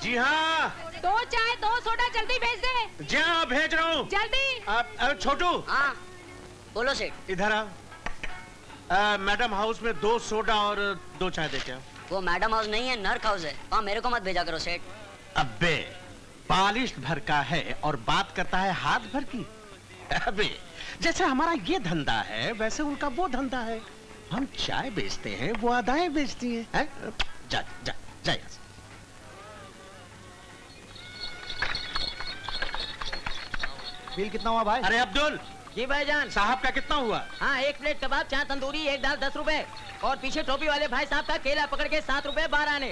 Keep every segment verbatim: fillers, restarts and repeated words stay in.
जी हाँ। दो चाय दो सोडा जल्दी भेज दे। जी हाँ भेज रहा हूँ। जल्दी। छोटू। हाँ बोलो सेठ। इधर आ। मैडम हाउस में दो सोडा और दो चाय दे क्या? वो मैडम हाउस नहीं है, नर्क हाउस है। वहाँ मेरे को मत भेजा करो सेठ। अबे पालिश भर का है और बात करता है हाथ भर की। अबे जैसे हमारा ये धंधा है वैसे उनका वो धंधा है। हम चाय बेचते हैं, वो अदाएं बेचती हैं। है? जा जा जा यहाँ से। बिल कितना हुआ भाई? अरे अब्दुल। जी भाईजान। साहब का कितना हुआ? हाँ एक प्लेट कबाब, चार तंदूरी, एक दाल दस रुपए और पीछे टोपी वाले भाई साहब का केला पकड़ के सात रुपए बारह आने।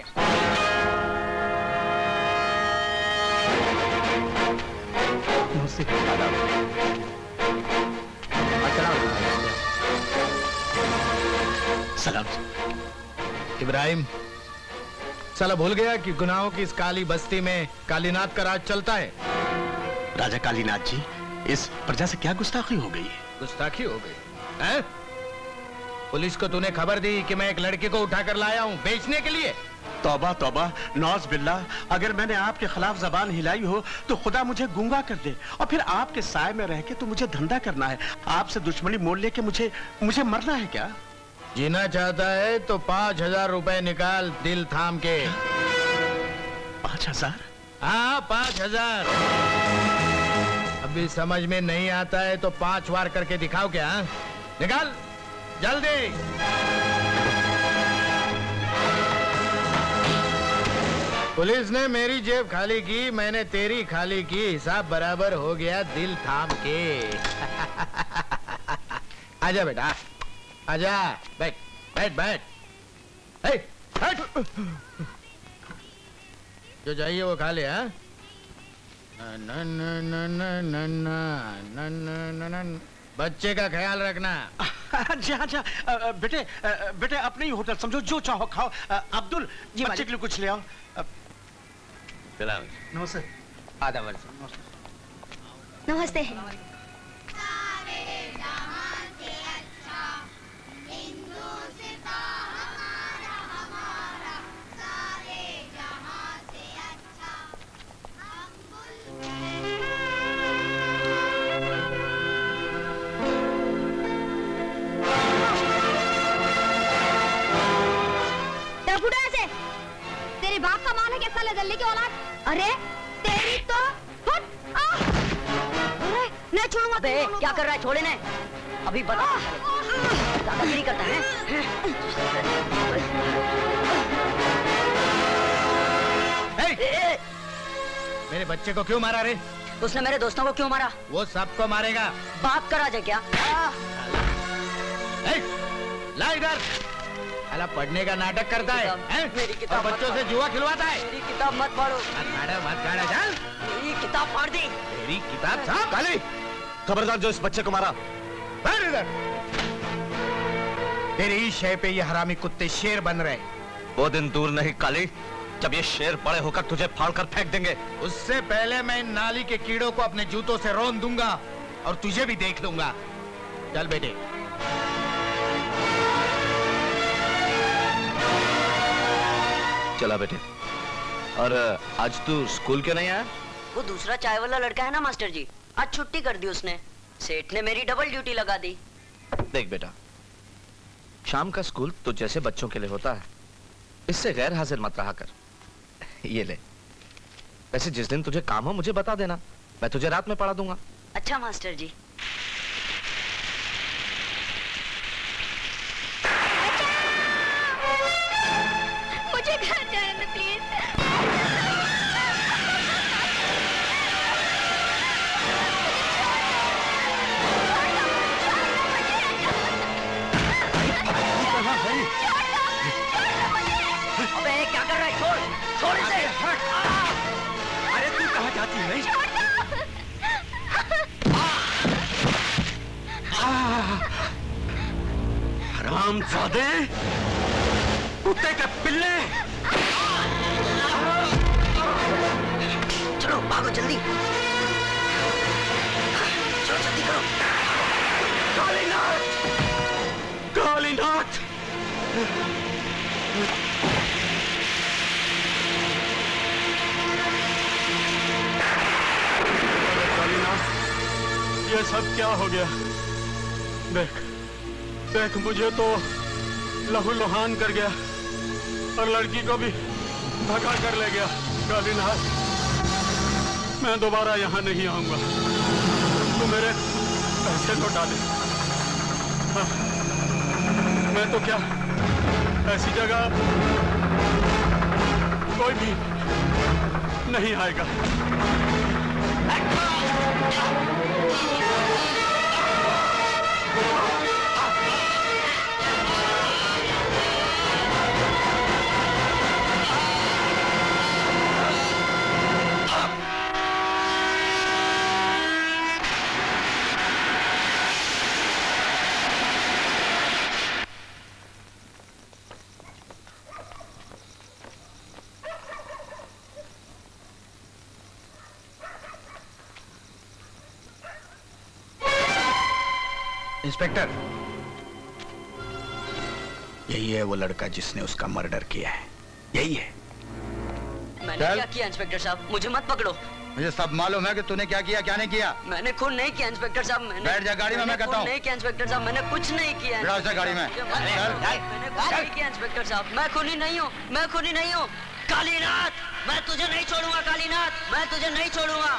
सलाम। इब्राहिम साला भूल गया कि गुनाहों की इस काली बस्ती में कालीनाथ का राज चलता है। राजा कालीनाथ जी, इस प्रजा से क्या गुस्ताखी हो गई? गुस्ताखी हो गई है? पुलिस को तूने खबर दी कि मैं एक लड़के को उठाकर लाया हूँ बेचने के लिए? तौबा तौबा, नौज बिल्ला। अगर मैंने आपके खिलाफ जबान हिलाई हो तो खुदा मुझे गूंगा कर दे और फिर आपके साए में रह के तो मुझे धंधा करना है। आपसे दुश्मनी मोल लेके मुझे मुझे मरना है क्या? जीना चाहता है तो पांच हजार रुपए निकाल दिल थाम के। पांच हजार? हाँ पांच हजार। अभी समझ में नहीं आता है तो पांच बार करके दिखाओ क्या? हा? निकाल जल्दी। पुलिस ने मेरी जेब खाली की, मैंने तेरी खाली की, हिसाब बराबर हो गया दिल थाम के। आजा बेटा आजा, बैठ बैठ बैठ। बैठ जो चाहिए वो खा ले। हाँ बच्चे का ख्याल रखना। अच्छा अच्छा बेटे बेटे अपने ही होटल समझो, जो चाहो खाओ। अब्दुल बच्चे के लिए कुछ ले आओ। नमस्ते। आधा वर्ष। नमस्ते। तेरे बाप का माल है क्या साले दल्ले की औलाद? अरे तेरी तो अरे नहीं छोड़ूंगा। बे क्या कर रहा है? छोड़े ने अभी बता। दादागिरी करता है। मेरे बच्चे को क्यों मारा रे? उसने मेरे दोस्तों को क्यों मारा? वो सबको मारेगा। बाप का राज है क्या? ला इधर। अला पढ़ने का नाटक करता है, हैं? मेरी किताब और बच्चों से जुआ खिलवाता है। मेरी किताब मत फाड़ो। मत फाड़ा मत फाड़ा चल। मेरी किताब फाड़ दी। मेरी किताब साहब काली, खबरदार जो इस बच्चे को मारा। बैठ इधर। तेरी ही शय पे ये हरामी कुत्ते शेर बन रहे। वो दिन दूर नहीं काली जब ये शेर बड़े होकर तुझे फाड़कर फेंक देंगे। उससे पहले मैं इन नाली के कीड़ों को अपने जूतों से रौंद दूंगा और तुझे भी देख लूंगा। चल बेटे। चला बेटे। और आज तू स्कूल क्यों नहीं आया? वो दूसरा चाय वाला लड़का है ना मास्टर जी, आज छुट्टी कर दी उसने। सेठ ने मेरी डबल ड्यूटी लगा दी। देख बेटा, शाम का स्कूल तो जैसे बच्चों के लिए होता है, इससे गैर हाजिर मत रहा कर। ये ले। वैसे जिस दिन तुझे काम हो मुझे बता देना, मैं तुझे रात में पढ़ा दूंगा। अच्छा मास्टर जी। मुझे घर जाने प्लीज। अबे क्या कर रहा है? छोड़ छोड़ इसे। अरे तू कहाँ जाती है? हरामजादे, कुत्ते के पिल्ले। चलो भागो जल्दी। चलो जल्दी करो। कालीनाथ, कालीनाथ। ये सब क्या हो गया? देख देख, मुझे तो लहू लुहान कर गया और लड़की को भी भगा कर ले गया। कालीनाथ, मैं दोबारा यहाँ नहीं आऊंगा। तू मेरे पैसे लौटा दे। हाँ, मैं तो क्या ऐसी जगह कोई भी नहीं आएगा। इंस्पेक्टर, यही है वो लड़का जिसने उसका मर्डर किया है। यही है। मैंने क्या किया इंस्पेक्टर साहब? मुझे मत पकड़ो। मुझे सब मालूम है कि तूने क्या किया क्या नहीं किया। मैंने खून नहीं किया इंस्पेक्टर साहब। मैंने बैठ जा गाड़ी में, मैं कहता हूँ। नहीं किया इंस्पेक्टर साहब, मैंने कुछ नहीं किया। बैठो उसे गाड़ी में। मैंने कुछ नहीं किया इंस्पेक्टर साहब। मैं खूनी नहीं हूँ, मैं खूनी नहीं हूँ। कालीनाथ, मैं तुझे नहीं छोड़ूंगा। कालीनाथ, मैं तुझे नहीं छोड़ूंगा।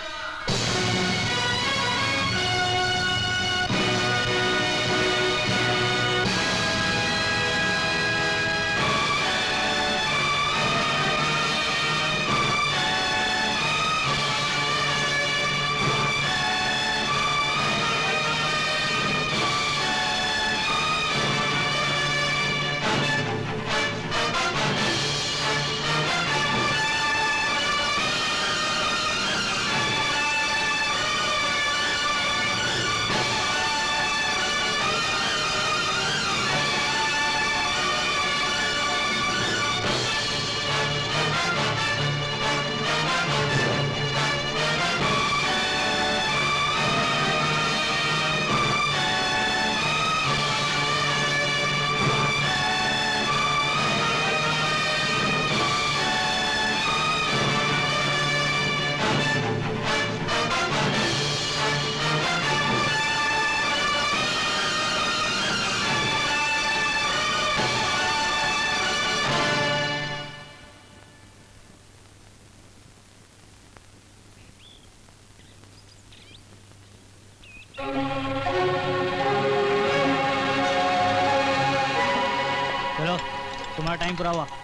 टाइम पूरा हुआ।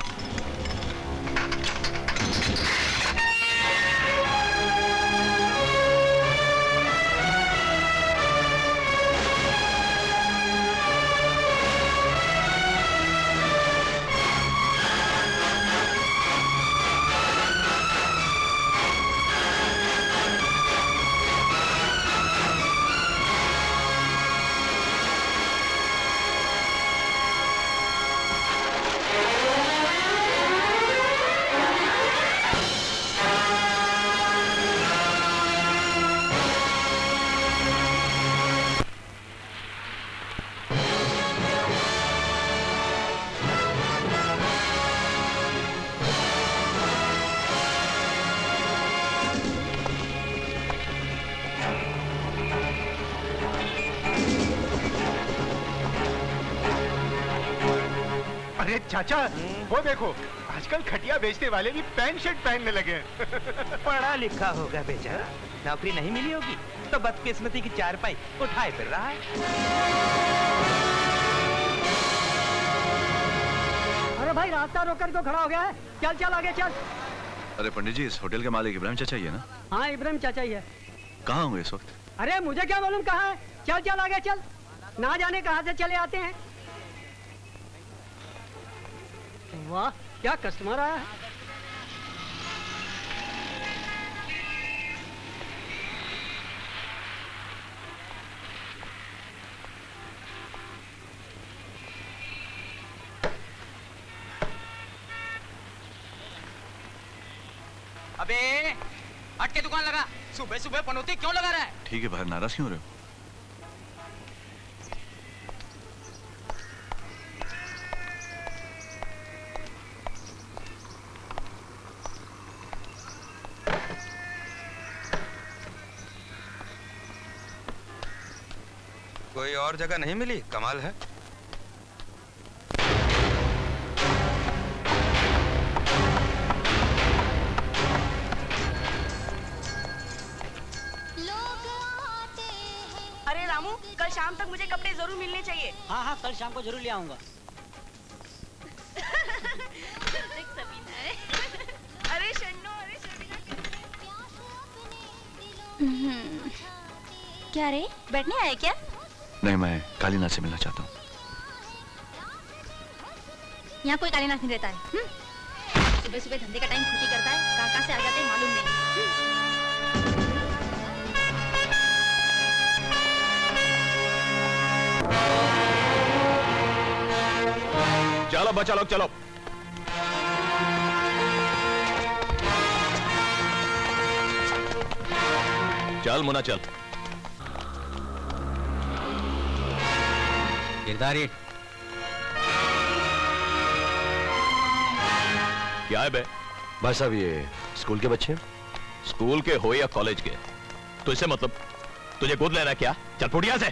चाचा, वो देखो आजकल खटिया बेचने वाले भी पैंट शर्ट पहनने लगे हैं। पढ़ा लिखा होगा बेचारा, नौकरी नहीं मिली होगी तो बदकिस्मती की चारपाई उठाए फिर रहा है। अरे भाई, रास्ता रोक कर क्यों खड़ा हो गया है? चल चल आगे चल। अरे पंडित जी, इस होटल के मालिक इब्राहिम चाचा ही है ना? हाँ, इब्राहिम चाचा ही है। कहाँ होंगे इस वक्त? अरे मुझे क्या मालूम कहाँ है। चल चल आगे चल, ना जाने कहाँ से चले आते हैं। वाह, क्या कस्टमर आया है। अबे हट के दुकान लगा। सुबह सुबह पनौती क्यों लगा रहा है? ठीक है, बाहर नाराज क्यों हो रहे हो? कोई और जगह नहीं मिली? कमाल है। अरे रामू, कल शाम तक मुझे कपड़े जरूर मिलने चाहिए। हाँ हाँ, कल शाम को जरूर ले आऊंगा। अरे शन्नो, अरे क्या रे, बैठने आए क्या? नहीं, मैं कालीनाथ से मिलना चाहता हूँ। यहाँ कोई कालीनाथ नहीं रहता है। सुबह सुबह धंधे का टाइम छुट्टी करता है, कहाँ कहाँ से आ जाते हैं मालूम नहीं। चलो बच्चा लोग, चलो। चल मुन्ना, चल। गिरधारी, क्या है बे? भाई साहब, ये स्कूल के बच्चे हैं। स्कूल के हो या कॉलेज के, तो इससे मतलब तुझे गोद ले रहा है क्या? चल फुट यहाँ से।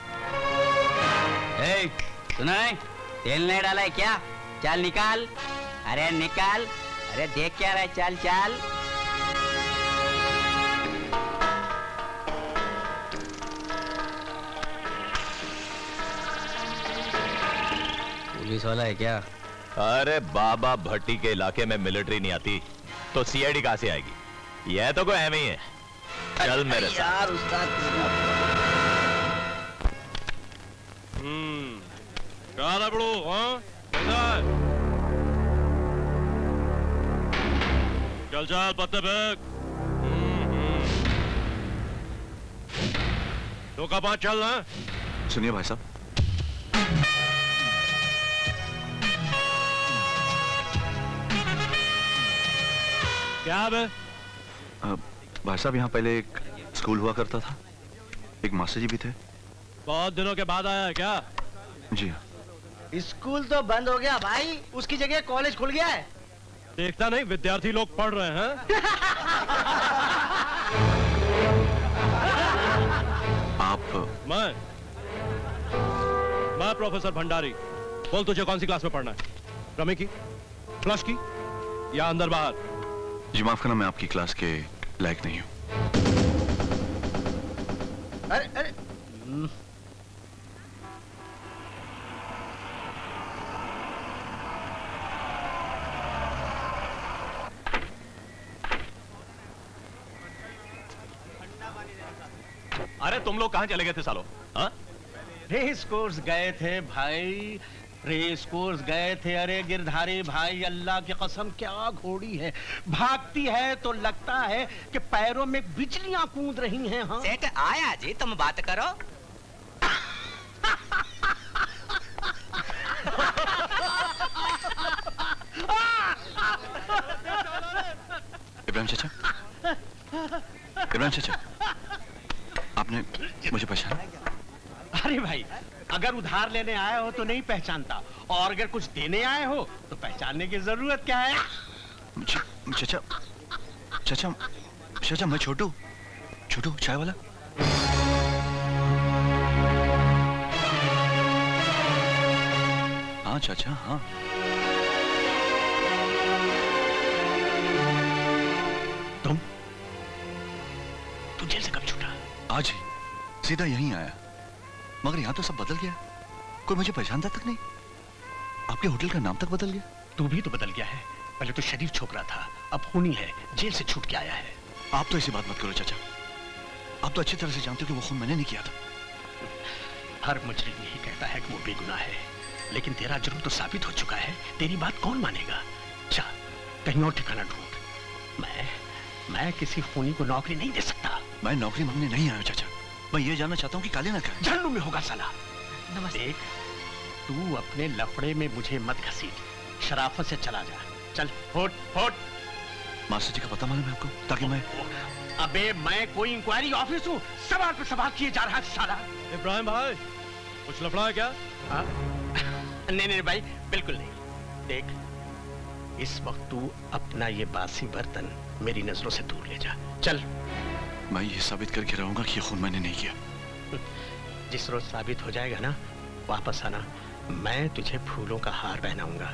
ए, सुना है? तेल नहीं डाला है क्या? चल निकाल। अरे निकाल। अरे देख क्या रहा है? चल चल। पुलिस वाला है क्या? अरे बाबा भट्टी के इलाके में मिलिट्री नहीं आती तो सीआईडी कहां से आएगी? यह तो कोई अहम ही है। चल मेरे साथ। यार उस्ताद। हम्म, क्या रहा बड़ो? हाँ, कैसा है? चल चल पत्ते फेंक। दो का पांच चल ना। सुनिए भाई साहब, क्या बे? भाई साहब, यहाँ पहले एक स्कूल हुआ करता था, एक मास्टर जी भी थे। बहुत दिनों के बाद आया है क्या? जी हाँ। स्कूल तो बंद हो गया भाई, उसकी जगह कॉलेज खुल गया है। देखता नहीं विद्यार्थी लोग पढ़ रहे हैं। आप? मैं मैं प्रोफेसर भंडारी। बोल, तुझे कौन सी क्लास में पढ़ना है? रमी की, फ्लश की या अंदर बाहर? जी माफ करना, मैं आपकी क्लास के लायक नहीं हूँ। अरे अरे अरे तुम लोग कहां चले गए थे सालो? हाँ? रेस कोर्स गए थे भाई, रेस कोर्स गए थे। अरे गिरधारी भाई, अल्लाह की कसम क्या घोड़ी है, भागती है तो लगता है कि पैरों में बिजलियां कूद रही हैं। हाँ सेठ आया जी, तुम बात करो। इब्राहिम चाचा, इब्राहिम चाचा, आपने मुझे पहचाना? अरे भाई, अगर उधार लेने आए हो तो नहीं पहचानता, और अगर कुछ देने आए हो तो पहचानने की जरूरत क्या है? चाचा, चाचा, चाचा, मैं छोटू, छोटू चाय वाला। हाँ चाचा, हाँ। तुम तुम जेल से कब छूटा? आज ही, सीधा यहीं आया, मगर यहाँ तो सब बदल गया, कोई मुझे पहचानता तक नहीं। आपके होटल का नाम तक बदल गया। तू भी तो बदल गया है, पहले तो शरीफ छोकरा था, अब खूनी है, जेल से छूट के आया है। आप तो ऐसी बात मत करो चाचा, आप तो अच्छी तरह से जानते हो कि वो खून मैंने नहीं किया था। हर मुजरिम यही कहता है कि वो बेगुनाह है, लेकिन तेरा जुर्म तो साबित हो चुका है, तेरी बात कौन मानेगा? जा कहीं और ठिकाना ढूंढ। मैं मैं किसी खूनी को नौकरी नहीं दे सकता। मैं नौकरी मांगने नहीं आया चाचा, मैं ये जानना चाहता हूँ कि कालीनाथ का झंडू में होगा साला। देख, तू अपने लफड़े में मुझे मत घसीट, शराफत से चला जा। चल होट होट। मास्टर जी का पता मालूम है आपको? ताकि मैं अबे मैं कोई इंक्वायरी ऑफिस हूँ, सवाल पे सवाल किए जा रहा है साला। इब्राहिम भाई, कुछ लफड़ा है क्या? हाँ? नहीं नहीं भाई, बिल्कुल नहीं। देख, इस वक्त तू अपना ये बासी बर्तन मेरी नजरों से दूर ले जा। चल। मैं ये साबित करके रहूंगा कि ये खून मैंने नहीं किया। जिस रोज साबित हो जाएगा ना, वापस आना, मैं तुझे फूलों का हार पहनाऊंगा।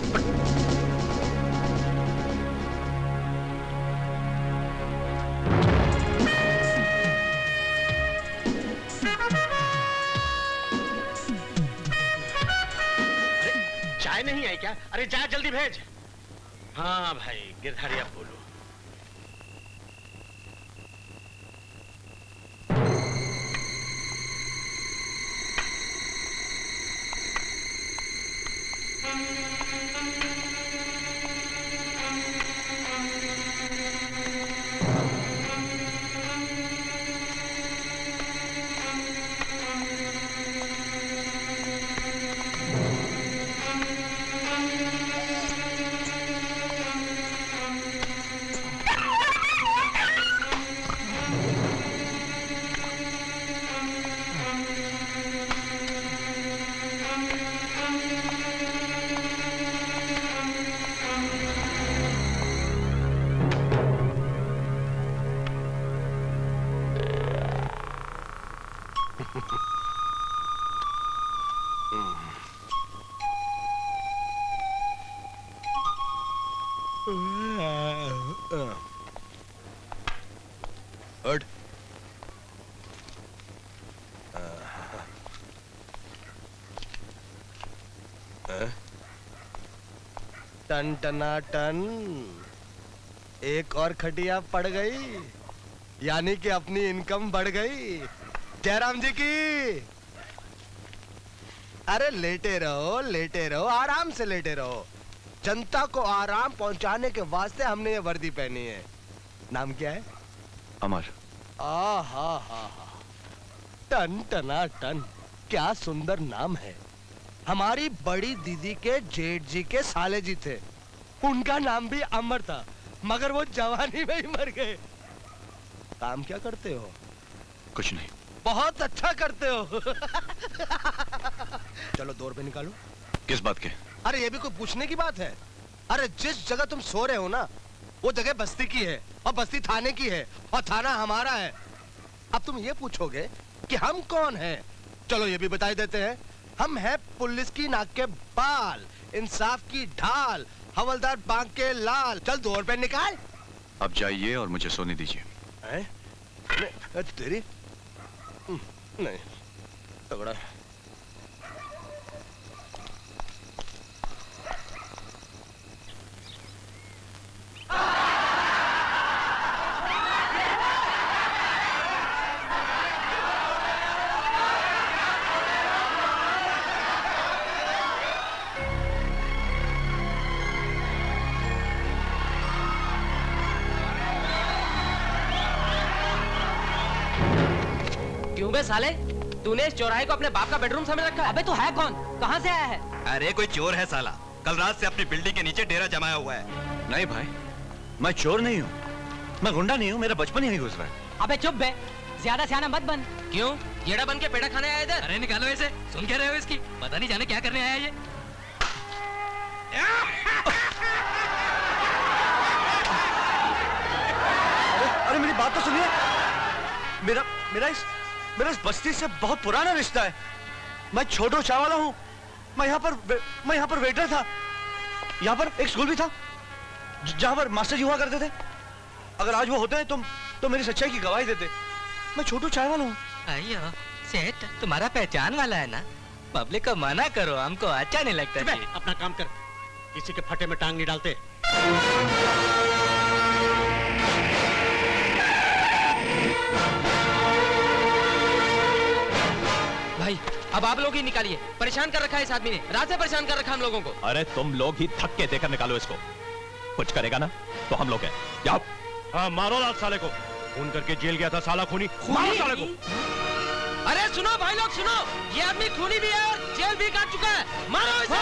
अरे चाय नहीं आई क्या? अरे जा जल्दी भेज। हाँ भाई, गिरधारिया बोलो। टन टना टन, एक और खटिया पड़ गई, यानी कि अपनी इनकम बढ़ गई। जयराम जी की। अरे लेटे रहो, लेटे रहो, आराम से लेटे रहो। जनता को आराम पहुंचाने के वास्ते हमने ये वर्दी पहनी है। नाम क्या है? अमर। आ हा हा हा, टन टना टन, क्या सुंदर नाम है। हमारी बड़ी दीदी के जेठ जी के साले जी थे, उनका नाम भी अमर था, मगर वो जवानी में ही मर गए। काम क्या करते हो? कुछ नहीं। बहुत अच्छा करते हो। चलो दो रुपए निकालो। किस बात के? अरे ये भी कोई पूछने की बात है? अरे जिस जगह तुम सो रहे हो ना, वो जगह बस्ती की है और बस्ती थाने की है और थाना हमारा है। अब तुम ये पूछोगे कि हम कौन हैं? चलो ये भी बता देते हैं, हम हैं पुलिस की नाक के बाल, इंसाफ की ढाल, हवलदार बांग के लाल। चल दो रुपए निकाल। अब जाइए और मुझे सोने दीजिए। नहीं, तेरी नहीं, तगड़ा। साले, तूने इस चौराहे को अपने बाप का बेडरूम समझ रखा है? अबे तू है कौन? कहाँ से आया है? अरे कोई चोर है साला, कल रात से अपनी बिल्डिंग के नीचे डेरा जमाया हुआ है। नहीं भाई, मैं चोर नहीं हूँ, मैं गुंडा नहीं हूँ, मेरा बचपन यहीं गुजरा है। अबे चुप बे, ज्यादा सियाना मत बन। क्यों? जेड़ा बन के पेड़ा खाने आया इधर? अरे निकालो इसे, सुन क्या रहे हो इसकी? पता नहीं जाने क्या करने आया ये। अरे, अरे मेरी बात तो सुनिए, मेरा मेरा इस मेरा इस बस्ती से बहुत पुराना रिश्ता है। मैं छोटो चाय वाला हूँ। मैं यहाँ पर मैं यहाँ पर वेटर था। यहाँ पर एक स्कूल भी था जहाँ पर मास्टर जी हुआ करते थे। अगर आज वो होते हैं तो तो मेरी सच्चाई की गवाही देते। मैं छोटो चाय वाला हूँ। अयो सेठ, तुम्हारा पहचान वाला है ना? पब्लिक को मना करो, हमको अच्छा नहीं लगता। अपना काम कर, किसी के फटे में टांग नहीं डालते। भाई अब आप लोग ही निकालिए, परेशान कर रखा है इस आदमी ने, रात से परेशान कर रखा हम लोगों को। अरे तुम लोग ही थक के देकर निकालो इसको, कुछ करेगा ना तो हम लोग हैं। जाओ। हाँ मारो लाल साले को, खून करके जेल गया था साला खूनी, मारो साले को। अरे सुनो भाई लोग सुनो, ये आदमी खूनी भी है और जेल भी काट चुका है, मारो इसे।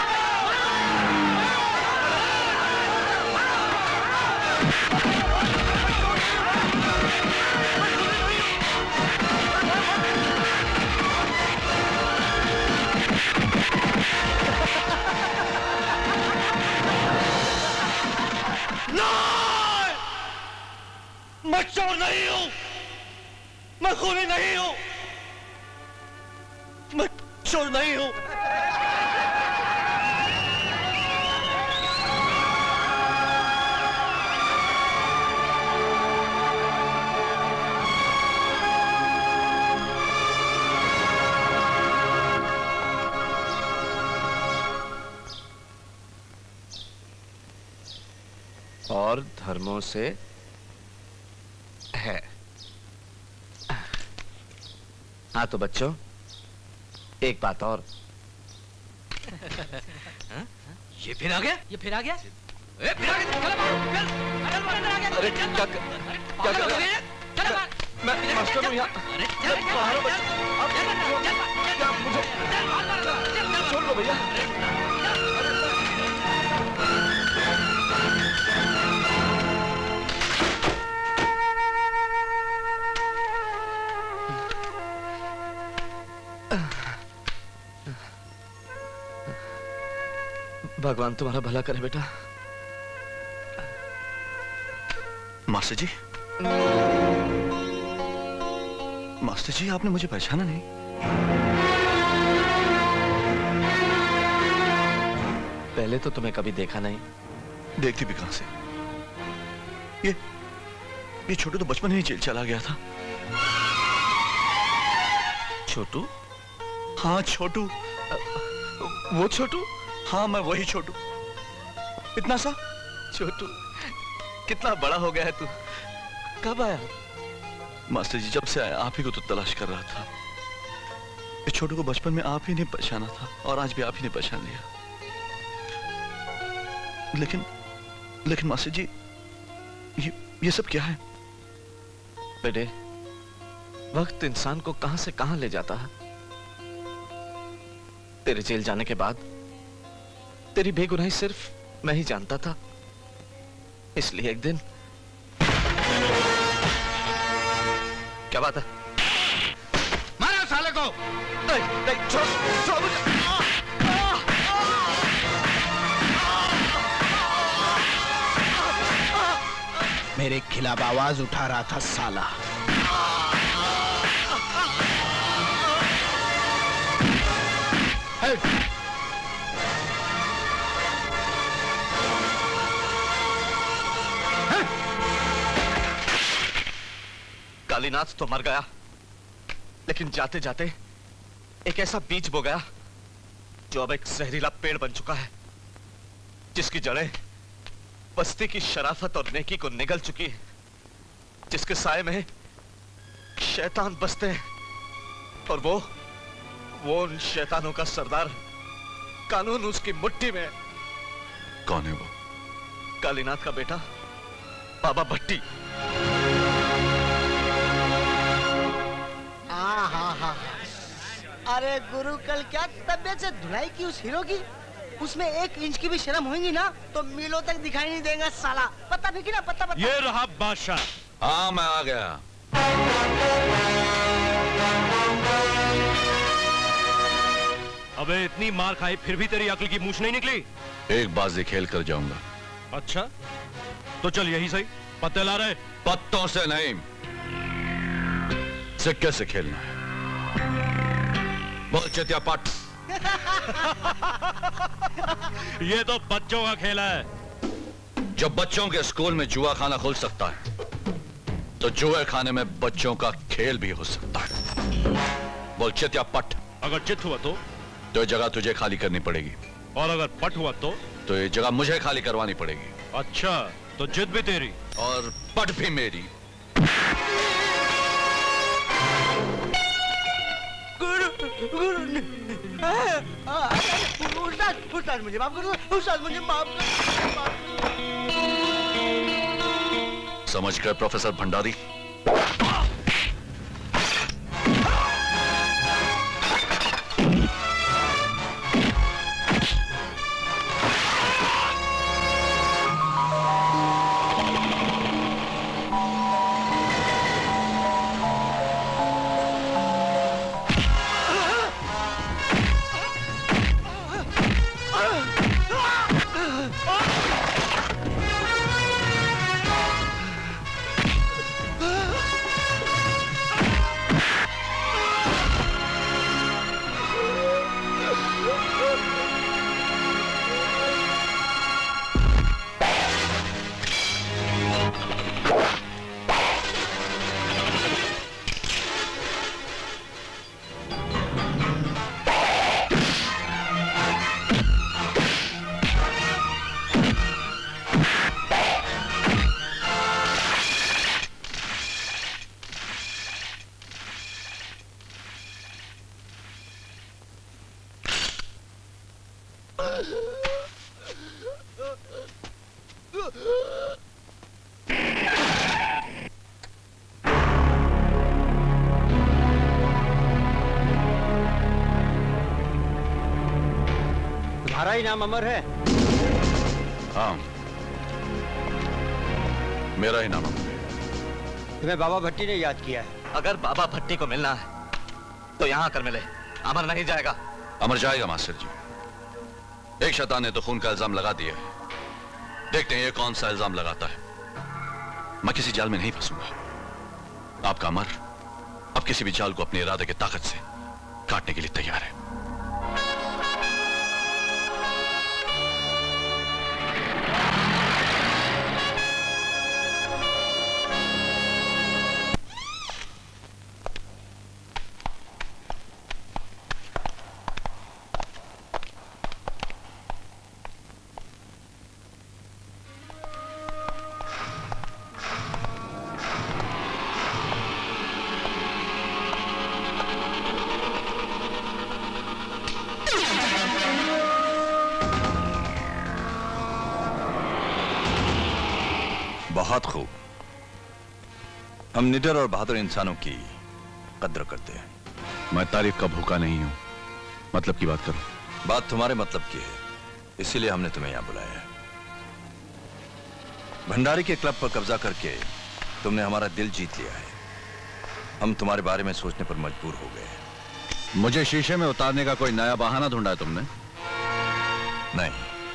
मैं चोर नहीं हूं, मैं खूनी नहीं हूं, मैं चोर नहीं हूं। और धर्मों से है। हाँ तो बच्चों, एक बात और। ये फिर आ गया? ये फिर आ गया? ए, फिर आ गया? अरे क्या क्या कर रहे हैं? मैं मास्टर हूँ यहाँ। अरे क्या मुझे छोड़ दो भैया। भगवान तुम्हारा भला करे बेटा। मास्टर जी, मास्टर जी आपने मुझे पहचाना नहीं? पहले तो तुम्हें कभी देखा नहीं। देखती भी कहां से? ये ये छोटू तो बचपन ही जेल चला गया था। छोटू? हाँ छोटू। वो छोटू? हाँ मैं वही छोटू। इतना सा छोटू, कितना बड़ा हो गया है तू। कब आया? मास्टर जी जब से आया आप ही को तो तलाश कर रहा था। इस छोटू को बचपन में आप ही ने पहचाना था और आज भी आप ही ने पहचान लिया। लेकिन लेकिन मास्टर जी ये ये सब क्या है? बेटे, वक्त इंसान को कहां से कहां ले जाता है। तेरे जेल जाने के बाद तेरी बेगुनाही सिर्फ मैं ही जानता था। इसलिए एक दिन। क्या बात है? मारो साले को। नहीं नहीं छोड़ छोड़ मुझे। मेरे खिलाफ आवाज उठा रहा था साला। कालीनाथ तो मर गया, लेकिन जाते जाते एक ऐसा बीज बो गया जो अब एक जहरीला पेड़ बन चुका है, जिसकी जड़ें बस्ती की शराफत और नेकी को निगल चुकी है, जिसके साए में शैतान बसते हैं और वो वो उन शैतानों का सरदार, कानून उसकी मुट्ठी में। कौन है वो? कालीनाथ का बेटा बाबा भट्टी। हाँ हाँ हाँ। अरे गुरु, कल क्या तबीयत से धुलाई की उस हीरो की? उसमें एक इंच की भी शर्म होगी ना तो मीलों तक दिखाई नहीं देगा साला। पत्ता फेंकी ना, पत्ता पत्ता। ये रहा बादशाह। हाँ मैं आ गया। अबे इतनी मार खाई फिर भी तेरी अक्ल की मूछ नहीं निकली? एक बाजी खेल कर जाऊंगा। अच्छा तो चल यही सही। पत्ते ला रहे? पत्तों से नहीं, सिक्के से खेलना है। बोल चितिया पट। ये तो बच्चों का खेल है। जब बच्चों के स्कूल में जुआ खाना खुल सकता है तो जुए खाने में बच्चों का खेल भी हो सकता है। बोल चितिया पट। अगर चित हुआ तो तो ये जगह तुझे खाली करनी पड़ेगी। और अगर पट हुआ तो तो ये जगह मुझे खाली करवानी पड़ेगी। अच्छा तो जिद भी तेरी और पट भी मेरी। गुरु गुरु उस्ताद उस्ताद मुझे माफ करो, उस्ताद मुझे माफ करो। समझ गए प्रोफेसर भंडारी? तुम्हारा ही नाम अमर है? हाँ, मेरा ही नाम अमर है। तुम्हें बाबा भट्टी ने याद किया है। अगर बाबा भट्टी को मिलना है तो यहाँ आकर मिले। अमर नहीं जाएगा। अमर जाएगा मास्टर जी। एक शैतान ने तो खून का इल्जाम लगा दिया है। देखते हैं ये कौन सा इल्जाम लगाता है। मैं किसी जाल में नहीं फंसूंगा। आपका अमर अब किसी भी जाल को अपने इरादे की ताकत से काटने के लिए तैयार है। बहुत खूब। हम निडर और बहादुर इंसानों की कद्र करते हैं। मैं तारीफ का भूखा नहीं हूं। मतलब की बात करो। बात तुम्हारे मतलब की है, इसीलिए हमने तुम्हें यहां बुलाया है। भंडारी के क्लब पर कब्जा करके तुमने हमारा दिल जीत लिया है। हम तुम्हारे बारे में सोचने पर मजबूर हो गए। मुझे शीशे में उतारने का कोई नया बहाना ढूंढा है तुमने? नहीं,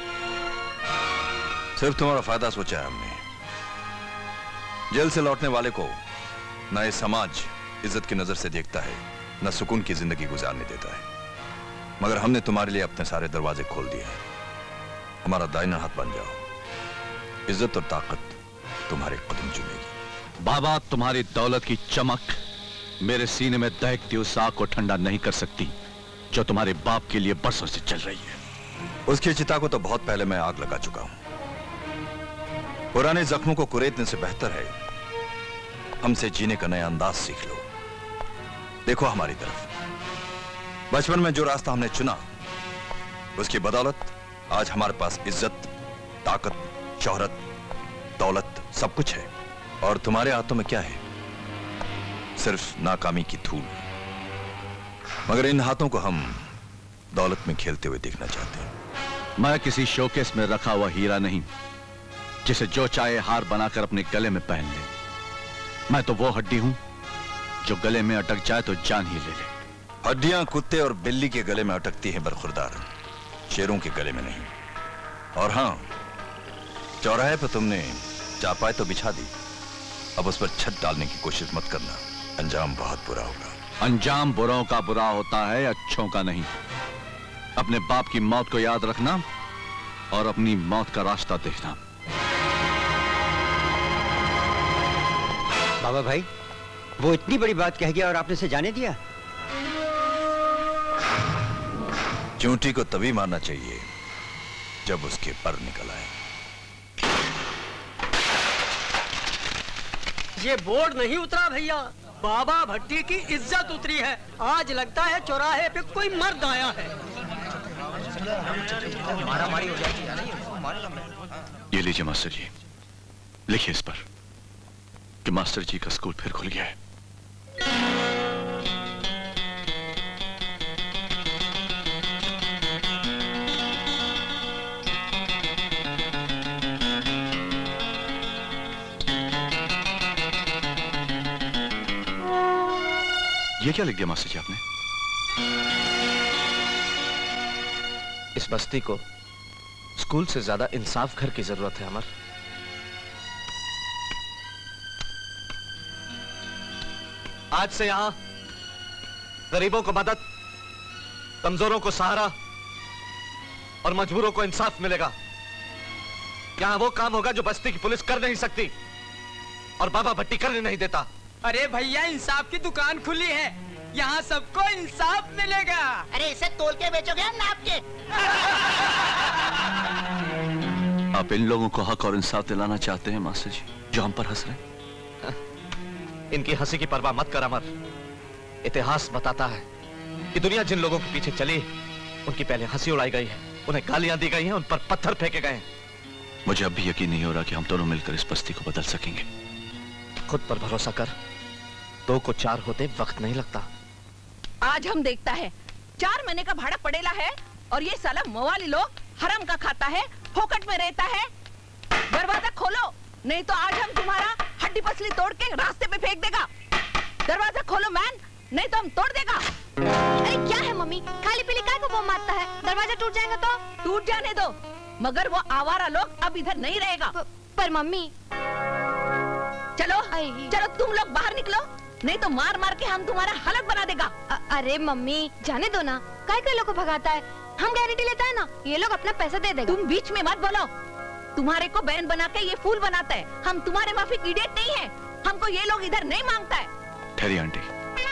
सिर्फ तुम्हारा फायदा सोचा है हमने। जेल से लौटने वाले को न ये समाज इज्जत की नजर से देखता है, न सुकून की जिंदगी गुजारने देता है। मगर हमने तुम्हारे लिए अपने सारे दरवाजे खोल दिए हैं। हमारा दाहिना हाथ बन जाओ। इज्जत और ताकत तुम्हारे कदम चुमेगी। बाबा, तुम्हारी दौलत की चमक मेरे सीने में दहकती उस आग को ठंडा नहीं कर सकती जो तुम्हारे बाप के लिए बरसों से चल रही है। उसकी चिता को तो बहुत पहले मैं आग लगा चुका हूं। पुराने जख्मों को कुरेदने से बेहतर है हमसे जीने का नया अंदाज सीख लो। देखो हमारी तरफ। बचपन में जो रास्ता हमने चुना उसकी बदौलत आज हमारे पास इज्जत, ताकत, शोहरत, दौलत सब कुछ है। और तुम्हारे हाथों में क्या है? सिर्फ नाकामी की धूल। मगर इन हाथों को हम दौलत में खेलते हुए देखना चाहते हैं। मैं किसी शोकेस में रखा हुआ हीरा नहीं जिसे जो चाहे हार बनाकर अपने गले में पहन ले। मैं तो वो हड्डी हूं जो गले में अटक जाए तो जान ही ले ले। हड्डियां कुत्ते और बिल्ली के गले में अटकती हैं बरखुरदार, शेरों के गले में नहीं। और हां, चौराहे पर तुमने चापाई तो बिछा दी, अब उस पर छत डालने की कोशिश मत करना। अंजाम बहुत बुरा होगा। अंजाम बुरों का बुरा होता है, अच्छों का नहीं। अपने बाप की मौत को याद रखना और अपनी मौत का रास्ता देखना। बाबा भाई, वो इतनी बड़ी बात कह गया और आपने उसे जाने दिया? चूंटी को तभी मारना चाहिए जब उसके पर निकल आए। ये बोर्ड नहीं उतरा भैया, बाबा भट्टी की इज्जत उतरी है। आज लगता है चौराहे पे कोई मर्द आया है। ये लीजिए मास्टर जी, लिखिए इस पर कि मास्टर जी का स्कूल फिर खुल गया है। ये क्या लिख दिया मास्टर जी आपने? इस बस्ती को स्कूल से ज्यादा इंसाफ घर की जरूरत है अमर। आज से यहां गरीबों को मदद, कमजोरों को सहारा और मजबूरों को इंसाफ मिलेगा। यहां वो काम होगा जो बस्ती की पुलिस कर नहीं सकती और बाबा भट्टी करने नहीं देता। अरे भैया, इंसाफ की दुकान खुली है, यहाँ सबको इंसाफ मिलेगा। अरे इसे तोल के बेचोगे या नाप के? आप इन लोगों को हक और इंसाफ दिलाना चाहते हैं मास्टर जी, जो हम पर हंस रहे हैं? इनकी हंसी की परवाह मत कर अमर। इतिहास बताता है कि दुनिया जिन लोगों के पीछे चली उनकी पहले हंसी उड़ाई गई है उन्हें गालियां दी गई हैं, उन पर पत्थर फेंके गए हैं। मुझे अब भी यकीन नहीं हो रहा कि हम दोनों मिलकर इस बस्ती को बदल सकेंगे। खुद पर भरोसा कर, दो को चार होते वक्त नहीं लगता। आज हम देखता है, चार महीने का भाड़ा पड़ेला है और ये साला मवाली लोग हराम का खाता है, फोकट में रहता है। दरवाजा खोलो, नहीं तो आज हम तुम्हारा हड्डी पसली तोड़ के रास्ते पे फेंक देगा। दरवाजा खोलो मैन, नहीं तो हम तोड़ देगा। अरे क्या है मम्मी, खाली पीली काय को बम मारता है? दरवाजा टूट जाएगा तो? टूट जाने दो, मगर वो आवारा लोग अब इधर नहीं रहेगा। प, पर मम्मी, चलो चलो तुम लोग बाहर निकलो, नहीं तो मार मार के हम तुम्हारा हालत बना देगा। अ, अरे मम्मी जाने दो ना, काय के लोग को भगाता है? हम गारंटी लेता है ना, ये लोग अपना पैसा दे देगा। तुम बीच में मत बोलो, तुम्हारे को बहन बना के ये फूल बनाता है। हम तुम्हारे माफिक इडियट नहीं है, हमको ये लोग इधर नहीं मांगता है। ठहरी आंटी,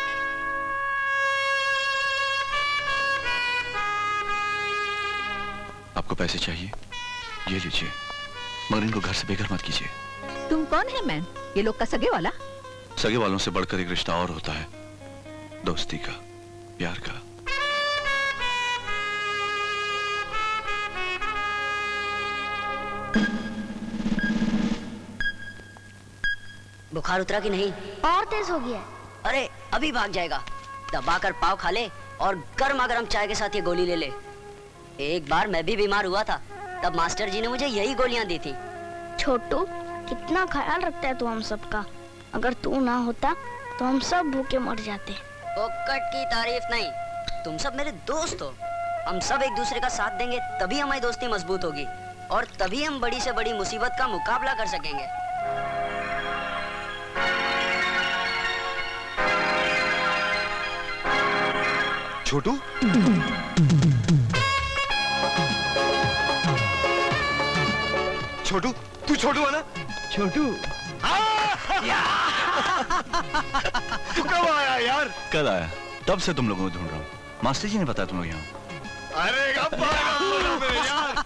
आपको पैसे चाहिए, ये लीजिए, मगर इनको घर से बेघर मत कीजिए। तुम कौन है मैन? ये लोग का सगे वाला? सगे वालों से बढ़कर एक रिश्ता और होता है, दोस्ती का, प्यार का। बुखार उतरा कि नहीं? और तेज हो गया। अरे अभी भाग जाएगा। दबाकर पाव खा ले और गर्मा गर्म चाय के साथ ये गोली ले ले। एक बार मैं भी बीमार हुआ था, तब मास्टर जी ने मुझे यही गोलियां दी थी। छोटू, कितना ख्याल रखता है तू हम सबका। अगर तू ना होता तो हम सब भूखे मर जाते। फोकट की तारीफ नहीं, तुम सब मेरे दोस्त हो। हम सब एक दूसरे का साथ देंगे तभी हमारी दोस्ती मजबूत होगी और तभी हम बड़ी से बड़ी मुसीबत का मुकाबला कर सकेंगे। छोटू, छोटू, तू छोटू है ना? छोटू, तू कब आया यार? कल आया, तब से तुम लोगों को ढूंढ रहा हूँ। मास्टर जी ने बताया तुम लोग यहाँ। अरे गप्पा यार।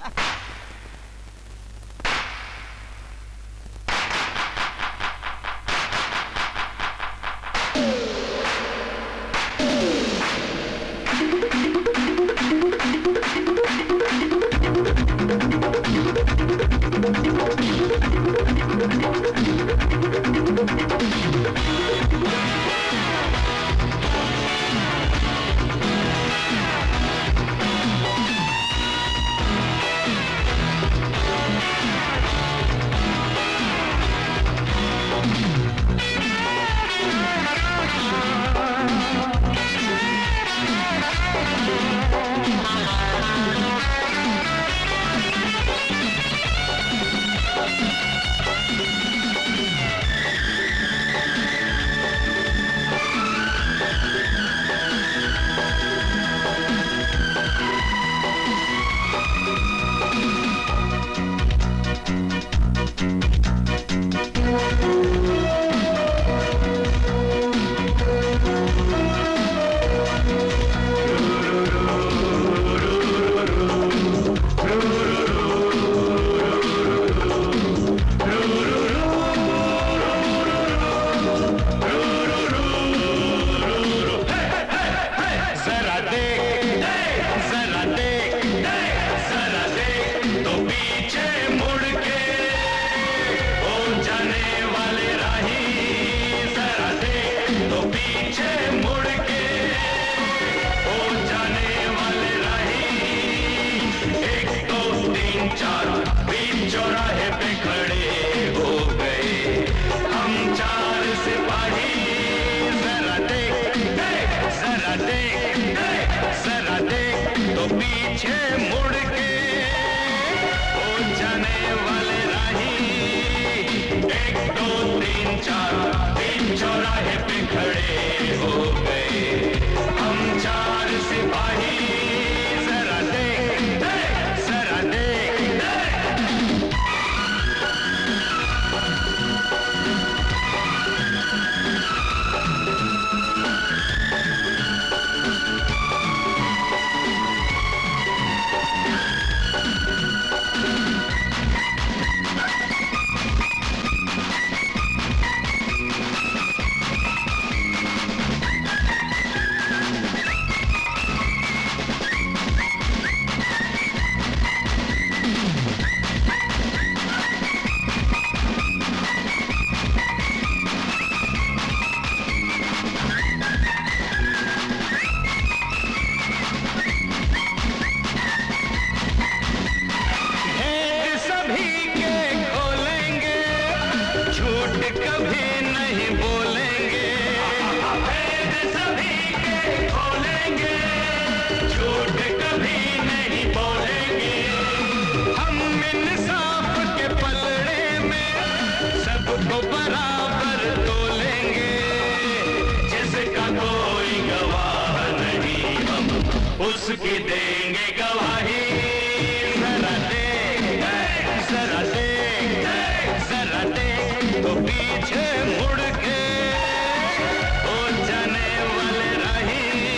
उसकी देंगे गवाही। जरा देख, जरा देख, जरा देख तो पीछे मुड़ के हो जाने वाले राही।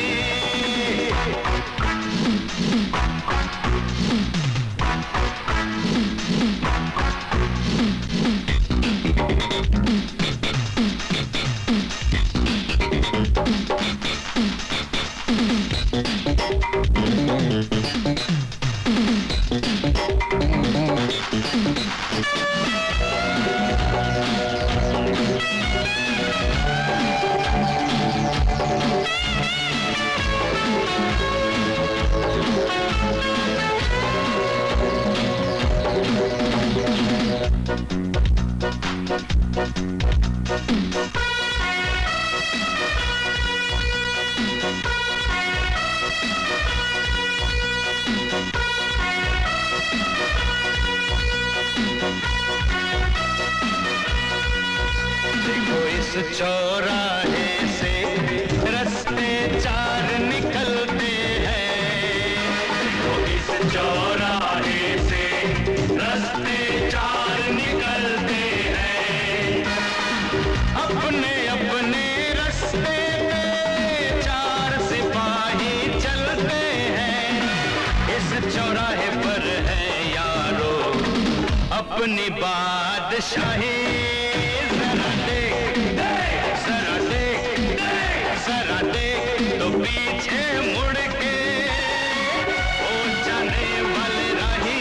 चौराहे से रास्ते चार निकलते हैं। देखो इस चौराहे से रास्ते चार निकलते हैं। अपने अपने रास्ते पे चार सिपाही चलते हैं। इस चौराहे पर है यारो अपनी बादशाही। तो पीछे मुड़ के हो जाने वाले राही।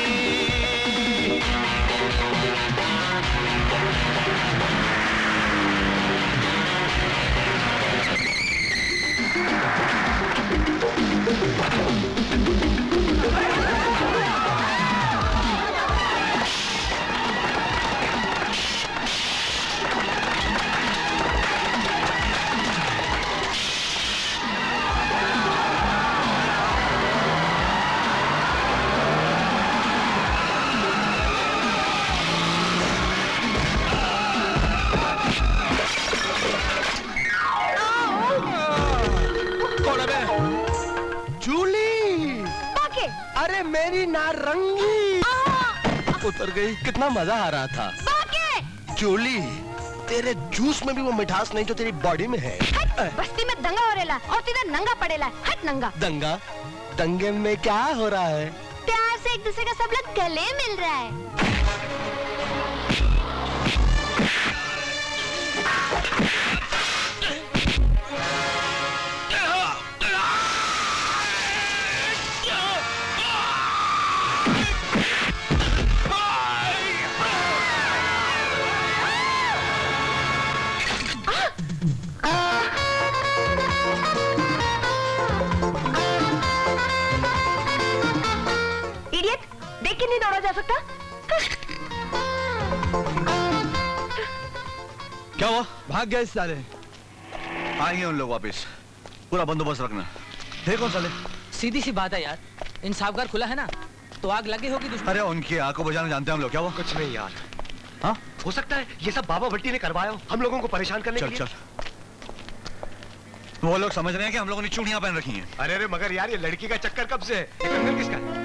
मेरी नारंगी उतर गई। कितना मजा आ रहा था। जूली, तेरे जूस में भी वो मिठास नहीं जो तेरी बॉडी में है। बस्ती में दंगा हो रेला और तेरा नंगा पड़ेला। हट नंगा। दंगा? दंगे में क्या हो रहा है? प्यार से एक दूसरे का सब लोग गले मिल रहा है। नहीं दौड़ा जा सकता। क्या हुआ? भाग गए साले। आएंगे उन लोग वापस। पूरा बंदोबस्त रखना। देखो साले। सीधी सी बात है यार, इंसाफ घर खुला है ना तो आग लगी होगी दुश्मन। अरे उनकी आग को बुझाना जानते हैं हम लोग। क्या हुआ? कुछ नहीं यार। हाँ? हो सकता है ये सब बाबा भट्टी ने करवाया हम लोगों को परेशान करने चल, के लिए। वो लोग समझ रहे हैं कि हम लोगों ने चूड़ियां पहन रखी हैं। अरे अरे मगर यार ये लड़की का चक्कर कब से है? ये कंगन किसका है?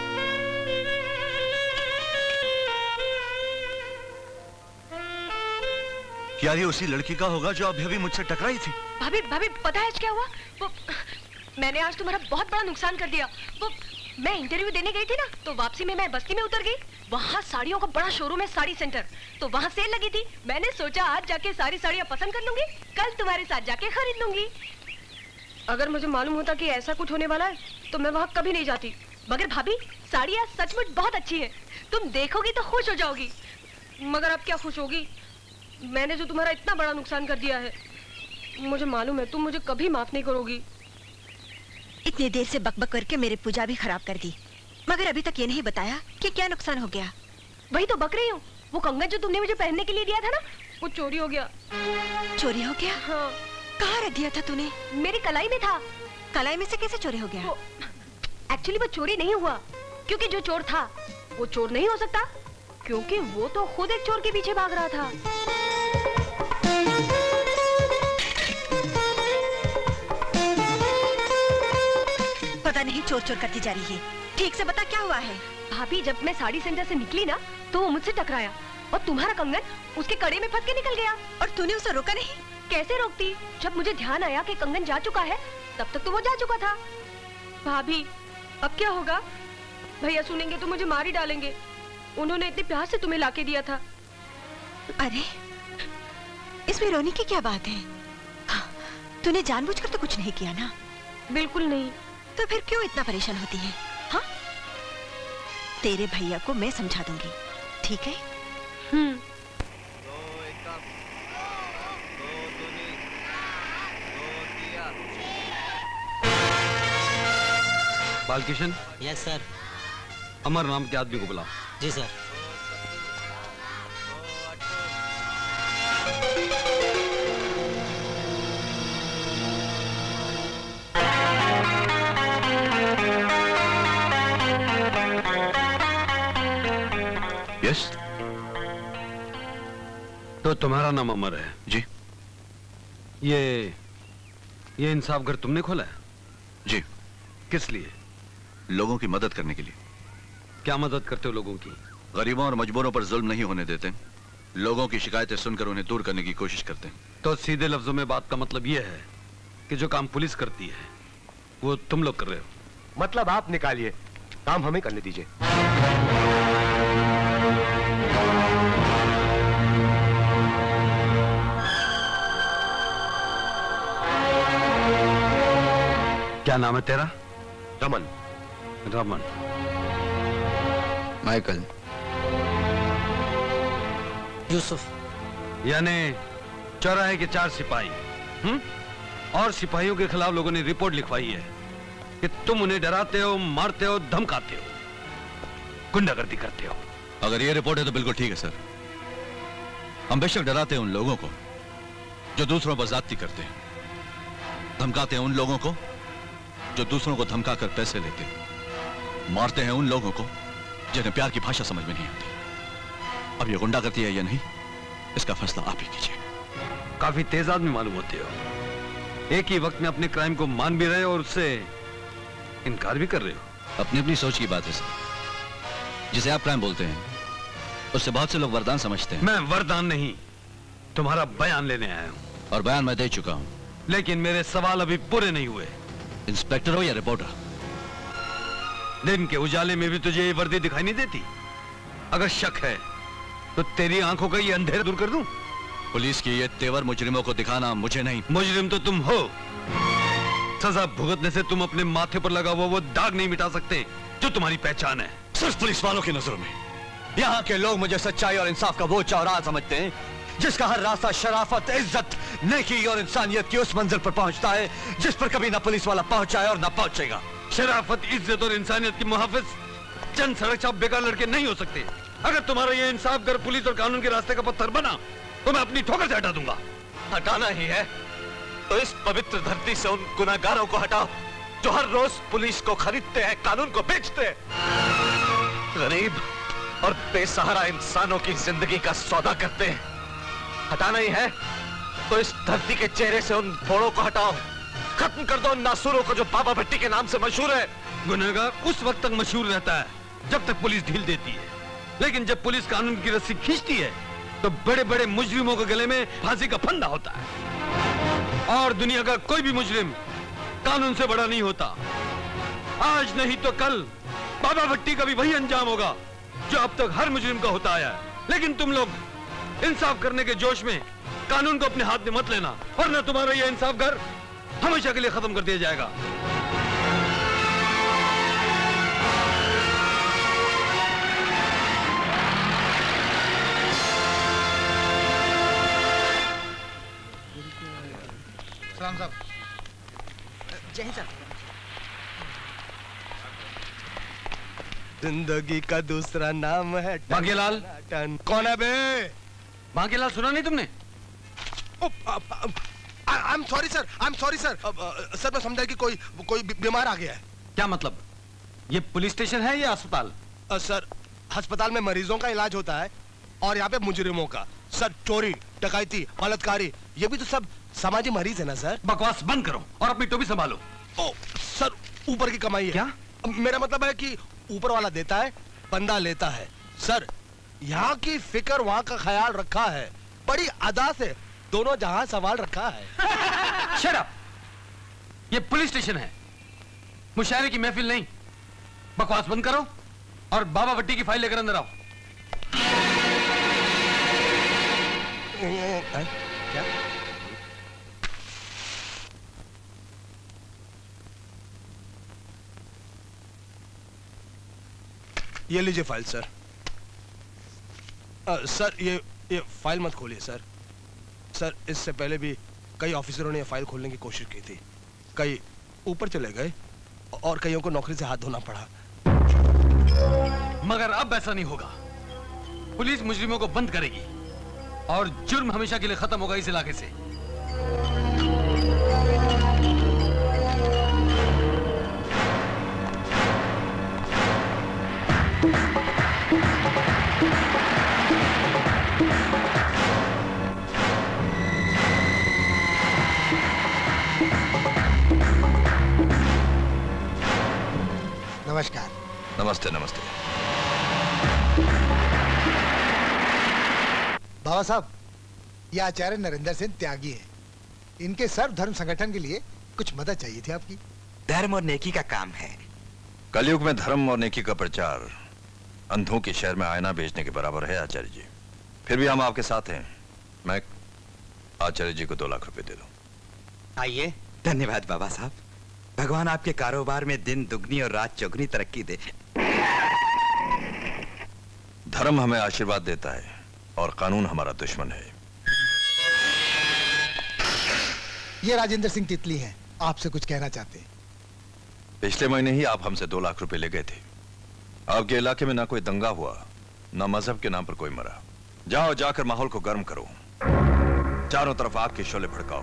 क्या ये उसी लड़की का होगा जो अभी अभी मुझसे टकराई थी? भाभी भाभी पता है क्या हुआ? वो मैंने आज तुम्हारा बहुत बड़ा नुकसान कर दिया। वो मैं इंटरव्यू देने गई थी ना, तो वापसी में मैं बस्ती में उतर गई। वहाँ साड़ियों का बड़ा शोरूम है, साड़ी सेंटर। तो वहाँ सेल लगी थी। मैंने सोचा आज जाके सारी साड़ियाँ पसंद कर लूंगी, कल तुम्हारे साथ जाके खरीद लूंगी। अगर मुझे मालूम होता कि ऐसा कुछ होने वाला है तो मैं वहाँ कभी नहीं जाती। मगर भाभी साड़ियाँ सचमुच बहुत अच्छी है, तुम देखोगी तो खुश हो जाओगी। मगर अब क्या खुश होगी, मैंने जो तुम्हारा इतना बड़ा नुकसान कर दिया है, मुझे मालूम है तुम मुझे कभी माफ नहीं करोगी। इतनी देर से बकबक करके मेरी पूजा भी खराब कर दी, मगर अभी तक ये नहीं बताया कि क्या नुकसान हो गया। वही तो बक रही हूँ। वो कंगन जो तुमने मुझे पहनने के लिए दिया था ना, वो चोरी हो गया। चोरी हो गया? हाँ। कहाँ रख दिया था तूने? मेरी कलाई में था। कलाई में से कैसे चोरी हो गया? एक्चुअली वो चोरी नहीं हुआ, क्योंकि जो चोर था वो चोर नहीं हो सकता, क्योंकि वो तो खुद एक चोर के पीछे भाग रहा था। पता नहीं चोर चोर करती जा रही है? ठीक से बता क्या हुआ है? भाभी जब मैं साड़ी सेंटर से निकली ना तो वो मुझसे टकराया और तुम्हारा कंगन उसके कड़े में फंस के निकल गया। और तूने उसे रोका नहीं? कैसे रोकती? जब मुझे ध्यान आया कि कंगन जा चुका है तब तक तो वो जा चुका था। भाभी अब क्या होगा? भैया सुनेंगे तो मुझे मार ही डालेंगे। उन्होंने इतने प्यार से तुम्हें लाके दिया था। अरे इसमें रोने की क्या बात है? हाँ, तूने जानबूझकर तो कुछ नहीं किया ना? बिल्कुल नहीं। तो फिर क्यों इतना परेशान होती है? हाँ, तेरे भैया को मैं समझा दूंगी, ठीक है? हम्म। बालकिशन। Yes sir. अमर नाम के आदमी को बुलाओ। जी सर। यस। तो तुम्हारा नाम अमर है? जी। ये ये इंसाफ घर तुमने खोला है? जी। किस लिए? लोगों की मदद करने के लिए। क्या मदद करते हो लोगों की? गरीबों और मजबूरों पर जुल्म नहीं होने देते, लोगों की शिकायतें सुनकर उन्हें दूर करने की कोशिश करते हैं। तो सीधे लफ्जों में बात का मतलब यह है कि जो काम पुलिस करती है वो तुम लोग कर रहे हो। मतलब आप निकालिए, काम हमें करने दीजिए। क्या नाम है तेरा? रमन। रमन। माइकल। यूसुफ। यानी चौराहे के चार सिपाही। हम्म? और सिपाहियों के खिलाफ लोगों ने रिपोर्ट लिखवाई है कि तुम उन्हें डराते हो, मारते हो, धमकाते हो, गुंडागर्दी करते हो। अगर ये रिपोर्ट है तो बिल्कुल ठीक है सर। हम बेशक डराते हैं उन लोगों को जो दूसरों पर ज्यादती करते हैं, धमकाते हैं उन लोगों को जो दूसरों को धमका कर पैसे लेते हैं, मारते हैं उन लोगों को जिन्हें प्यार की भाषा समझ में नहीं आती। अब ये गुंडागर्दी है या नहीं, इसका फैसला आप ही कीजिए। काफी तेज आदमी मालूम होते हो। एक ही वक्त में अपने क्राइम को मान भी रहे हो और उससे इनकार भी कर रहे हो। अपनी अपनी सोच की बात है सर। जिसे आप क्राइम बोलते हैं उससे बहुत से लोग वरदान समझते हैं। मैं वरदान नहीं, तुम्हारा बयान लेने आया हूं। और बयान मैं दे चुका हूं। लेकिन मेरे सवाल अभी पूरे नहीं हुए। इंस्पेक्टर हो या रिपोर्टर? दिन के उजाले में भी तुझे ये वर्दी दिखाई नहीं देती? अगर शक है तो तेरी आंखों का ये अंधेरा दूर कर दूं? पुलिस की ये तेवर मुजरिमों को दिखाना मुझे नहीं। मुजरिम तो तुम हो। सजा भुगतने से तुम अपने माथे पर लगा हुआ वो दाग नहीं मिटा सकते जो तुम्हारी पहचान है। सिर्फ पुलिस वालों की नजरों में यहाँ के लोग मुझे सच्चाई और इंसाफ का वो चौराहा समझते हैं जिसका हर रास्ता शराफत, इज्जत, नेकी और इंसानियत की उस मंजिल पर पहुंचता है जिस पर कभी ना पुलिस वाला पहुंचा है और ना पहुंचेगा। शराफत, इज्जत और इंसानियत की मुहाफिज चंद सड़क छाप बेकार लड़के नहीं हो सकते। अगर तुम्हारा ये इंसाफ घर पुलिस और कानून के रास्ते का पत्थर बना तो मैं अपनी ठोकर से हटा दूंगा। हटाना ही है तो इस पवित्र धरती से उन गुनाहगारों को हटाओ जो हर रोज पुलिस को खरीदते हैं, कानून को बेचते हैं, गरीब और बेसहारा इंसानों की जिंदगी का सौदा करते हैं। हटाना ही है तो इस धरती के चेहरे से उन भोड़ों को हटाओ। खत्म कर दो उन नासूरों को जो बाबा भट्टी के नाम से मशहूर है। गुनहगार उस वक्त तक मशहूर रहता है जब तक पुलिस ढील देती है, लेकिन जब पुलिस कानून की रस्सी खींचती है तो बड़े बड़े मुजरिमों के गले में फांसी का फंदा होता है। और दुनिया का कोई भी मुजरिम कानून से बड़ा नहीं होता। आज नहीं तो कल बाबा भट्टी का भी वही अंजाम होगा जो अब तक हर मुजरिम का होता आया है। लेकिन तुम लोग इंसाफ करने के जोश में कानून को अपने हाथ में मत लेना, वरना तुम्हारा यह इंसाफ घर हमेशा के लिए खत्म कर दिया जाएगा। सलाम साहब। जय हिंद साहब। जिंदगी का दूसरा नाम है बांकेलाल। कौन है बे? बांकेलाल सुना नहीं तुमने? I am sorry sir, I am sorry sir. Sir मैं समझा कि कोई कोई बीमार आ गया है। क्या मतलब? ये पुलिस स्टेशन है या अस्पताल? uh, सर अस्पताल में मरीजों का इलाज होता है और यहाँ पे मुजरिमों का। सर चोरी, डकैती, बलात्कारी ये भी तो सब समाजी मरीज है ना सर। बकवास बंद करो और अपनी टोपी संभालो। ओ सर ऊपर की कमाई है। क्या? मेरा मतलब है कि ऊपर वाला देता है, बंदा लेता है। सर, यहाँ की फिक्र वहाँ का ख्याल रखा है, बड़ी अदा से दोनों जहां सवाल रखा है। Shut up! ये पुलिस स्टेशन है, मुशायरे की महफिल नहीं। बकवास बंद करो और बाबा भट्टी की फाइल लेकर अंदर आओ। क्या? ये लीजिए फाइल सर। आ, सर ये ये फाइल मत खोलिए सर। सर इससे पहले भी कई ऑफिसरों ने ये फाइल खोलने की कोशिश की थी, कई ऊपर चले गए और कईयों को नौकरी से हाथ धोना पड़ा। मगर अब ऐसा नहीं होगा। पुलिस मुजरिमों को बंद करेगी और जुर्म हमेशा के लिए खत्म होगा इस इलाके से। नमस्कार। नमस्ते नमस्ते। बाबा साहब, ये आचार्य नरेंद्र सिंह त्यागी है। इनके सर्व धर्म संगठन के लिए कुछ मदद चाहिए थी आपकी। धर्म और नेकी का काम है। कलयुग में धर्म और नेकी का प्रचार अंधों के शहर में आईना बेचने के बराबर है आचार्य जी। फिर भी हम आपके साथ हैं। मैं आचार्य जी को दो लाख रुपए दे दूं। आइए। धन्यवाद बाबा साहब। भगवान आपके कारोबार में दिन दुगनी और रात चौगनी तरक्की दे। धर्म हमें आशीर्वाद देता है और कानून हमारा दुश्मन है। ये राजेंद्र सिंह तितली हैं, आपसे कुछ कहना चाहते हैं। पिछले महीने ही आप हमसे दो लाख रुपए ले गए थे। आपके इलाके में ना कोई दंगा हुआ, ना मजहब के नाम पर कोई मरा। जाओ, जाकर माहौल को गर्म करो, चारों तरफ आग के शोले भड़काओ,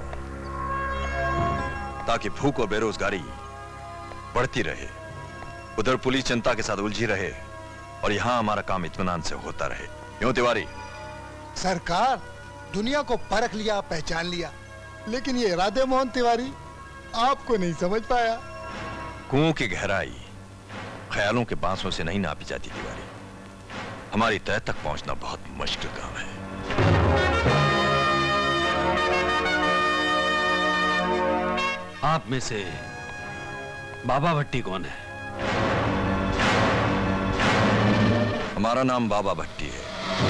ताकि भूख और बेरोजगारी बढ़ती रहे, उधर पुलिस जनता के साथ उलझी रहे और यहां हमारा काम इत्मीनान से होता रहे। क्यों तिवारी? सरकार, दुनिया को परख लिया, पहचान लिया, लेकिन ये राधे मोहन तिवारी आपको नहीं समझ पाया। कुओं की गहराई ख्यालों के बांसों से नहीं नापी जाती तिवारी। हमारी तह तक पहुंचना बहुत मुश्किल काम है। आप में से बाबा भट्टी कौन है? हमारा नाम बाबा भट्टी है,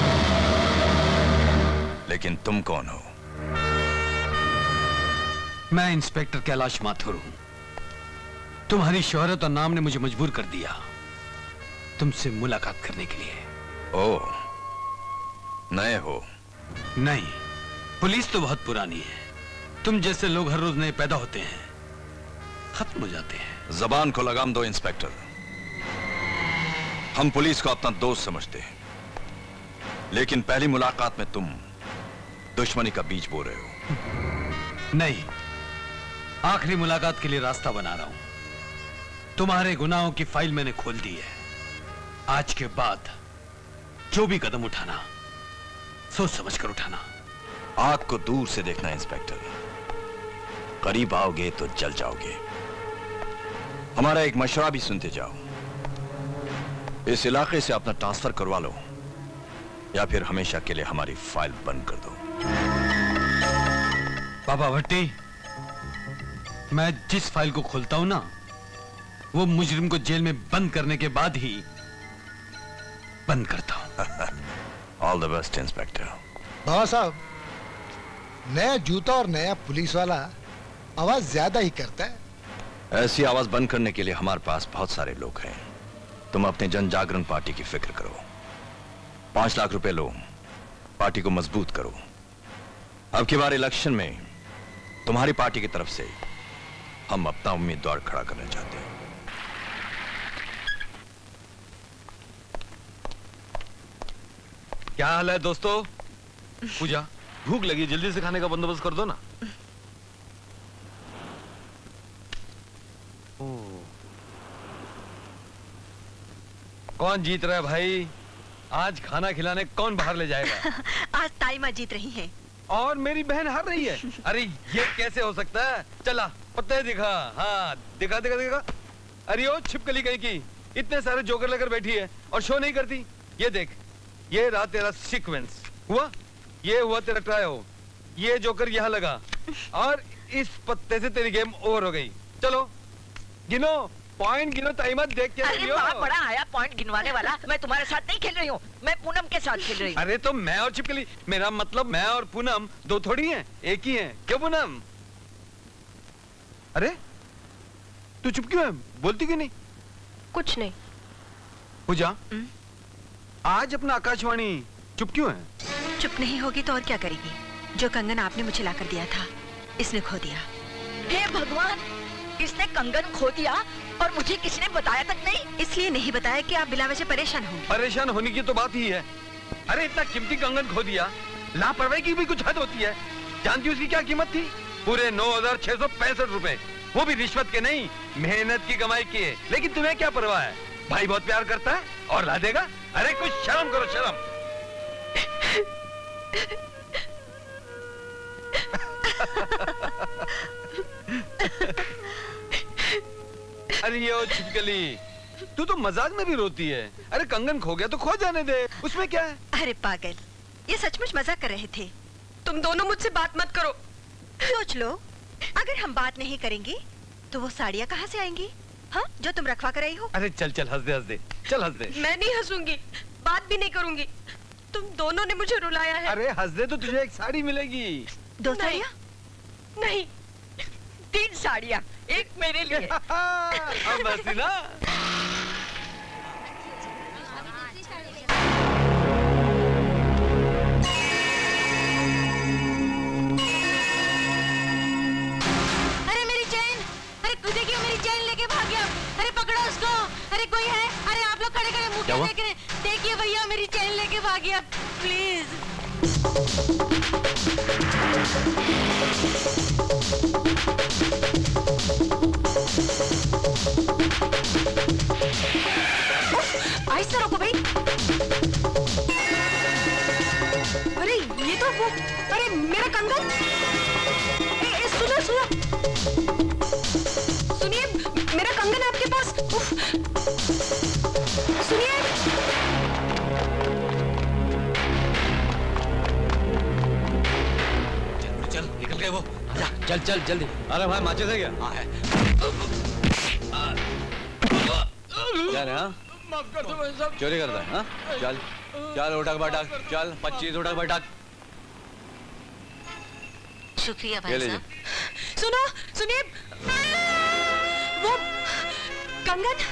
लेकिन तुम कौन हो? मैं इंस्पेक्टर कैलाश माथुर हूं। तुम्हारी शोहरत और नाम ने मुझे मजबूर कर दिया तुमसे मुलाकात करने के लिए। ओह, नए हो? नहीं, पुलिस तो बहुत पुरानी है। तुम जैसे लोग हर रोज नए पैदा होते हैं, खत्म हो जाते हैं। जबान को लगाम दो इंस्पेक्टर। हम पुलिस को अपना दोस्त समझते हैं, लेकिन पहली मुलाकात में तुम दुश्मनी का बीज बो रहे हो। नहीं, आखिरी मुलाकात के लिए रास्ता बना रहा हूं। तुम्हारे गुनाहों की फाइल मैंने खोल दी है। आज के बाद जो भी कदम उठाना, सोच समझ कर उठाना। आग को दूर से देखना इंस्पेक्टर, करीब आओगे तो जल जाओगे। हमारा एक मशवरा भी सुनते जाओ। इस इलाके से अपना ट्रांसफर करवा लो, या फिर हमेशा के लिए हमारी फाइल बंद कर दो। बाबा भट्टी, मैं जिस फाइल को खोलता हूं ना, वो मुजरिम को जेल में बंद करने के बाद ही बंद करता हूं। All the best inspector. बाबा साहब, नया जूता और नया पुलिस वाला आवाज ज्यादा ही करता है। ऐसी आवाज बंद करने के लिए हमारे पास बहुत सारे लोग हैं। तुम अपने जन जागरण पार्टी की फिक्र करो। पांच लाख रुपए लो, पार्टी को मजबूत करो। अब की बार इलेक्शन में तुम्हारी पार्टी की तरफ से हम अपना उम्मीदवार खड़ा करना चाहते हैं। क्या हाल है दोस्तों? पूजा, भूख लगी, जल्दी से खाने का बंदोबस्त कर दो ना। कौन जीत रहा है भाई? आज खाना खिलाने कौन बाहर ले जाएगा? आज ताई माँ जीत रही हैं। और मेरी बहन हार रही है। अरे ये कैसे हो सकता है? चला पत्ते दिखा। हाँ, दिखा दिखा दिखा। अरे ओ छिपकली कहीं की, इतने सारे जोकर लेकर बैठी है और शो नहीं करती। ये देख, ये रहा तेरा सीक्वेंस, हुआ ये हुआ तेरा ट्रायो, ये जोकर यहाँ लगा और इस पत्ते से तेरी गेम ओवर हो गई। चलो गिनो, पॉइंट गिनो, टाइमर देख के। अरे वहाँ बड़ा आया पॉइंट गिनवाने वाला। मैं तुम्हारे साथ नहीं खेल रही हूँ, मैं पूनम के साथ खेल रही हूँ। अरे तो मैं और छिपकली, मेरा मतलब मैं और पूनम दो थोड़ी हैं, एक ही हैं। क्यों पूनम? अरे तू चुप क्यों है, बोलती क्यों नहीं? कुछ नहीं। पूजा, आज अपना आकाशवाणी चुप क्यों है? चुप नहीं होगी तो और क्या करेगी? जो कंगन आपने मुझे लाकर दिया था, इसने खो दिया। हे भगवान, इसने कंगन खो दिया और मुझे किसने बताया तक नहीं? इसलिए नहीं बताया कि आप बिला वजह परेशान हो। परेशान होने की तो बात ही है। अरे इतना कीमती कंगन खो दिया, लापरवाही की भी कुछ हद होती है। जानती उसकी क्या कीमत थी? पूरे नौ हजार छह सौ पैंसठ रुपए, वो भी रिश्वत के नहीं, मेहनत की कमाई की है। लेकिन तुम्हें क्या परवाह है? भाई बहुत प्यार करता है और ला देगा। अरे कुछ शर्म करो, शर्म। अरे ये ओ छिपकली, तू तो मजाक में भी रोती है। अरे कंगन खो गया तो खो जाने दे, उसमें क्या है? अरे पागल, ये सचमुच मजाक कर रहे थे। तुम दोनों मुझसे बात मत करो। सोच लो, अगर हम बात नहीं करेंगे तो वो साड़ियाँ कहाँ से आएंगी? हाँ, जो तुम रखवा कर आई हो। अरे चल चल हंस दे, हंस दे, चल हंस दे। मैं नहीं हंसूंगी, बात भी नहीं करूंगी। तुम दोनों ने मुझे रुलाया है। अरे हंस दे तो तुझे एक साड़ी मिलेगी। दो साड़ियाँ? नहीं, तीन साड़ियाँ, एक मेरे लिए। अब हंसी ना। अरे मेरी चैन, अरे तू देखिए मेरी चैन लेके भाग गया। अरे पकड़ो उसको। अरे कोई है? अरे आप लोग खड़े खड़े मुंह क्या देख रहे? देखिए भैया, मेरी चैन लेके भाग गया, प्लीज। आहिस्ता रोको भाई। अरे ये तो वो, अरे मेरा कंगन। ए, ए, सुनो सुनो, सुनिए, मेरा कंगन आपके पास। उफ, सुनिए। चल निकल गए वो, आजा चल चल जल्दी। अरे भाई माचिस है क्या? हाँ है। क्या रे? हाँ चोरी करता है? हाँ चल चल उठक बैठक, चल पच्चीस उठक बैठक। शुक्रिया भाई साहब। सुनो सुनिए, वो कंगन।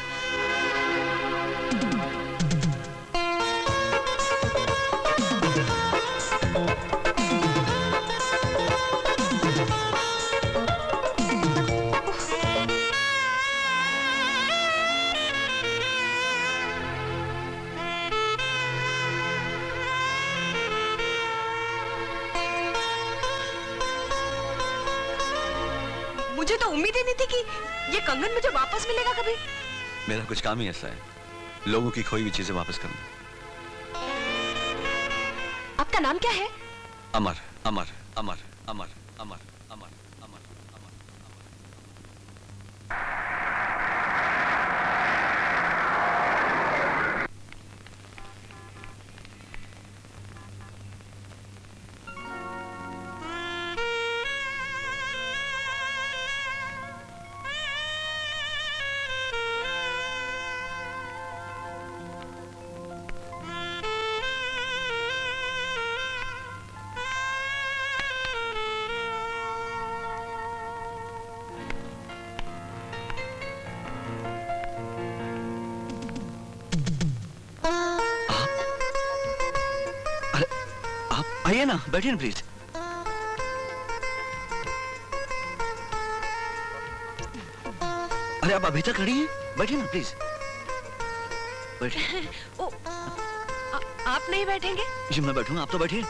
मुझे तो उम्मीद ही नहीं थी कि ये कंगन मुझे वापस मिलेगा कभी। मेरा कुछ काम ही ऐसा है, लोगों की खोई हुई चीजें वापस करना। आपका नाम क्या है? अमर अमर अमर अमर अमर अमर अमर अमर। आइए ना, बैठिए ना प्लीज। अरे आप अभी तक खड़ी हैं? बैठिए ना प्लीज, बैठिए। ओ, आ, आप नहीं बैठेंगे? जी मैं बैठूंगा, आप तो बैठिए।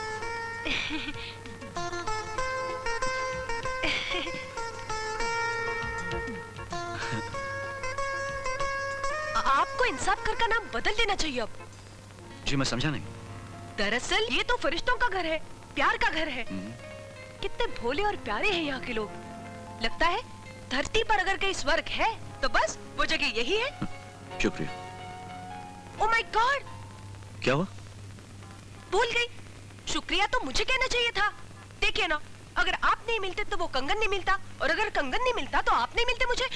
आपको इंसाफ घर का नाम बदल देना चाहिए अब। जी मैं समझा नहीं। दरअसल ये तो फरिश्तों का घर है, प्यार का घर है। कितने भोले और प्यारे हैं यहाँ के लोग। लगता है धरती पर अगर कहीं स्वर्ग है तो बस वो जगह लगे यही है? शुक्रिया। ओ माय गॉड, क्या हुआ? भूल गई। शुक्रिया तो मुझे कहना चाहिए था। देखिए ना, अगर आप नहीं मिलते तो वो कंगन नहीं मिलता, और अगर कंगन नहीं मिलता तो आप नहीं मिलते मुझे।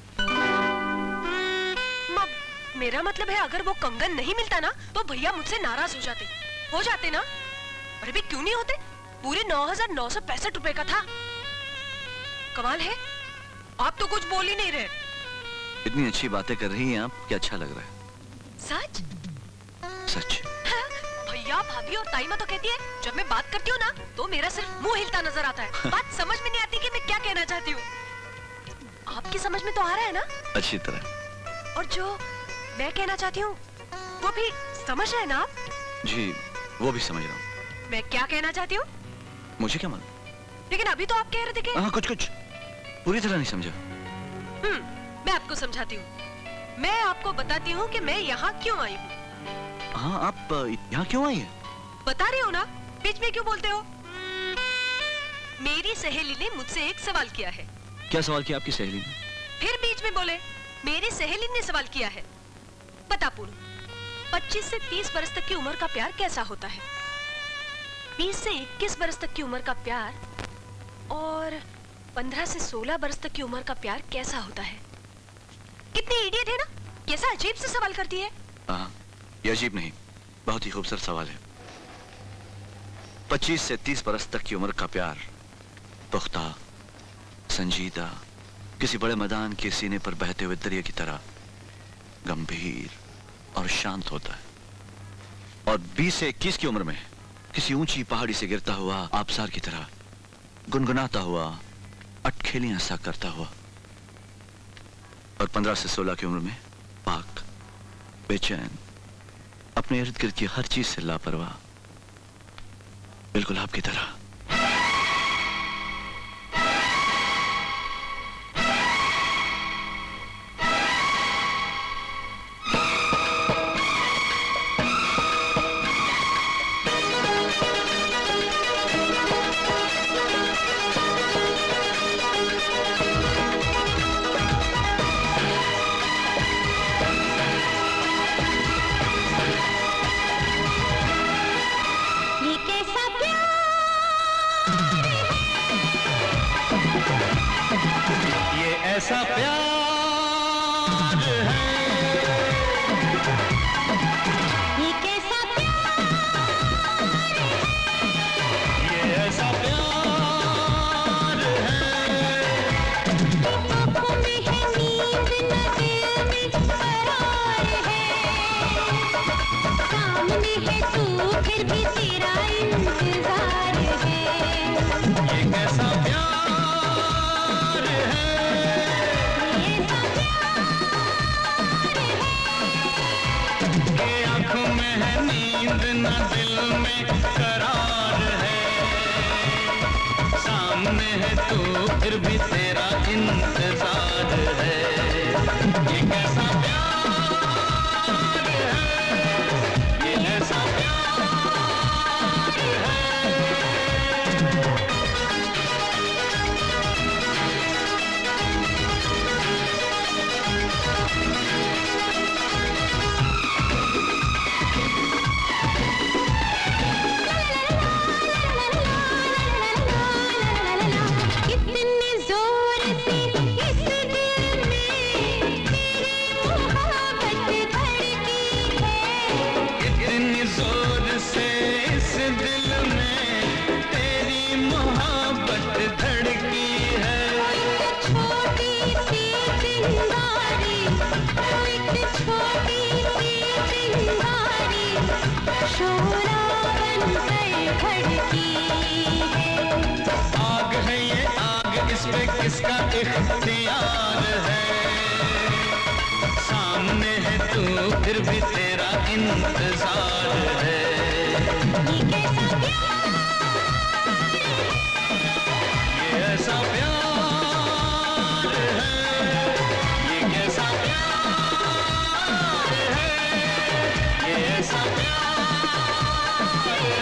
म, मेरा मतलब है अगर वो कंगन नहीं मिलता ना तो भैया मुझसे नाराज हो जाते हो जाते ना। अरे भी क्यों नहीं होते? पूरे नौ हजार नौ सौ पैंसठ रुपए का था। कमाल है, आप तो कुछ बोल ही नहीं रहे। इतनी अच्छी बातें कर रही हैं आप, क्या अच्छा लग रहा है। सच सच। हाँ, भैया भाभी और ताई माँ तो कहती है जब मैं बात करती हूँ ना तो मेरा सिर्फ मुंह हिलता नजर आता है। बात समझ में नहीं आती कि मैं क्या कहना चाहती हूँ। आपकी समझ में तो आ रहा है ना? अच्छी तरह। और जो मैं कहना चाहती हूँ वो भी समझ रहे हैं ना आप? जी, वो भी समझ रहा हूँ। मैं क्या कहना चाहती हूँ? मुझे क्या मालूम? लेकिन अभी तो आप कह रहे थे कि हाँ, कुछ कुछ पूरी तरह नहीं समझा। हम्म, मैं आपको समझाती हूँ। मैं आपको बताती हूँ कि मैं यहाँ क्यों आई हूँ। हाँ, आप यहाँ क्यों आई हैं? बता रही हो ना, बीच में क्यों बोलते हो? मेरी सहेली ने मुझसे एक सवाल किया है। क्या सवाल किया आपकी सहेली ने? फिर बीच में बोले। मेरी सहेली ने सवाल किया है, बता पूनम, पच्चीस से तीस बरस तक की उम्र का प्यार कैसा होता है? बीस से इक्कीस बरस तक की उम्र का प्यार और पंद्रह से सोलह बरस तक की उम्र का प्यार कैसा होता है? कितनी इडियट है ना, कैसा अजीब से सवाल करती है। हाँ, ये अजीब नहीं, बहुत ही खूबसूरत सवाल है। पच्चीस से तीस बरस तक की उम्र का प्यार पुख्ता, संजीदा, किसी बड़े मैदान के सीने पर बहते हुए दरिया की तरह गंभीर और शांत होता है। और बीस से इक्कीस की उम्र में किसी ऊंची पहाड़ी से गिरता हुआ आबशार की तरह गुनगुनाता हुआ, अटखेलियां सा करता हुआ। और पंद्रह से सोलह की उम्र में पाक, बेचैन, अपने इर्द गिर्द की हर चीज से लापरवाह, बिल्कुल आपकी तरह। ऐसा प्यार है, ये कैसा प्यार है, ये ऐसा प्यार है, आँखों में है नींद न दिल में करार है, सामने है तू फिर भी तेरा इंतजार है, ये कैसा प्यार न दिल में करार है, सामने है तू फिर भी तेरा इंतजार है, ये कैसा प्यार है, ये ऐसा प्यार है। किसका इख्तियार है, सामने है तू फिर भी तेरा इंतजार है, ये कैसा प्यार है, ये ऐसा प्यार है, ये कैसा प्यार है, ये ऐसा प्यार है।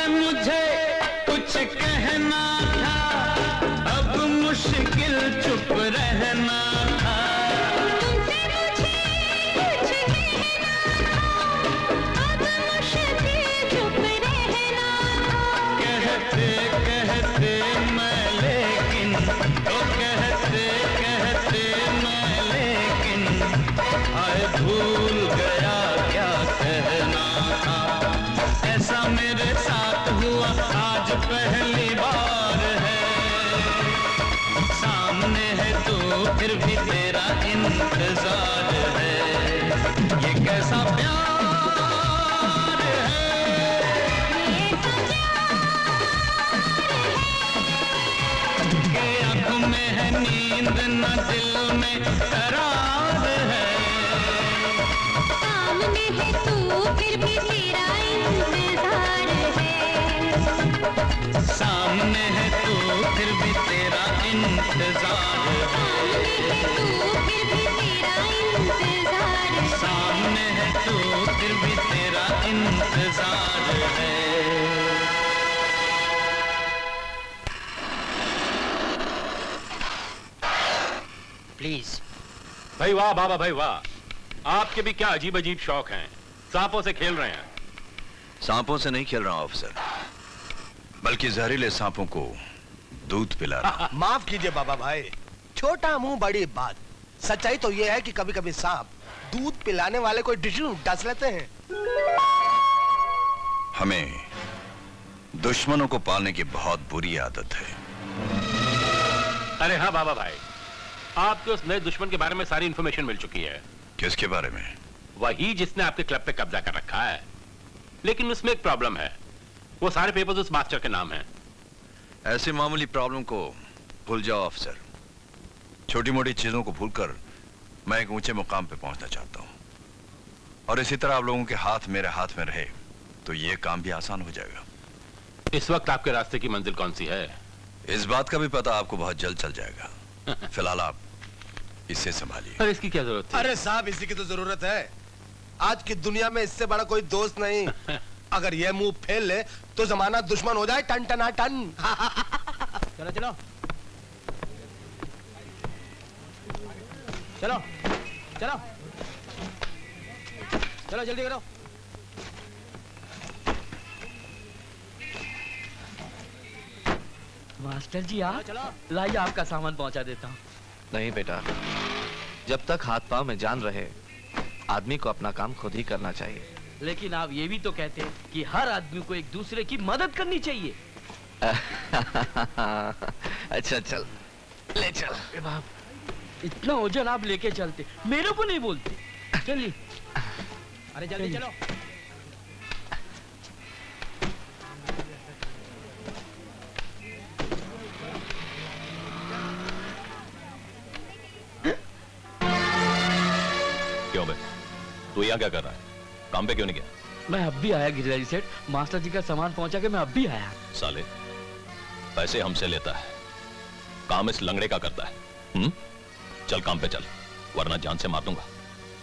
मुझे कुछ कहना था, अब मुश्किल चुप रहना था। तुमसे मुझे कुछ कहना था, अब मुश्किल चुप रहना था। कहते कहते मैं लेकिन, तो कहते कहते मैं लेकिन, आए भूल गया क्या कहना था। ऐसा मेरे साथ हुआ आज पहली बार है। सामने है तो फिर भी तेरा इंतजार है। ये कैसा प्यार है, ये ऐसा प्यार है कि आँख में है नींद न दिल में करार है। सामने है तू फिर भी तेरा इंतजार है। सामने है तू फिर भी तेरा इंतजार है। सामने है तू फिर भी तेरा इंतजार है। प्लीज। भाई वाह बाबा भाई वाह, आपके भी क्या अजीब अजीब शौक हैं। सांपों से खेल रहे हैं। सांपों से नहीं खेल रहा हूं ऑफिसर, बल्कि जहरीले सांपों को दूध पिला रहा। माफ कीजिए बाबा भाई, छोटा मुंह बड़ी बात। सच्चाई तो ये है कि कभी कभी सांप दूध पिलाने वाले को डिशू डस लेते हैं। हमें दुश्मनों को पालने की बहुत बुरी आदत है। अरे हाँ बाबा भाई, आपके उस नए दुश्मन के बारे में सारी इंफॉर्मेशन मिल चुकी है। किसके बारे में? वही जिसने आपके क्लब पे कब्जा कर रखा है। लेकिन उसमें एक प्रॉब्लम है, वो सारे पेपर्स उस मास्टर के नाम हैं। ऐसी मामूली प्रॉब्लम को भूल जाओ ऑफिसर। छोटी मोटी चीजों को भूलकर मैं एक ऊंचे मुकाम पे पहुंचना चाहता हूं, और इसी तरह आप लोगों के हाथ मेरे हाथ में रहे तो ये काम भी आसान हो जाएगा। इस वक्त आपके रास्ते की मंजिल कौन सी है? इस बात का भी पता आपको बहुत जल्द चल जाएगा। फिलहाल आप इसे संभालिए। अरे इसकी क्या जरूरत थी? अरे साहब, इसी की तो जरूरत है। आज की दुनिया में इससे बड़ा कोई दोस्त नहीं। अगर ये मुंह फेल ले तो जमाना दुश्मन हो जाए टन टना टन। चलो चलो चलो चलो चलो जल्दी करो। मास्टर जी आप लाइए, आपका सामान पहुंचा देता हूँ। नहीं बेटा, जब तक हाथ पांव में जान रहे आदमी को अपना काम खुद ही करना चाहिए। लेकिन आप ये भी तो कहते हैं कि हर आदमी को एक दूसरे की मदद करनी चाहिए। अच्छा चल ले चल। बाप, इतना वजन आप लेके चलते, मेरे को नहीं बोलते। चलिए। अरे जल्दी चलो। क्यों बे, तू यहाँ क्या कर रहा है? काम पे क्यों नहीं गया? मैं अब भी आया गिरिराज सेठ, मास्टर जी का सामान पहुंचा के मैं अब भी आया। साले पैसे हमसे लेता है, काम इस लंगड़े का करता है। हुँ? चल काम पे चल, वरना जान से मार दूंगा।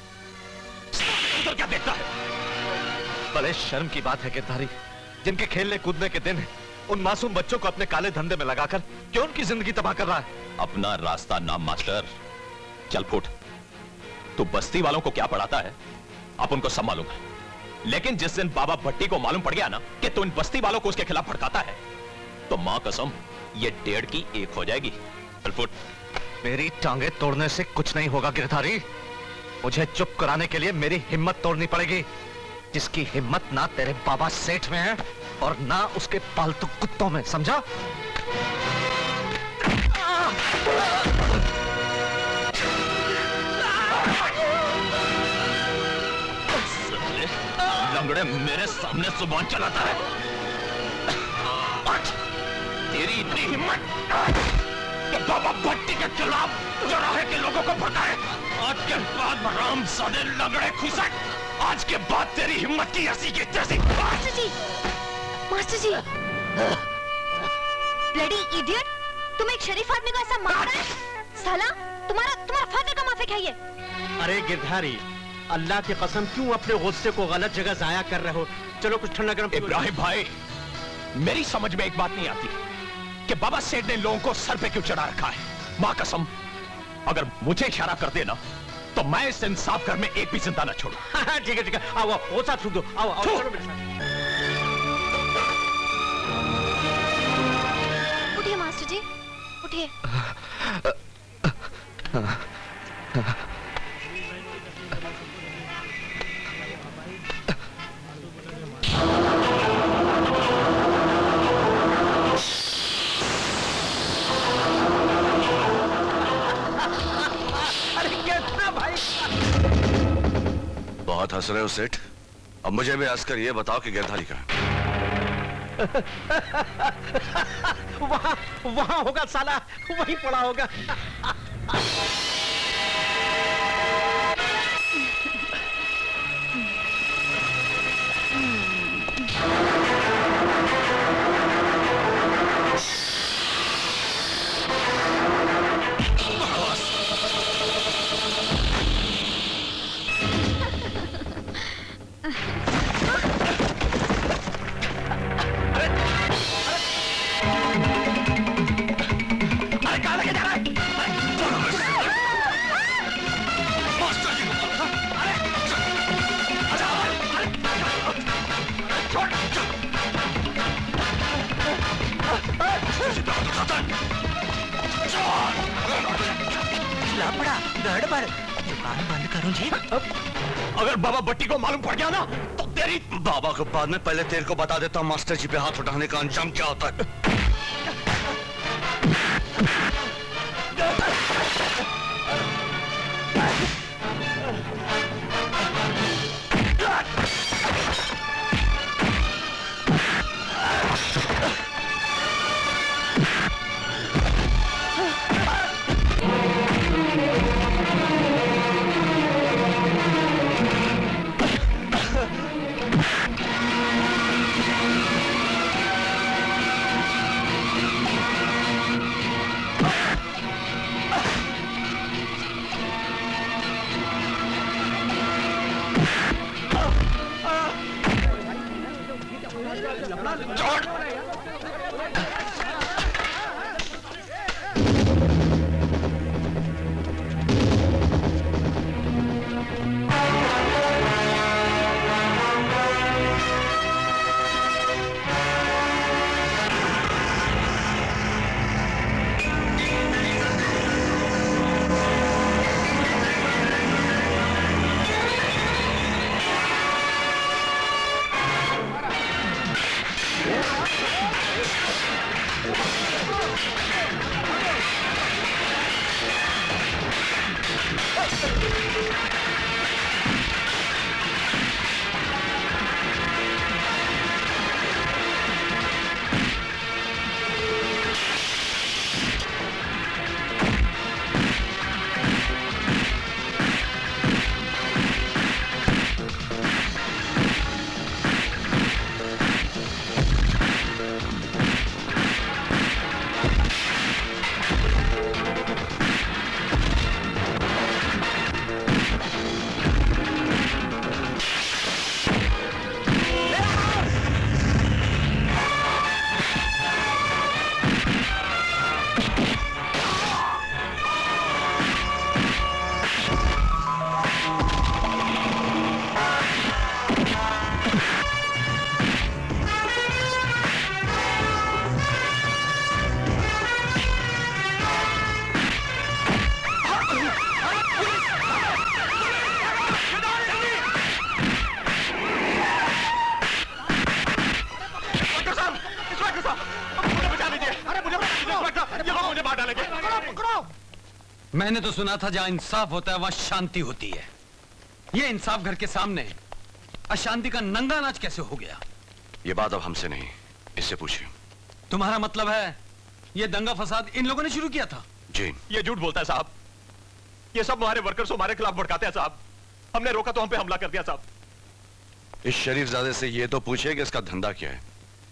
तो क्या देखता है? बड़े शर्म की बात है गिरधारी, जिनके खेलने कूदने के दिन है, उन मासूम बच्चों को अपने काले धंधे में लगाकर क्यों उनकी जिंदगी तबाह कर रहा है? अपना रास्ता नाम मास्टर, चल फुट। तू बस्ती वालों को क्या पढ़ाता है आप उनको सब मालूम है, लेकिन जिस दिन बाबा भट्टी को मालूम पड़ गया ना कि तू इन बस्ती वालों को उसके खिलाफ भड़काता है, तो मां कसम ये डेढ़ की एक हो जाएगी। चल फुट। मेरी टांगे तोड़ने से कुछ नहीं होगा गिरधारी, मुझे चुप कराने के लिए मेरी हिम्मत तोड़नी पड़ेगी, जिसकी हिम्मत ना तेरे बाबा सेठ में है और ना उसके पालतू कुत्तों में, समझा? लंगड़े मेरे सामने जुबान चलाता है। तेरी इतनी हिम्मत कि बाबा भट्टी के खिलाफ चौराहे के लोगों को भड़काए। आज के बाद हरामजादे लंगड़े खुसट, आज के बाद तेरी हिम्मत की ऐसी की तैसी। Master ji, master ji, bloody idiot, तुम एक शरीफ आदमी को ऐसा मार रहा है? साला, तुम्हारा तुम्हारा फादर का माफिक है ये। अरे गिरधारी, अल्लाह की कसम क्यों अपने गुस्से को गलत जगह जाया कर रहे हो? चलो कुछ ठंडा गरम। इब्राहिम भाई, मेरी समझ में एक बात नहीं आती कि बाबा सेठ ने लोगों को सर पे क्यों चढ़ा रखा है। मां कसम, अगर मुझे इशारा कर देना तो मैं इस इंसाफ घर में एक भी जिंदा न छोड़ू। ठीक है ठीक है, आओ आओ, वो साथ छू दो, आओ आओ, चलो मेरे साथ। उठिए मास्टर जी, उठिए। बहुत हंस रहे हो सेठ, अब मुझे भी हंसकर ये बताओ कि गिरधारी कहाँ है? वहां वहां होगा साला, वहीं पड़ा होगा। लापड़ा गड़बड़, दुकान बंद करूं जी। अगर बाबा भट्टी को मालूम पड़ गया ना तो तेरी बाबा को बाद में, पहले तेरे को बता देता हूँ मास्टर जी पे हाथ उठाने का अंजाम क्या होता है। मैंने तो सुना था जहां इंसाफ होता है वहां शांति होती है। ये इंसाफ घर के सामने अशांति का नंगा नाच कैसे हो गया? ये बात अब हमसे नहीं, इससे पूछिए। तुम्हारा मतलब है ये दंगा फसाद इन लोगों ने शुरू किया था? जी। ये झूठ बोलता है साहब। ये सब हमारे वर्कर्स हमारे खिलाफ भड़काते हैं साहब। हमने रोका तो हम पे हमला कर दिया साहब। इस शरीफजादे से ये तो पूछिए कि इसका धंधा क्या है।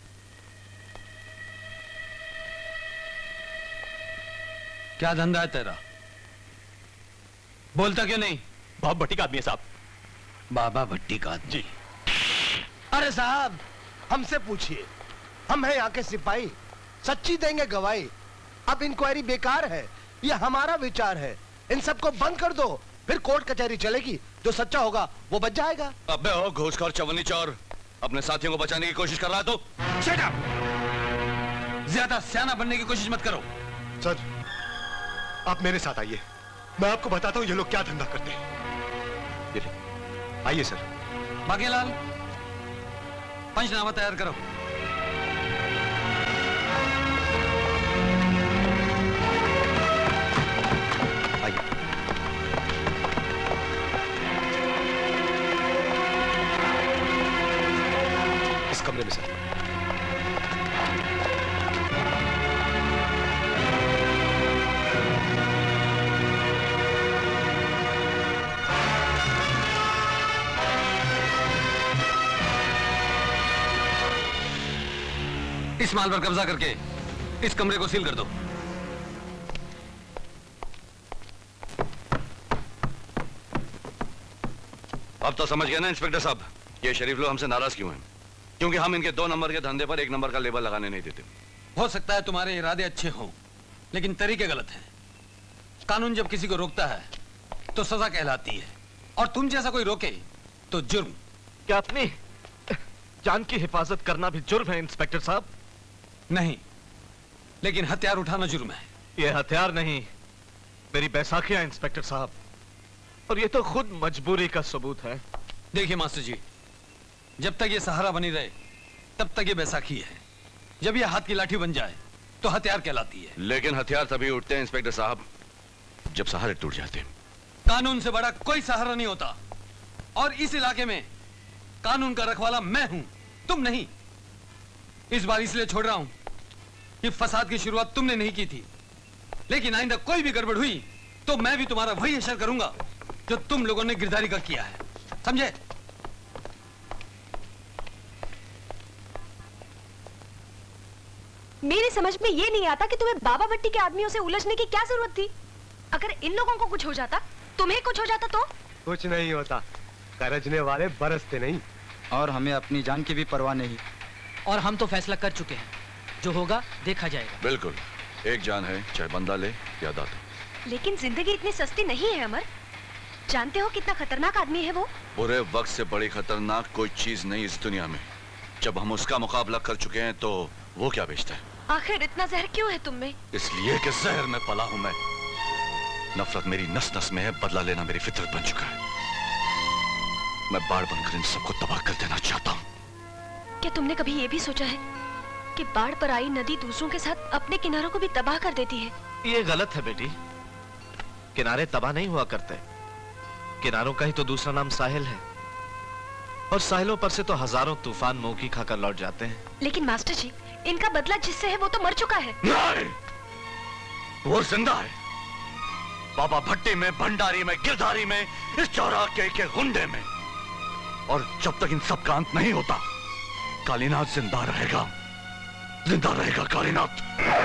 क्या धंधा है तेरा? बोलता क्यों नहीं? बाबा भट्टी का आदमी है साहब। बाबा भट्टी का आदमी? जी। अरे साहब, हमसे पूछिए। हम हैं यहाँ के सिपाही, सच्ची देंगे गवाही। अब इंक्वायरी बेकार है, ये हमारा विचार है। इन सबको बंद कर दो, फिर कोर्ट कचहरी चलेगी। जो सच्चा होगा वो बच जाएगा। अबे हो घूसखोर चवन्नी चोर, अपने साथियों को बचाने की कोशिश कर रहा है तो? Shut up! ज्यादा सियाना बनने की कोशिश मत करो। सर, आप मेरे साथ आइए, मैं आपको बताता हूँ ये लोग क्या धंधा करते हैं। ये ले, आइए सर। बागेलाल, पंचनामा तैयार करो। इस कमरे में सर। इस माल पर कब्जा करके इस कमरे को सील कर दो। अब तो समझ गए ना इंस्पेक्टर साहब, ये शरीफ लोग हमसे नाराज क्यों हैं? क्योंकि हम इनके दो नंबर के धंधे पर एक नंबर का लेबल लगाने नहीं देते। हो सकता है तुम्हारे इरादे अच्छे हों, लेकिन तरीके गलत हैं। कानून जब किसी को रोकता है तो सजा कहलाती है, और तुम जैसा कोई रोके तो जुर्म। क्या अपनी जान की हिफाजत करना भी जुर्म है इंस्पेक्टर साहब? नहीं, लेकिन हथियार उठाना जुर्म है। ये हथियार नहीं, मेरी बैसाखियां इंस्पेक्टर साहब, और ये तो खुद मजबूरी का सबूत है। देखिए मास्टर जी, जब तक ये सहारा बनी रहे तब तक ये बैसाखी है। जब ये हाथ की लाठी बन जाए तो हथियार कहलाती है। लेकिन हथियार तभी उठते हैं इंस्पेक्टर साहब जब सहारे टूट जाते हैं। कानून से बड़ा कोई सहारा नहीं होता, और इस इलाके में कानून का रखवाला मैं हूं, तुम नहीं। इस बार इसलिए छोड़ रहा हूं कि फसाद की शुरुआत तुमने नहीं की थी, लेकिन आइंदा कोई भी गड़बड़ हुई तो मैं भी तुम्हारा वही असर करूंगा जो तुम लोगों ने गिरदारी का किया है, समझे? मेरी समझ में ये नहीं आता कि तुम्हें बाबा भट्टी के आदमियों से उलझने की क्या जरूरत थी। अगर इन लोगों को कुछ हो जाता, तुम्हें कुछ हो जाता तो? कुछ नहीं होता, गरजने वाले बरसते नहीं। और हमें अपनी जान की भी परवाह नहीं। और हम तो फैसला कर चुके हैं, जो होगा देखा जाएगा। बिल्कुल, एक जान है, चाहे बंदा ले या दाता। लेकिन जिंदगी इतनी सस्ती नहीं है अमर। जानते हो कितना खतरनाक आदमी है वो? बुरे वक्त से बड़ी खतरनाक कोई चीज नहीं इस दुनिया में। जब हम उसका मुकाबला कर चुके हैं तो वो क्या बेचता है? आखिर इतना जहर क्यों है तुम में? इसलिए कि जहर में पला हूं मैं। नफरत मेरी नस नस में है, बदला लेना मेरी फितरत बन चुका है। मैं बाढ़ बनकर इन सबको तबाह कर देना चाहता हूँ। क्या तुमने कभी ये भी सोचा है कि बाढ़ पर आई नदी दूसरों के साथ अपने किनारों को भी तबाह कर देती है? ये गलत है बेटी, किनारे तबाह नहीं हुआ करते। किनारों का ही तो दूसरा नाम साहिल है, और साहिलों पर से तो हजारों तूफान मुंह की खाकर लौट जाते हैं। लेकिन मास्टर जी, इनका बदला जिससे है वो तो मर चुका है। नहीं, वो जिंदा है। बाबा भट्टी में, भंडारी में, गिरधारी में, इस चौराहा के, के गुंडे में। और जब तक इन सब का अंत नहीं होता, कालीनाथ जिंदा रहेगा, जिंदा रहेगा कालीनाथ।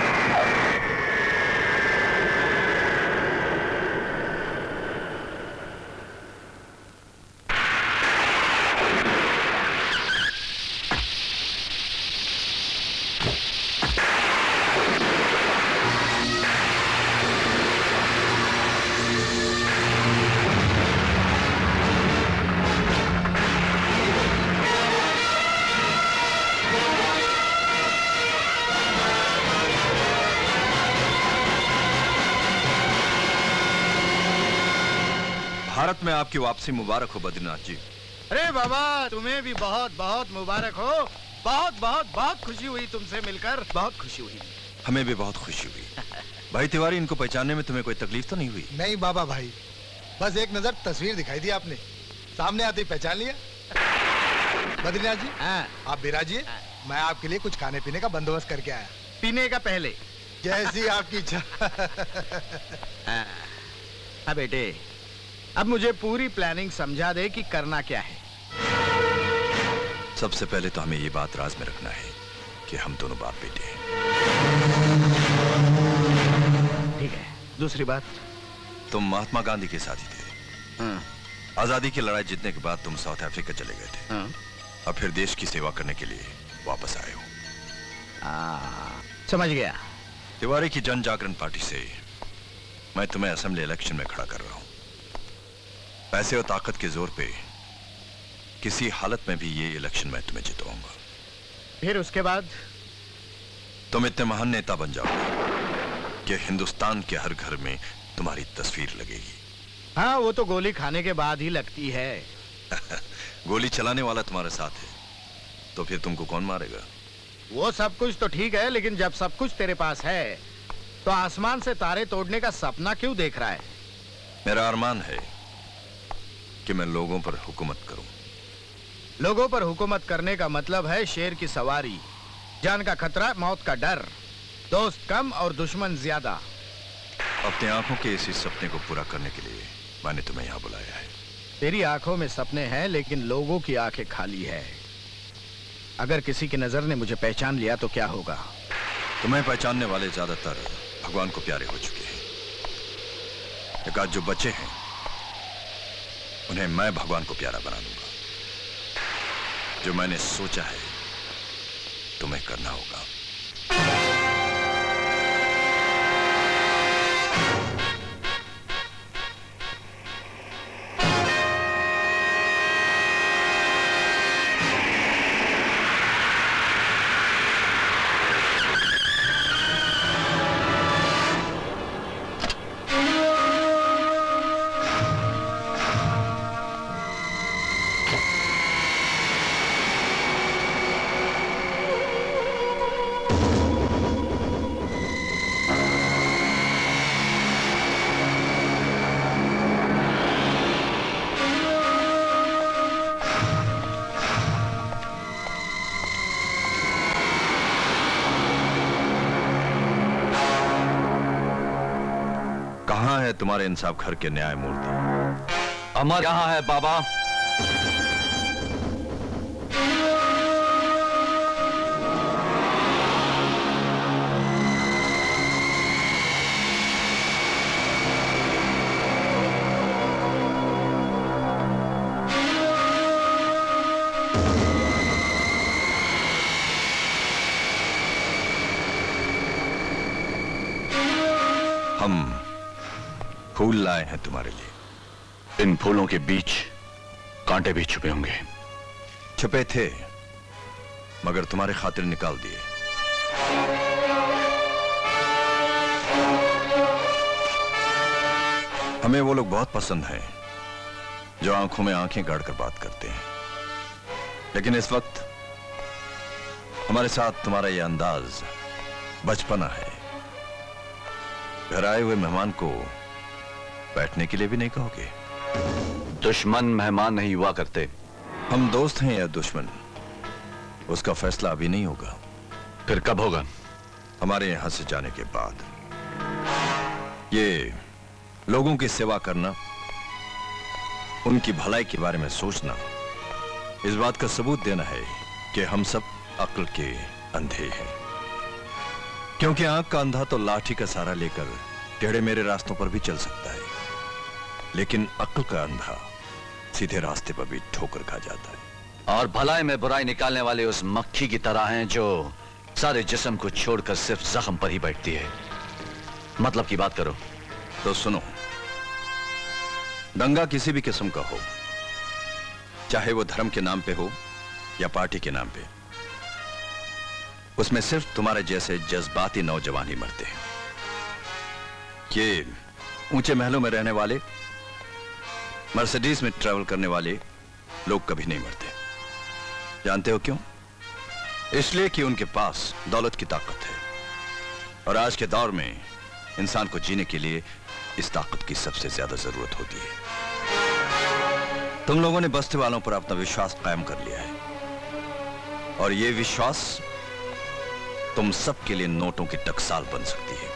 भारत में आपकी वापसी मुबारक हो बद्रीनाथ जी। अरे बाबा, तुम्हें भी बहुत बहुत मुबारक हो। बहुत बहुत बहुत खुशी हुई तुमसे मिलकर, बहुत खुशी हुई। हमें भी बहुत खुशी हुई। भाई तिवारी, इनको पहचानने में तुम्हें कोई तकलीफ तो नहीं हुई? नहीं बाबा भाई, बस एक नजर तस्वीर दिखाई दी आपने, सामने आते ही पहचान लिया। बद्रीनाथ जी, आप बिराजिए, मैं आपके लिए कुछ खाने पीने का बंदोबस्त करके आया। पीने का पहले? जैसी आपकी इच्छा। हाँ बेटे, अब मुझे पूरी प्लानिंग समझा दे कि करना क्या है। सबसे पहले तो हमें ये बात राज में रखना है कि हम दोनों बाप बेटे हैं। ठीक है। दूसरी बात, तुम महात्मा गांधी के साथी थे। आजादी की लड़ाई जीतने के बाद तुम साउथ अफ्रीका चले गए थे। अब फिर देश की सेवा करने के लिए वापस आए हो। हाँ, समझ गया। तिवारी की जन जागरण पार्टी से मैं तुम्हें असेंबली इलेक्शन में खड़ा कर रहा हूं। पैसे और ताकत के जोर पे किसी हालत में भी ये इलेक्शन मैं तुम्हें जितवाऊंगा। फिर उसके बाद तुम इतने महान नेता बन जाओगे कि हिंदुस्तान के हर घर में तुम्हारी तस्वीर लगेगी। हाँ, वो तो गोली खाने के बाद ही लगती है। गोली चलाने वाला तुम्हारे साथ है, तो फिर तुमको कौन मारेगा? वो सब कुछ तो ठीक है, लेकिन जब सब कुछ तेरे पास है तो आसमान से तारे तोड़ने का सपना क्यों देख रहा है? मेरा अरमान है कि मैं लोगों पर हुकूमत करूं। लोगों पर हुकूमत करने का मतलब है शेर की सवारी, जान का खतरा, मौत का डर, दोस्त कम और दुश्मन ज्यादा। अपनी आंखों के इसी सपने को पूरा करने के लिए मैंने तुम्हें यहाँ बुलाया है। तेरी आंखों में सपने हैं, लेकिन लोगों की आंखें खाली है। अगर किसी की नजर ने मुझे पहचान लिया तो क्या होगा? तुम्हें पहचानने वाले ज्यादातर भगवान को प्यारे हो चुके हैं। एक आज जो बच्चे हैं उन्हें मैं भगवान को प्यारा बना दूंगा। जो मैंने सोचा है तुम्हें करना होगा। तुम्हारे इंसाफ घर के न्याय मूर्ति अमर कहाँ है बाबा? हम फूल लाए हैं तुम्हारे लिए। इन फूलों के बीच कांटे भी छुपे होंगे। छुपे थे, मगर तुम्हारे खातिर निकाल दिए। हमें वो लोग बहुत पसंद हैं जो आंखों में आंखें गाड़कर बात करते हैं, लेकिन इस वक्त हमारे साथ तुम्हारा ये अंदाज बचपना है। घर आए हुए मेहमान को बैठने के लिए भी नहीं कहोगे। दुश्मन मेहमान नहीं हुआ करते। हम दोस्त हैं या दुश्मन, उसका फैसला अभी नहीं होगा। फिर कब होगा? हमारे यहां से जाने के बाद। ये लोगों की सेवा करना, उनकी भलाई के बारे में सोचना, इस बात का सबूत देना है कि हम सब अक्ल के अंधे हैं। क्योंकि आंख का अंधा तो लाठी का सहारा लेकर टेढ़े मेरे रास्तों पर भी चल सकता है, लेकिन अक्ल का अंधा सीधे रास्ते पर भी ठोकर खा जाता है। और भलाई में बुराई निकालने वाले उस मक्खी की तरह हैं जो सारे जिस्म को छोड़कर सिर्फ जख्म पर ही बैठती है। मतलब की बात करो तो सुनो, दंगा किसी भी किस्म का हो, चाहे वो धर्म के नाम पे हो या पार्टी के नाम पे, उसमें सिर्फ तुम्हारे जैसे जज्बाती नौजवान ही मरते हैं। ये ऊंचे महलों में रहने वाले, मर्सिडीज में ट्रैवल करने वाले लोग कभी नहीं मरते। जानते हो क्यों? इसलिए कि उनके पास दौलत की ताकत है, और आज के दौर में इंसान को जीने के लिए इस ताकत की सबसे ज्यादा जरूरत होती है। तुम लोगों ने बस्ती वालों पर अपना विश्वास कायम कर लिया है, और यह विश्वास तुम सबके लिए नोटों की टकसाल बन सकती है।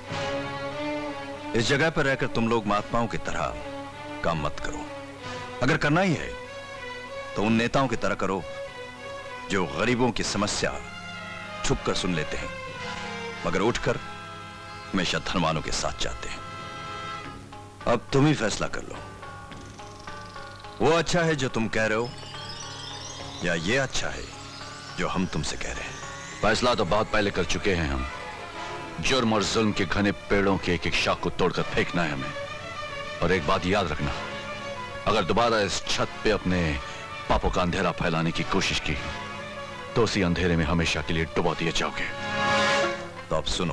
इस जगह पर रहकर तुम लोग महात्माओं की तरह काम मत करो। अगर करना ही है तो उन नेताओं की तरह करो जो गरीबों की समस्या छुप कर सुन लेते हैं, मगर उठकर हमेशा धनवानों के साथ जाते हैं। अब तुम ही फैसला कर लो, वो अच्छा है जो तुम कह रहे हो, या ये अच्छा है जो हम तुमसे कह रहे हैं। फैसला तो बहुत पहले कर चुके हैं हम। जुर्म और जुल्म के घने पेड़ों के एक एक शाख को तोड़कर फेंकना है हमें। और एक बात याद रखना, अगर दोबारा इस छत पे अपने पापों का अंधेरा फैलाने की कोशिश की तो उसी अंधेरे में हमेशा के लिए डुबा दिए जाओगे। तो अब सुनो,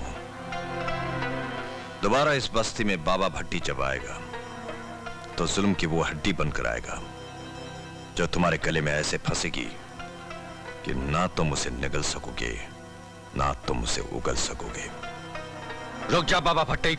दोबारा इस बस्ती में बाबा भट्टी जब आएगा तो जुल्म की वो हड्डी बनकर आएगा जो तुम्हारे गले में ऐसे फंसेगी कि ना तुम उसे निगल सकोगे ना तुम उसे उगल सकोगे। रुक जा बाबा भट्टी।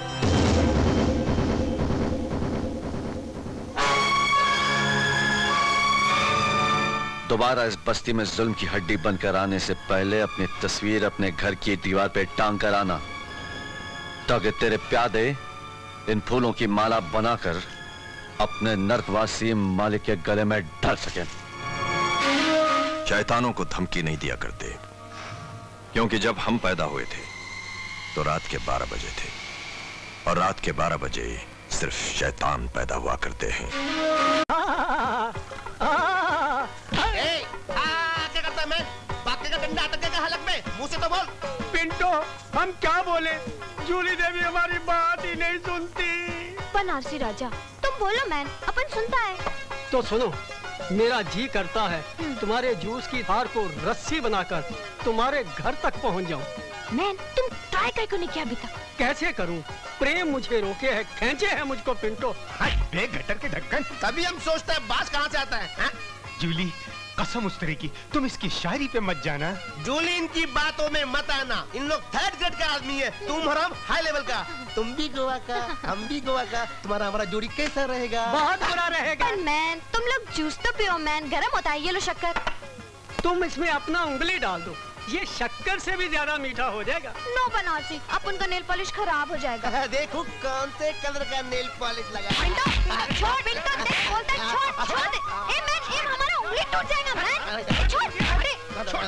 दोबारा इस बस्ती में जुल्म की हड्डी बनकर आने से पहले अपनी तस्वीर अपने घर की दीवार पे टांग कर आना, ताकि तेरे प्यादे इन फूलों की माला बनाकर अपने नर्कवासी मालिक के गले में डाल सकें। शैतानों को धमकी नहीं दिया करते, क्योंकि जब हम पैदा हुए थे तो रात के बारह बजे थे और रात के बारह बजे सिर्फ शैतान पैदा हुआ करते हैं। ए, आ, क्या करता है मैं? बाकी का डंडा अटक गया हलक में, मुंह से तो बोल। पिंटो, हम क्या बोले? जूली देवी हमारी बात ही नहीं सुनती। बनारसी राजा, तुम बोलो मैन, अपन सुनता है। तो सुनो, मेरा जी करता है तुम्हारे जूस की धार को रस्सी बनाकर तुम्हारे घर तक पहुंच जाऊं। मैन, तुम ट्राई कर क्यों नहीं किया अभी तक? कैसे करूं? प्रेम मुझे रोके है, खींचे है मुझको पिंटो। बे गटर के ढक्कन, तभी हम सोचते हैं बास कहाँ से आता है, है? जूली, कसम उस तरह की, तुम इसकी शायरी पे मत जाना। जूली, इनकी बातों में मत आना। इन लोग थर्ड ग्रेड का आदमी है, तुम हराम हाई लेवल का। तुम भी गोवा का, हम भी गोवा का। तुम्हारा हमारा जोड़ी कैसा रहेगा? बहुत बुरा रहेगा। मैन, तुम लोग जूस तो पियो मैन, गर्म होता है। ये लो शक्कर। तुम इसमें अपना उंगली डाल दो, ये शक्कर से भी ज्यादा मीठा हो जाएगा। नो बनारसी, अब उनका नेल पॉलिश खराब हो जाएगा। देखो कौन से कलर का नेल पॉलिश लगा। पिंटो, छोड़ पिंटो, देख बोलता है, छोड़, छोड़ दे। ए मैन, ये हमारा उंगली टूट जाएगा मैन। छोड़, छोड़,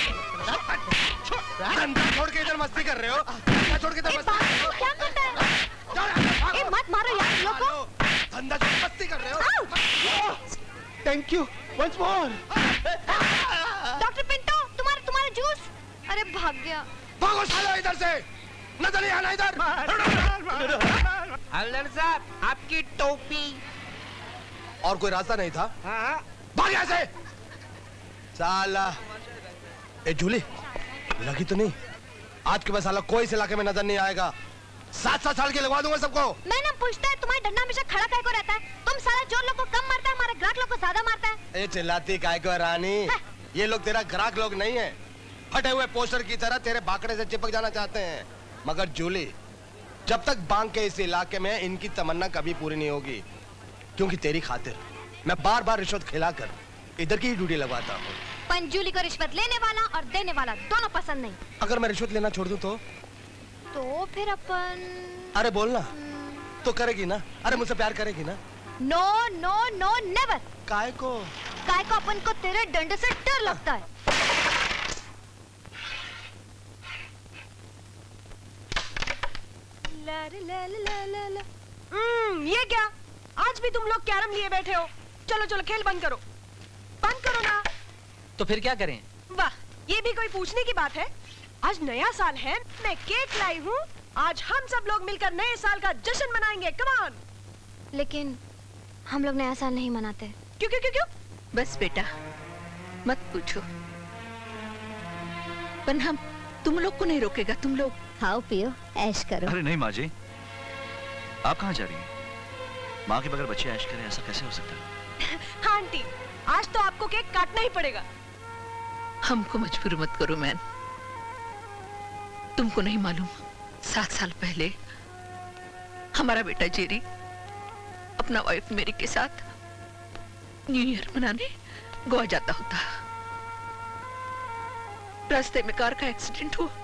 धंधा छोड़ के इधर मस्ती कर रहे हो? धंधा छोड़ के इधर मस्ती कर रहे हो? क्या करता है? ए मत मारो यार लोगों को। धंधा छोड़ के मस्ती कर रहे हो? Thank you once more. Doctor Pinto, तुम्हारा तुम्हारा जूस। अरे भाग गया। भागो सालो इधर से, नजर नहीं आना इधर। हल्दर साहब, आपकी टोपी। और कोई रास्ता नहीं था? हाँ। भाग यहाँ से। साला, ए जूली, लगी तो नहीं? आज के बाद साला कोई इस इलाके में नजर नहीं आएगा। सात सात साल के लगवा दूंगा सबको। मैं ना पूछता है तुम्हारा डंडा हमेशा खड़ा काय को रहता है? तुम सारा जोर लोग को कम मारता है, हमारे ग्राहक लोग को ज्यादा मारता है। ए चिल्लाती काय को रानी? ये लोग तेरा ग्राहक लोग नहीं है, फटे हुए पोस्टर की तरह तेरे बाकड़े से चिपक जाना चाहते हैं। मगर जूली, जब तक बांग के इस इलाके में इनकी तमन्ना कभी पूरी नहीं होगी, क्योंकि तेरी खातिर मैं बार बार रिश्वत खिलाकर इधर की ही ड्यूटी लगवाता हूँ। पंजूली को रिश्वत लेने वाला और देने वाला दोनों पसंद नहीं। अगर मैं रिश्वत लेना छोड़ दूं तो? तो फिर अपन... अरे बोलना तो करेगी ना? अरे मुझसे प्यार करेगी ना? No no no never. काय को? काय को अपन को तेरे डंडे से डर लगता है। ला ला ला ला ला। हम्म, ये क्या? आज भी तुम लोग कैरम लिए बैठे हो? चलो चलो खेल बंद करो, बंद करो ना। तो फिर क्या करें? वाह, ये भी कोई पूछने की बात है? आज नया साल है, मैं केक लाई हूँ। आज हम सब लोग मिलकर नए साल का जश्न मनाएंगे। Come on. लेकिन हम लोग नया साल नहीं मनाते। क्यों क्यों क्यों क्यों? बस बेटा, मत पूछो। पर हम तुम लोग को नहीं रोकेगा। तुम लोग खाओ पियो ऐश करो। अरे नहीं माँ जी, आप कहाँ जा रही हैं? माँ के बगैर बच्चे ऐश करें, ऐसा कैसे हो सकता है? हाँ आंटी, आज तो आपको केक काटना ही पड़ेगा। हमको मजबूर मत करो मैन। तुमको नहीं मालूम, सात साल पहले हमारा बेटा जेरी अपना वाइफ मेरी के साथ न्यू ईयर मनाने गोवा जाता होता। रास्ते में कार का एक्सीडेंट हुआ,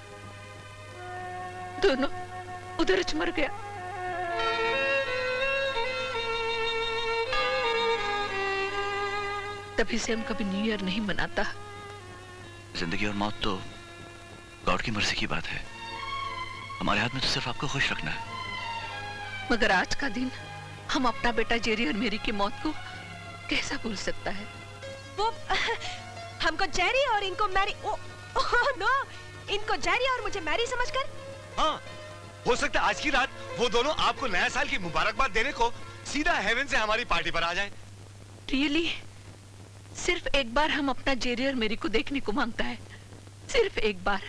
दोनों उधर च मर गया। तभी से हम कभी न्यू ईयर नहीं मनाता। जिंदगी और मौत तो गॉड की मर्जी की बात है। हमारे हाथ में तो सिर्फ आपको खुश रखना है। मगर आज का दिन हम अपना बेटा जेरी और मेरी की मौत को कैसा भूल सकता है? वो हमको जेरी और इनको मैरी ओ, ओह नो, इनको जैरी और मुझे मैरी समझकर? हाँ, हो सकता है आज की रात वो दोनों आपको नया साल की मुबारकबाद देने को सीधा हेवन से हमारी पार्टी पर आ जाएं। रियली? सिर्फ एक बार हम अपना जेरी और मेरी को देखने को मांगता है, सिर्फ एक बार।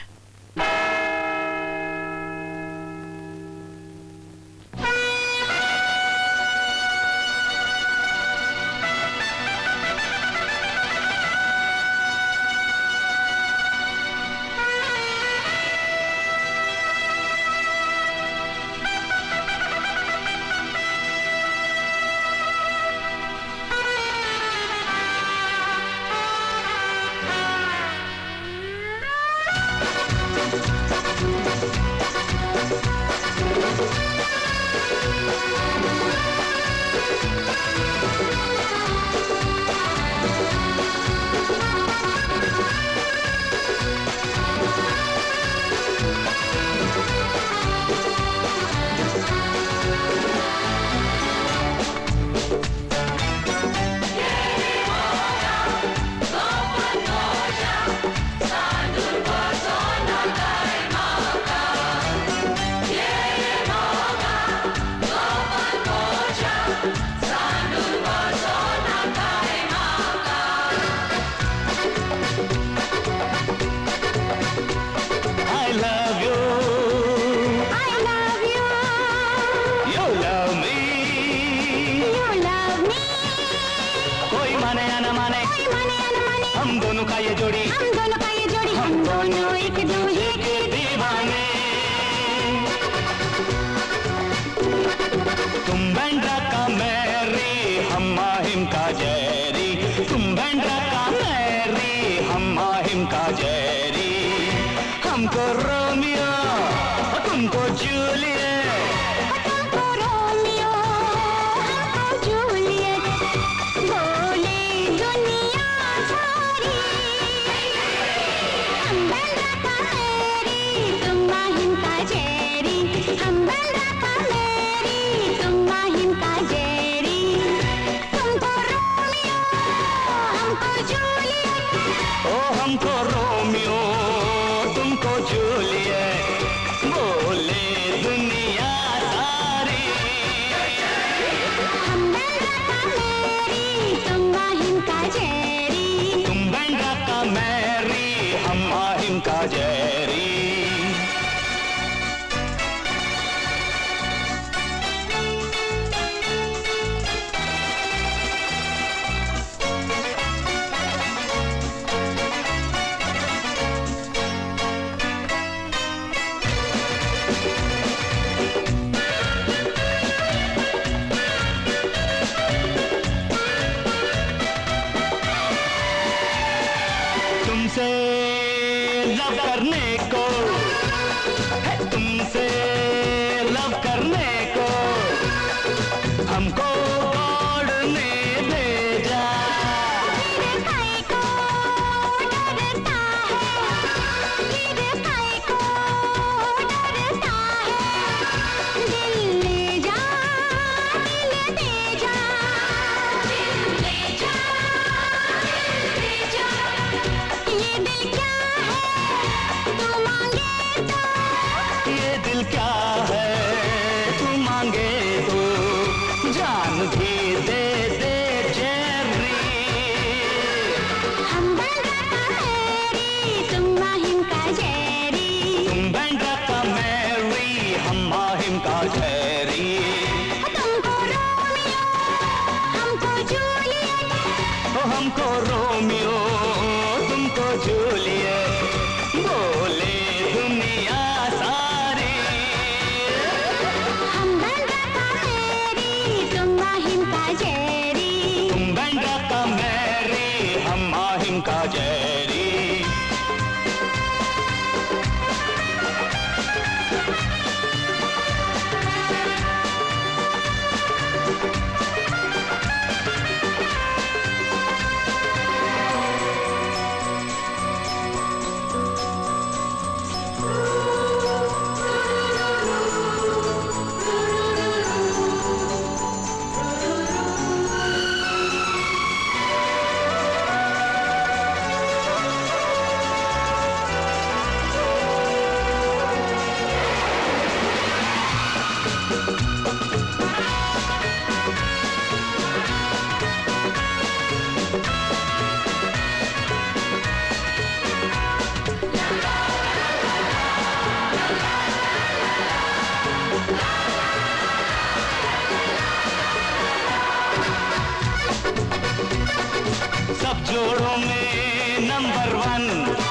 जोड़ों में नंबर वन,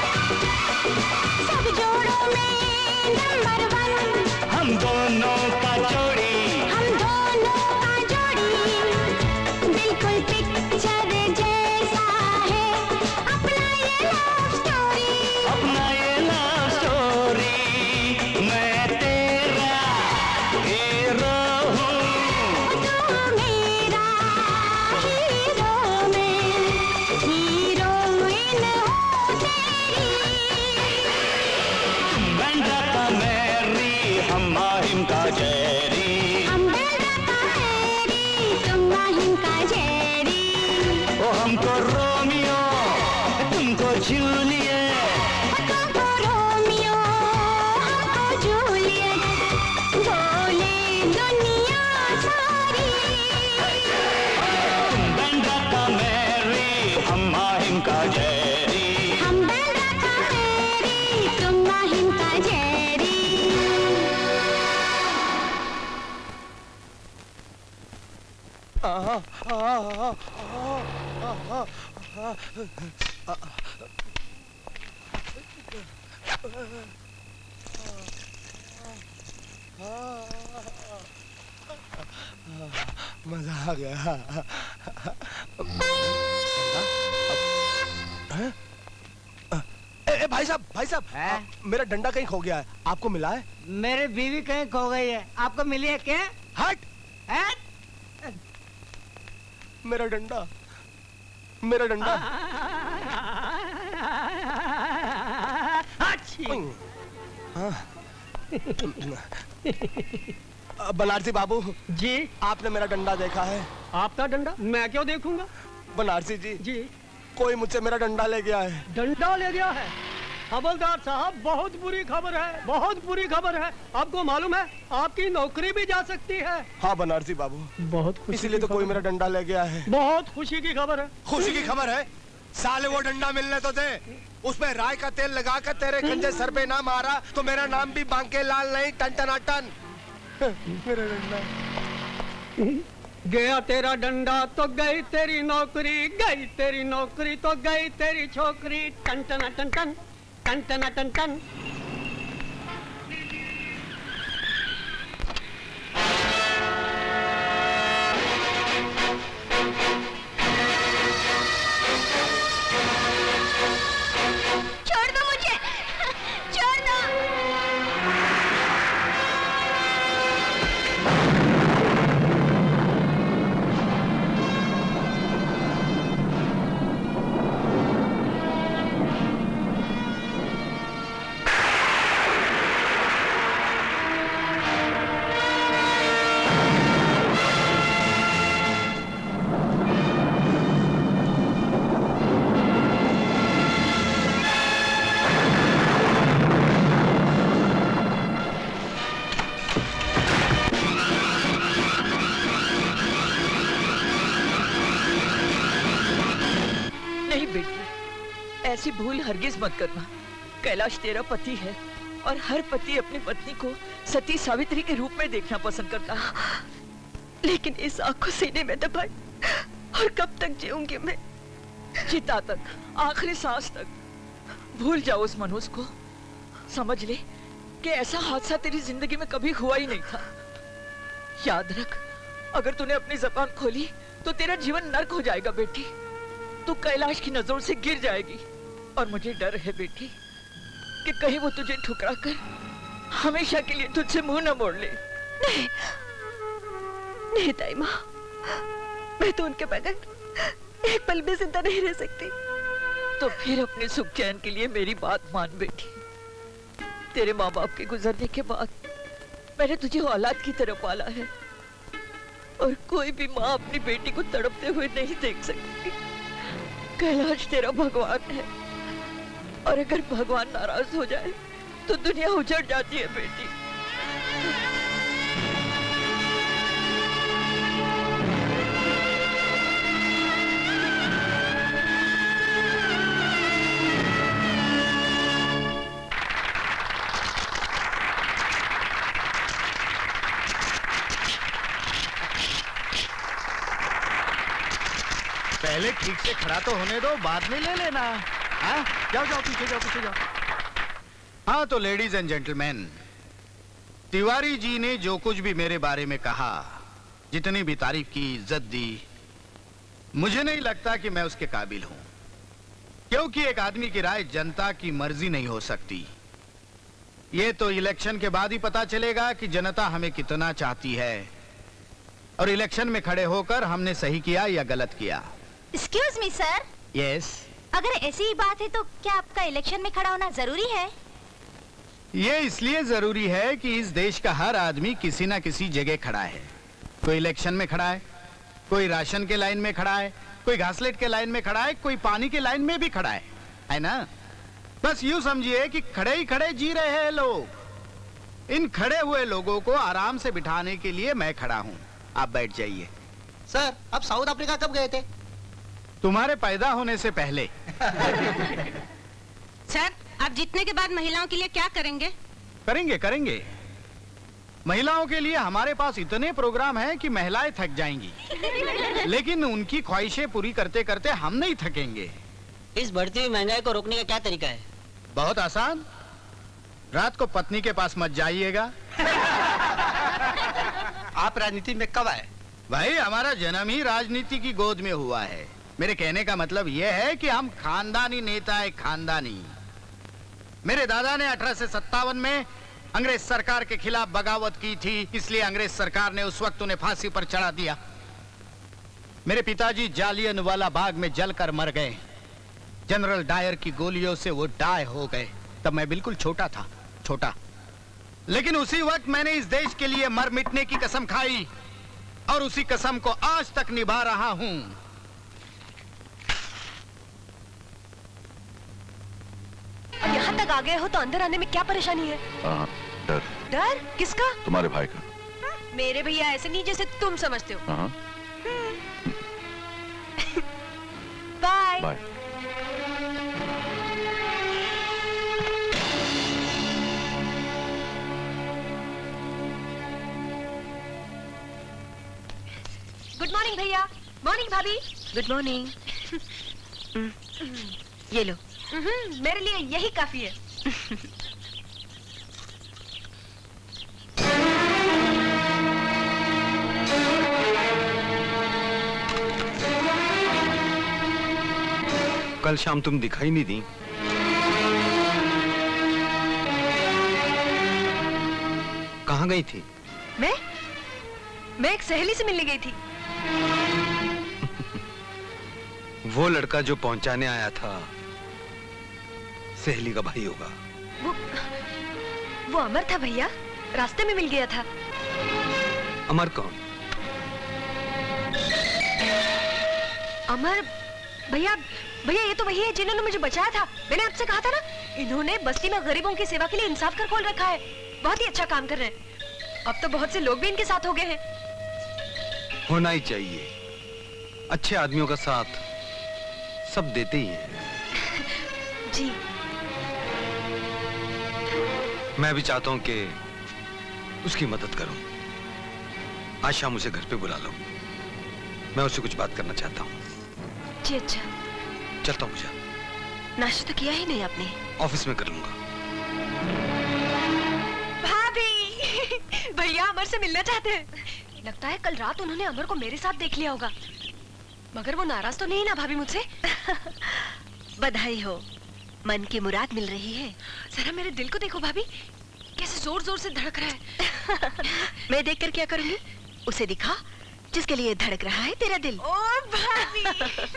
सब जोड़ों में नंबर वन, हम दोनों का जोड़ी, हम दोनों का जोड़ी, बिल्कुल पिक्चर जैसा है अपना ये लव स्टोरी, अपना ये लव स्टोरी। मैं तेरा हीरो हूँ, तू मेरा हीरो, मैं हीरोइन हूँ तेरी। तुम बंदा का मेरी, हम माहिम का जेरी, हम बंदा का मेरी, तुम माहिम का जेरी। ओ हमको रोमियो, तुमको जूलियट, तुमको रोमियो, हमको जूलियट, बोले दुनिया सारी। तुम बंदा का मेरी, हम माहिम का जेरी, हम बंदा का मेरी, तुम माहिम का जेरी। आहा, आहा, आहा, आहा, मजा आ गया। ए, ए, भाई साहब, भाई साहब, मेरा डंडा कहीं खो गया है, आपको मिला है? मेरी बीवी कहीं खो गई है, आपको मिली है क्या? हट, हट। मेरा डंडा, मेरा डंडा। हाँ। बनारसी बाबू जी, आपने मेरा डंडा देखा है? आपका डंडा मैं क्यों देखूंगा? बनारसी जी जी, कोई मुझसे मेरा डंडा ले गया है। डंडा ले गया है? हवलदार साहब, बहुत बुरी खबर है, बहुत बुरी खबर है। आपको मालूम है आपकी नौकरी भी जा सकती है। हाँ बनारसी बाबू, बहुत खुशी इसीलिए तो कोई मेरा डंडा ले गया है। बहुत खुशी की खबर है। खुशी की खबर है? साले वो डंडा मिलने तो दे, उसमें राय का तेल लगा कर तेरे गंजे सर पे ना मारा तो मेरा नाम भी बांके लाल नहीं, टन टना टन। मेरा डंडा गया तेरा डंडा तो गई तेरी नौकरी, गई तेरी नौकरी तो गई तेरी छोकरी, टन टना टन टन टन टना टन टन। छोड़ दो मुझे, छोड़ दो। ऐसी भूल हरगिज मत करना। कैलाश तेरा पति है और हर पति अपनी पत्नी को सती सावित्री के रूप में देखना पसंद करता है। लेकिन इस आग को सीने में दबाए और कब तक जीऊंगी मैं? चिता तक, आखिरी सांस तक। भूल जाओ उस मनुष्य को। समझ ले कि ऐसा हादसा तेरी जिंदगी में कभी हुआ ही नहीं था। याद रख, अगर तूने अपनी जबान खोली तो तेरा जीवन नर्क हो जाएगा बेटी। तू कैलाश की नजरों से गिर जाएगी और मुझे डर है बेटी कि कहीं वो तुझे ठुकरा कर हमेशा के लिए तुझसे मुंह न मोड़ ले। नहीं, नहीं ताई माँ, मैं तो उनके बगैर एक पल भी जिंदा नहीं रह सकती। तो फिर अपने सुख चैन के लिए मेरी बात मान बेटी। तेरे माँ बाप के गुजरने के बाद मैंने तुझे औलाद की तरह पाला है और कोई भी माँ अपनी बेटी को तड़पते हुए नहीं देख सकती। कैलाश तेरा भगवान है और अगर भगवान नाराज हो जाए तो दुनिया उजड़ जाती है बेटी। पहले ठीक से खड़ा तो होने दो, बाद में ले लेना। हाँ जाओ जाओ पीछे जाओ पीछे जाओ। हाँ तो ladies and gentleman, Tiwari ji ने जो कुछ भी मेरे बारे में कहा, जितनी भी तारीफ की, इज्जत दी, मुझे नहीं लगता कि मैं उसके काबिल हूं, क्योंकि एक आदमी की राय जनता की मर्जी नहीं हो सकती। ये तो इलेक्शन के बाद ही पता चलेगा कि जनता हमें कितना चाहती है और इलेक्शन में खड़े होकर हमने सही किया या गलत किया। Excuse me sir. यस। अगर ऐसी ही बात है तो क्या आपका इलेक्शन में खड़ा होना जरूरी है? ये इसलिए जरूरी है कि इस देश का हर आदमी किसी ना किसी जगह खड़ा है। कोई इलेक्शन में खड़ा है, कोई राशन के लाइन में खड़ा है, कोई घासलेट के लाइन में खड़ा है, कोई पानी के लाइन में भी खड़ा है, है ना? बस यूं समझिए कि खड़े ही खड़े जी रहे हैं लोग। इन खड़े हुए लोगों को आराम से बिठाने के लिए मैं खड़ा हूं। आप बैठ जाइए। सर, आप साउथ अफ्रीका कब गए थे? तुम्हारे पैदा होने से पहले। सर, आप जीतने के बाद महिलाओं के लिए क्या करेंगे? करेंगे करेंगे महिलाओं के लिए हमारे पास इतने प्रोग्राम हैं कि महिलाएं थक जाएंगी, लेकिन उनकी ख्वाहिशें पूरी करते करते हम नहीं थकेंगे। इस बढ़ती हुई महंगाई को रोकने का क्या तरीका है? बहुत आसान। रात को पत्नी के पास मत जाइएगा। आप राजनीति में कब आए? भाई, हमारा जन्म ही राजनीति की गोद में हुआ है। मेरे कहने का मतलब यह है कि हम खानदानी नेता है, खानदानी। मेरे दादा ने अठारह सौ सत्तावन में अंग्रेज सरकार के खिलाफ बगावत की थी, इसलिए अंग्रेज सरकार ने उस वक्त उन्हें फांसी पर चढ़ा दिया। मेरे पिताजी जालियनवाला बाग में जलकर मर गए। जनरल डायर की गोलियों से वो डाय हो गए। तब मैं बिल्कुल छोटा था, छोटा। लेकिन उसी वक्त मैंने इस देश के लिए मर मिटने की कसम खाई और उसी कसम को आज तक निभा रहा हूं। अब यहाँ तक आ गए हो तो अंदर आने में क्या परेशानी है? हाँ, डर। डर किसका? तुम्हारे भाई का। मेरे भैया ऐसे नहीं जैसे तुम समझते हो। हाँ। बाय। बाय। गुड मॉर्निंग भैया। मॉर्निंग भाभी। Good morning. ये लो। मेरे लिए यही काफी है। कल शाम तुम दिखाई नहीं दी। कहाँ गई थी? मैं मैं एक सहेली से मिलने गई थी। वो लड़का जो पहुंचाने आया था सहेली का भाई होगा। वो वो अमर था भैया, रास्ते में मिल गया था। अमर कौन? अमर भैया भैया ये तो वही है जिन्होंने मुझे बचाया था। मैंने आपसे कहा था ना, इन्होंने बस्ती में गरीबों की सेवा के लिए इंसाफ घर खोल रखा है। बहुत ही अच्छा काम कर रहे हैं। अब तो बहुत से लोग भी इनके साथ हो गए हैं। होना ही चाहिए। अच्छे आदमियों का साथ सब देते ही हैं। जी। मैं भी चाहता हूं कि उसकी मदद करूं। आज शाम उसे घर पे बुला लो। मैं उससे कुछ बात करना चाहता हूं। जी अच्छा। चलता हूं मुझे। नाश्ता तो किया ही नहीं आपने? ऑफिस में कर लूंगा। भाभी भैया अमर से मिलना चाहते हैं। लगता है कल रात उन्होंने अमर को मेरे साथ देख लिया होगा। मगर वो नाराज तो नहीं ना भाभी मुझसे? बधाई हो, मन की मुराद मिल रही है। जरा मेरे दिल को देखो भाभी, कैसे जोर जोर से धड़क रहा है। मैं देखकर क्या करूंगी? उसे दिखा जिसके लिए धड़क रहा है तेरा दिल। ओ भाभी।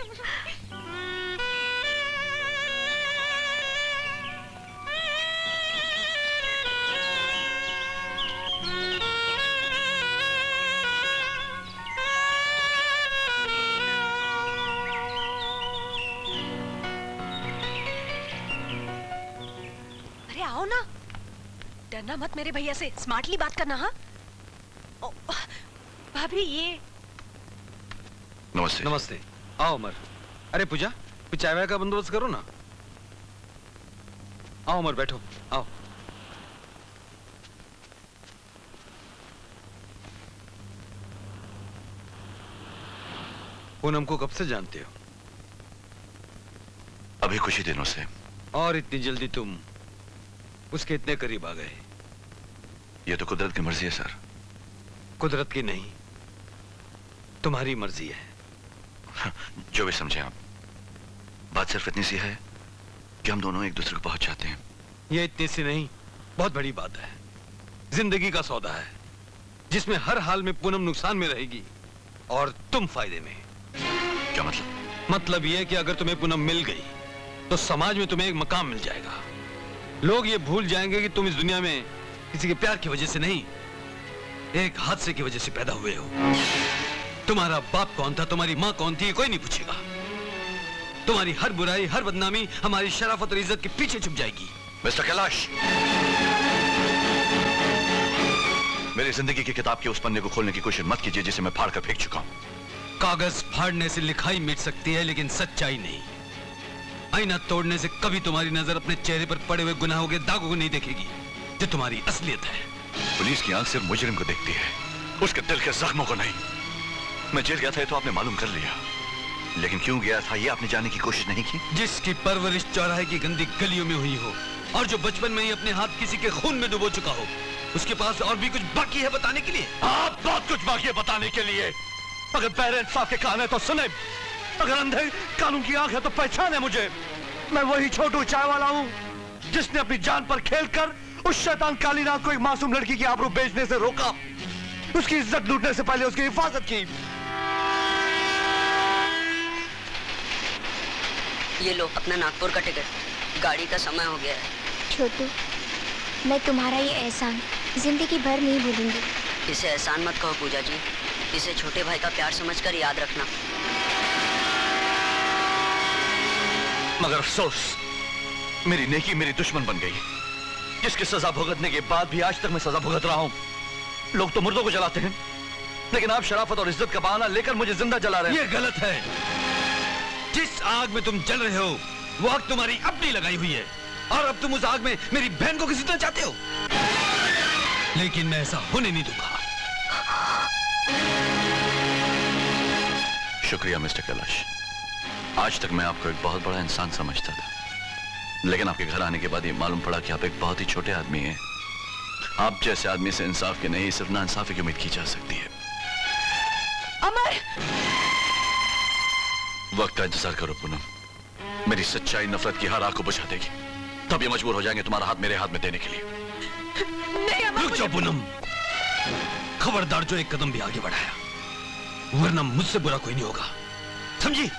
अरे आओ ना, डरना मत मेरे भैया से, स्मार्टली बात करना। हाँ भाभी ये। नमस्ते। नमस्ते। आओ अमर। अरे पूजा, कुछ चाय वाय का बंदोबस्त करो ना। आओ अमर, बैठो। आओ। पूनम को कब से जानते हो? अभी कुछ ही दिनों से। और इतनी जल्दी तुम उसके इतने करीब आ गए? ये तो कुदरत की मर्जी है सर। कुदरत की नहीं, तुम्हारी मर्जी है। जो भी समझे आप। बात सिर्फ इतनी सी है कि हम दोनों एक दूसरे को बहुत चाहते हैं। ये इतनी सी नहीं, बहुत बड़ी बात है। जिंदगी का सौदा है जिसमें हर हाल में पूनम नुकसान में रहेगी और तुम फायदे में। क्या मतलब? मतलब यह कि अगर तुम्हें पूनम मिल गई तो समाज में तुम्हें एक मकाम मिल जाएगा। लोग ये भूल जाएंगे कि तुम इस दुनिया में किसी के प्यार की वजह से नहीं, एक हादसे की वजह से पैदा हुए हो। तुम्हारा बाप कौन था, तुम्हारी माँ कौन थी, कोई नहीं पूछेगा। तुम्हारी हर बुराई, हर बदनामी हमारी शराफत और इज्जत के पीछे छुप जाएगी। मिस्टर कैलाश, मेरी जिंदगी की किताब के उस पन्ने को खोलने की कोशिश मत कीजिए जिसे मैं फाड़ कर फेंक चुका हूं। कागज फाड़ने से लिखाई मिट सकती है लेकिन सच्चाई नहीं। आईना तोड़ने से कभी तुम्हारी नजर अपने चेहरे पर पड़े हुए गुनाहों के दागों को नहीं देखेगी जो तुम्हारी असलियत है। पुलिस की आंख सिर्फ मुजरिम को देखती है, उसके दिल के जख्मों को नहीं। मैं जेल गया था तो आपने मालूम कर लिया, लेकिन क्यों गया था ये आपने जानने की कोशिश नहीं की। जिसकी परवरिश चौराहे की गंदी गलियों में हुई हो और जो बचपन में ही अपने हाथ किसी के खून में डुबो चुका हो, उसके पास और भी कुछ बाकी है बताने के लिए। आप बहुत कुछ बाकी है बताने के लिए। अगर पैर इंसाफ के कान है तो सुने, अगर अंधे कानून की आंख है तो पहचाने मुझे। मैं वही छोटू चाय वाला हूँ जिसने अपनी जान पर खेलकर उस शैतान कालीनाथ को एक मासूम लड़की की आबरू बेचने से रोका, उसकी इज्जत लूटने से पहले उसकी हिफाजत की। ये लो अपना नागपुर का टिकट, गाड़ी का समय हो गया है। छोटू, मैं तुम्हारा ये एहसान जिंदगी भर नहीं भूलूंगी। इसे एहसान मत कहो पूजा जी, इसे छोटे भाई का प्यार समझकर याद रखना। मगर अफसोस, मेरी नेकी मेरी दुश्मन बन गई, जिसकी सजा भुगतने के बाद भी आज तक मैं सजा भुगत रहा हूं। लोग तो मुर्दों को जलाते हैं, लेकिन आप शराफत और इज्जत का बहाना लेकर मुझे जिंदा जला रहे हैं। ये गलत है। जिस आग में तुम जल रहे हो वो आग तुम्हारी अपनी लगाई हुई है और अब तुम उस आग में मेरी बहन को घसीटना चाहते हो, लेकिन मैं ऐसा होने नहीं दूंगा। शुक्रिया मिस्टर कैलाश। आज तक मैं आपको एक बहुत बड़ा इंसान समझता था, लेकिन आपके घर आने के बाद ये मालूम पड़ा कि आप एक बहुत ही छोटे आदमी हैं। आप जैसे आदमी से इंसाफ की नहीं सिर्फ ना इंसाफी की उम्मीद की जा सकती है। अमर! वक्त का इंतजार करो पूनम, मेरी सच्चाई नफरत की हर आग को बुझा देगी, तब ये मजबूर हो जाएंगे तुम्हारा हाथ मेरे हाथ में देने के लिए। नहीं अमर, रुक जाओ पूनम, खबरदार जो एक कदम भी आगे बढ़ाया, वरना मुझसे बुरा कोई नहीं होगा, समझी?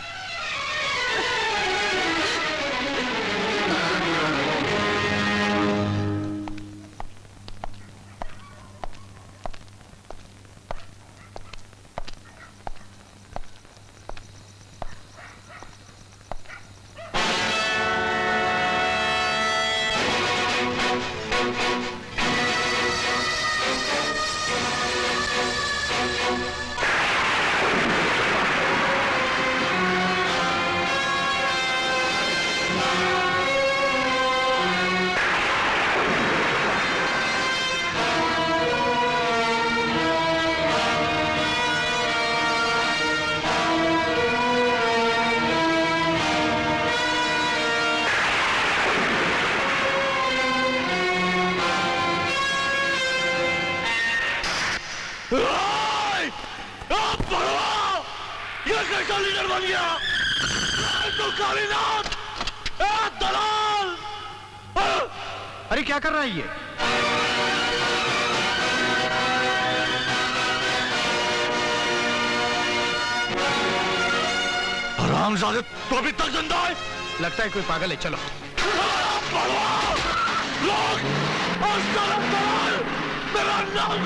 अरे क्या कर रहा है ये? हरामजादे, तो अभी तक जिंदा है? लगता है कोई पागल है, चलो। लोग, मेरा नाम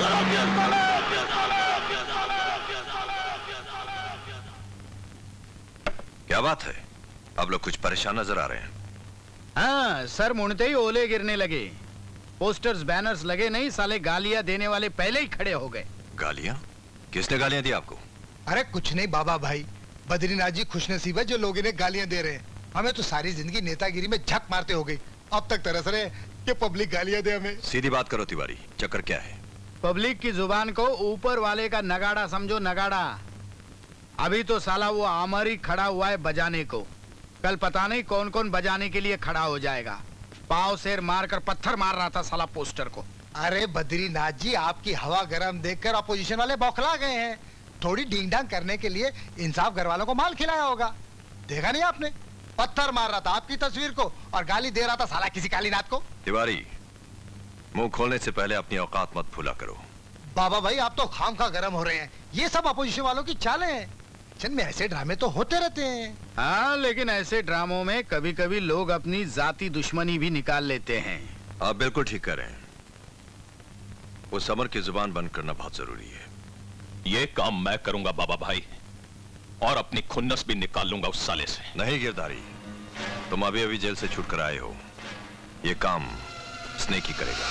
क्या बात है? आप लोग कुछ परेशान नजर आ रहे हैं। हाँ, सर मुड़ते ही ओले गिरने लगे। पोस्टर्स बैनर्स लगे नहीं, साले गालियां देने वाले पहले ही खड़े हो गए। गालियां? किसने गालियां दी आपको? अरे कुछ नहीं बाबा भाई, बद्रीनाथ जी खुशनसीब है जो लोग इन्हें गालियां दे रहे हैं। हमें तो सारी जिंदगी नेतागिरी में झक मारते हो गई, अब तक तरस रहे कि पब्लिक गालियां दे हमें। सीधी बात करो तिवारी, चक्कर क्या है? पब्लिक की जुबान को ऊपर वाले का नगाड़ा समझो, नगाड़ा। अभी तो साला वो आमर ही खड़ा हुआ है बजाने को, कल पता नहीं कौन कौन बजाने के लिए खड़ा हो जाएगा। पाव शेर मारकर पत्थर मार रहा था साला पोस्टर को। अरे बद्रीनाथ जी, आपकी हवा गर्म देखकर अपोजिशन वाले बौखला गए हैं। थोड़ी डींग डांग करने के लिए इंसाफ घर वालों को माल खिलाया होगा। देखा नहीं आपने? पत्थर मार रहा था आपकी तस्वीर को और गाली दे रहा था साला किसी कालीनाथ को। तिवारी, मुंह खोलने से पहले अपनी औकात मत भूला करो। बाबा भाई, आप तो खामखा गर्म हो रहे हैं। ये सब अपोजिशन वालों की चालें हैं। में ऐसे ड्रामे तो होते रहते हैं। हाँ, लेकिन ऐसे ड्रामों में कभी कभी लोग अपनी जाती दुश्मनी भी निकाल लेते हैं। आप बिल्कुल ठीक कह रहे हैं। वो समर की जुबान बंद करना बहुत जरूरी है। ये काम मैं करूंगा बाबा भाई, और अपनी खुन्नस भी निकाल लूंगा उस साले से। नहीं गिरधारी, तुम अभी अभी जेल से छूट कर आए हो। ये काम स्नेक ही करेगा।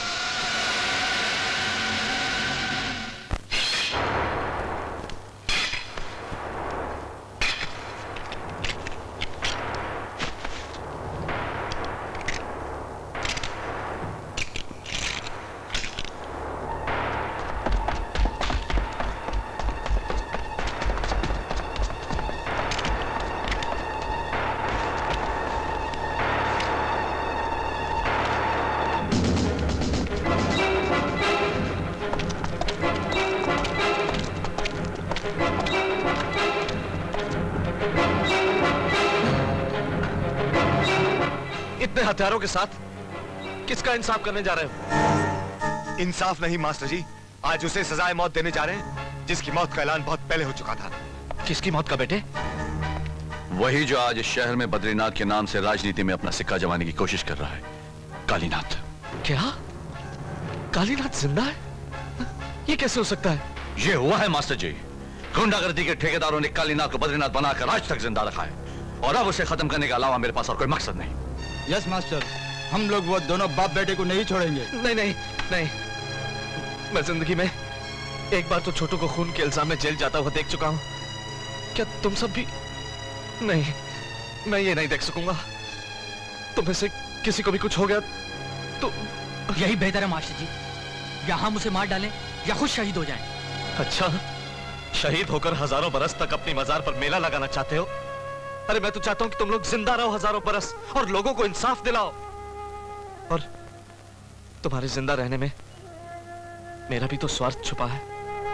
हथियारों के साथ किसका इंसाफ करने जा रहे हो? इंसाफ नहीं मास्टर जी, आज उसे सजाए मौत देने जा रहे हैं जिसकी मौत का ऐलान बहुत पहले हो चुका था। किसकी मौत का बेटे? वही जो आज इस शहर में बद्रीनाथ के नाम से राजनीति में अपना सिक्का जमाने की कोशिश कर रहा है, कालीनाथ। क्या? कालीनाथ जिंदा है? ये कैसे हो सकता है? ये हुआ है मास्टर जी। गुंडागर्दी के ठेकेदारों ने कालीनाथ को बद्रीनाथ बनाकर आज तक जिंदा रखा है, और अब उसे खत्म करने के अलावा मेरे पास और कोई मकसद नहीं। यस मास्टर, हम लोग वो दोनों बाप बेटे को नहीं छोड़ेंगे। नहीं नहीं नहीं, मैं जिंदगी में एक बार तो छोटू को खून के इल्जाम में जेल जाता हुआ देख चुका हूं। क्या तुम सब भी? नहीं, मैं ये नहीं देख सकूंगा। तुम्हें से किसी को भी कुछ हो गया तो यही बेहतर है मास्टर जी, या हम उसे मार डालें या खुद शहीद हो जाएं। अच्छा, शहीद होकर हजारों बरस तक अपनी मजार पर मेला लगाना चाहते हो? अरे मैं तो चाहता हूं कि तुम लोग जिंदा रहो हजारों बरस और लोगों को इंसाफ दिलाओ। और तुम्हारे जिंदा रहने में मेरा भी तो स्वार्थ छुपा है।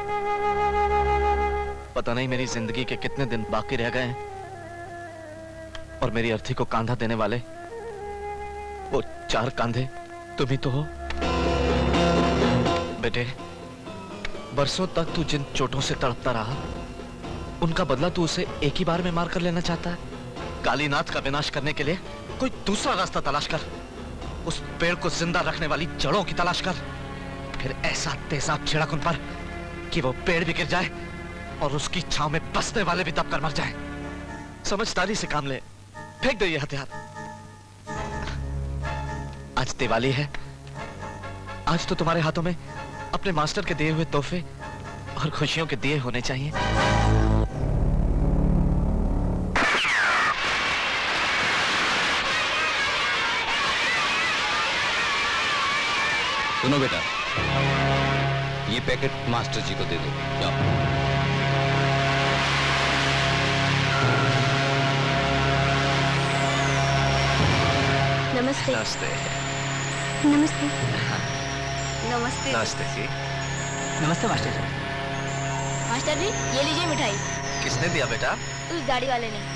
पता नहीं मेरी जिंदगी के कितने दिन बाकी रह गए हैं, और मेरी अर्थी को कांधा देने वाले वो चार कांधे तुम ही तो हो। बेटे, बरसों तक तू जिन चोटों से तड़पता रहा, उनका बदला तू उसे एक ही बार में मार कर लेना चाहता है। कालीनाथ का विनाश करने के लिए कोई दूसरा रास्ता तलाश कर। उस पेड़ को जिंदा रखने वाली जड़ों की तलाश कर, फिर ऐसा तेजाब छिड़क उन पर कि वो पेड़ भी गिर जाए और उसकी छांव में बसने वाले भी दबकर मर जाएं। समझदारी से काम ले, फेंक दे ये हथियार। आज दिवाली है, आज तो तुम्हारे हाथों में अपने मास्टर के दिए हुए तोहफे और खुशियों के दिए होने चाहिए। सुनो बेटा, ये पैकेट मास्टर जी को दे दो, जाओ। नमस्ते। नमस्ते। नमस्ते। नमस्ते। नमस्ते जी। नमस्ते मास्टर जी। मास्टर जी, ये लीजिए मिठाई। किसने दिया बेटा? उस गाड़ी वाले ने।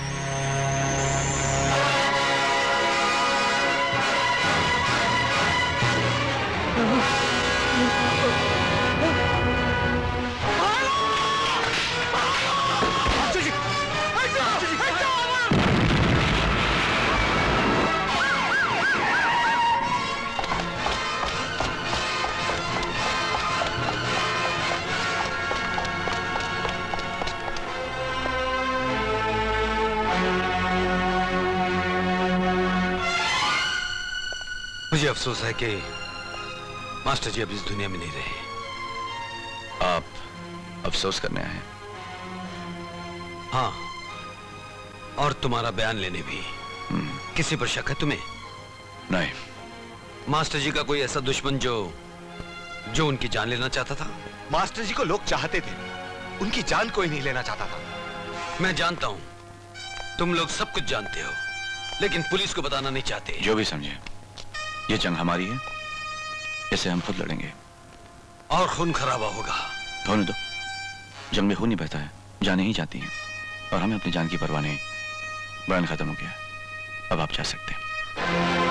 मुझे अफसोस है कि मास्टर जी अब इस दुनिया में नहीं रहे। आप अफसोस करने आए हैं? हाँ, और तुम्हारा बयान लेने भी। किसी पर शक है तुम्हें? नहीं। मास्टर जी का कोई ऐसा दुश्मन जो जो उनकी जान लेना चाहता था? मास्टर जी को लोग चाहते थे, उनकी जान कोई नहीं लेना चाहता था। मैं जानता हूं, तुम लोग सब कुछ जानते हो, लेकिन पुलिस को बताना नहीं चाहते। जो भी समझे, ये जंग हमारी है, इसे हम खुद लड़ेंगे। और खून खराबा होगा। होने दो, जंग में खून नहीं बहता है, जाने ही जाती हैं, और हमें अपनी जान की परवाह नहीं। बयान खत्म हो गया, अब आप जा सकते हैं।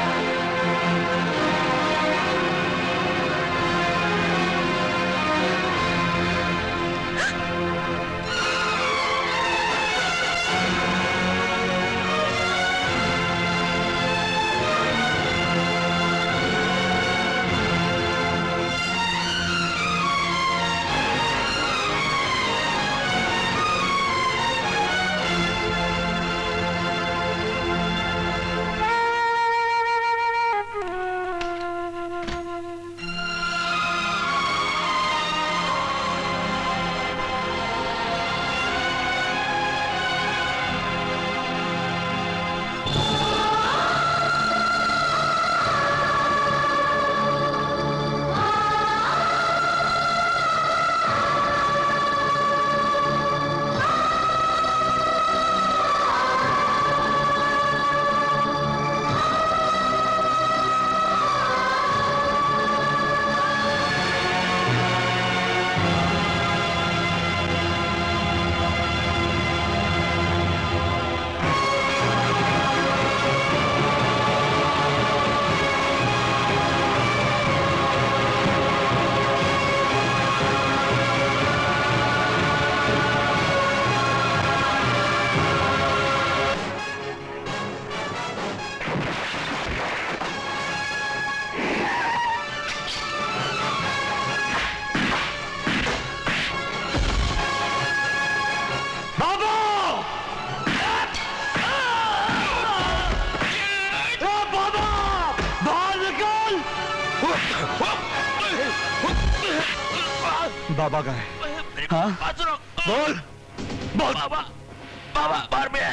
बाबा का है। हाँ? बोल बोल बाबा बाबा बाहर में है।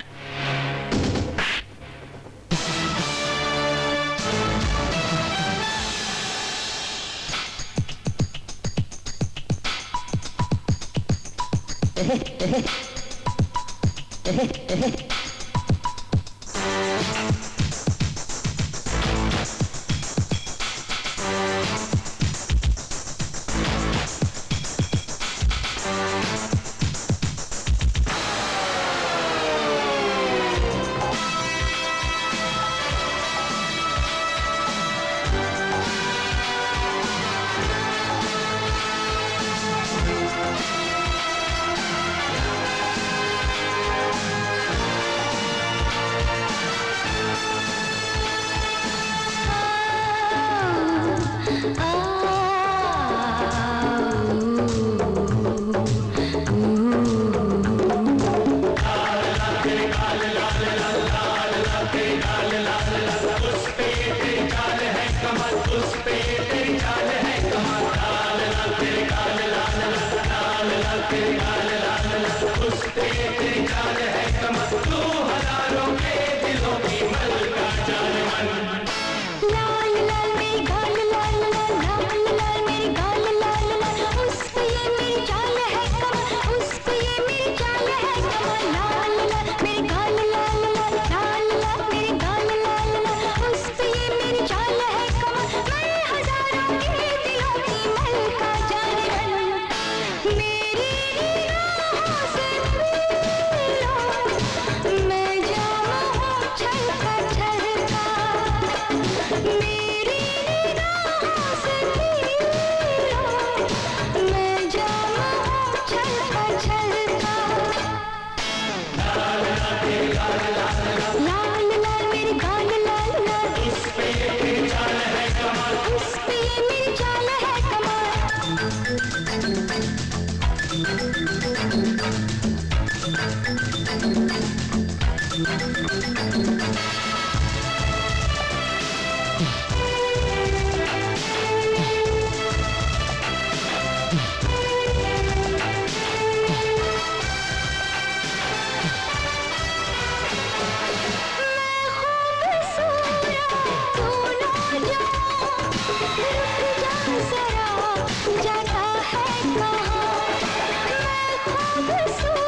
जाता है कहाँ मैं खूबसूरत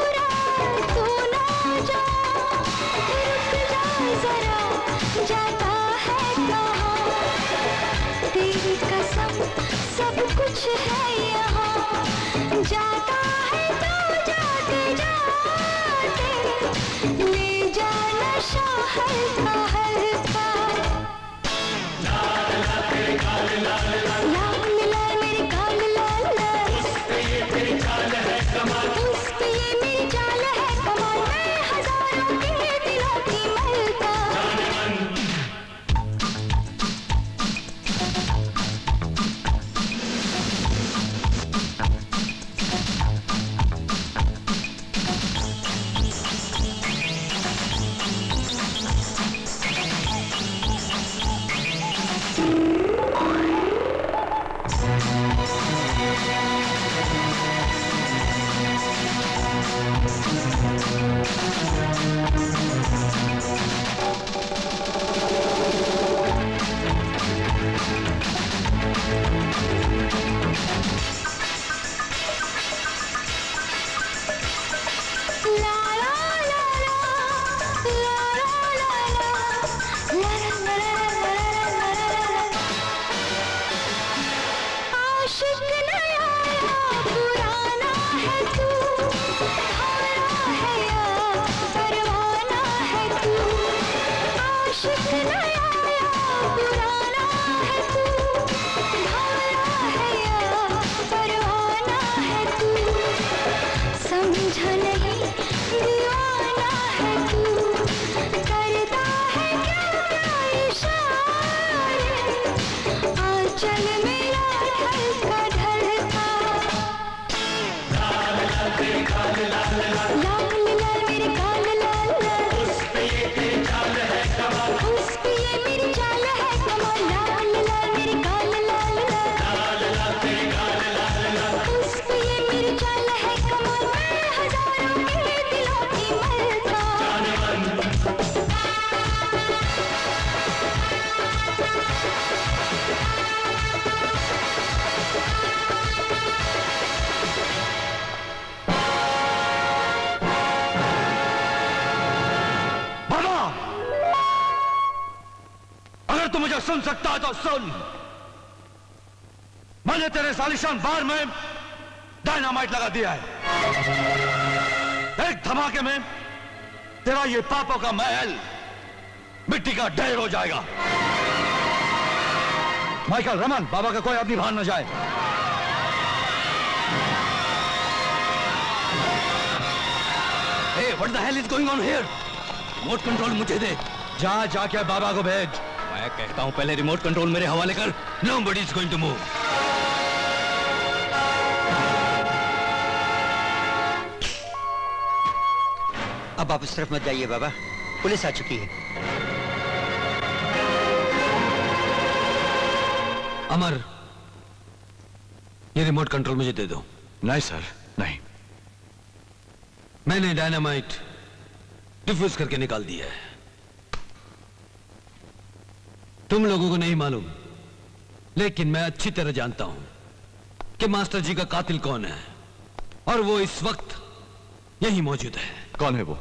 जाता है तो जाते जाते ले जाना हल्का हल्का। लाल लाल मेरे गाल लाल लाल, उस पे ये तेरी चाल है कमाल, उस पे ये मेरी चाल है कमाल, मैं हजारों के दिलों की मलका। सुन सकता है तो सुन, मैंने तेरे सालिशान बार में डायनामाइट लगा दिया है। एक धमाके में तेरा ये पापों का महल मिट्टी का ढेर हो जाएगा। माइकल, रमन, बाबा का कोई आदमी बाहर न जाए। Hey, what the hell is going on here? Remote control मुझे दे। जा जाके बाबा को भेज। मैं कहता हूं पहले रिमोट कंट्रोल मेरे हवाले कर। Nobody is going to move. अब आप इस तरफ मत जाइए बाबा, पुलिस आ चुकी है। अमर, ये रिमोट कंट्रोल मुझे दे दो। नहीं सर, नहीं। मैंने डायनामाइट डिफ्यूज करके निकाल दिया है। तुम लोगों को नहीं मालूम, लेकिन मैं अच्छी तरह जानता हूं कि मास्टर जी का कातिल कौन है, और वो इस वक्त यहीं मौजूद है। कौन है वो?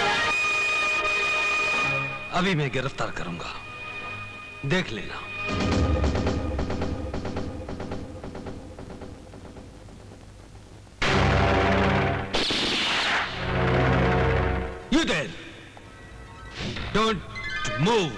अभी मैं गिरफ्तार करूंगा, देख लेना। You there! Don't move!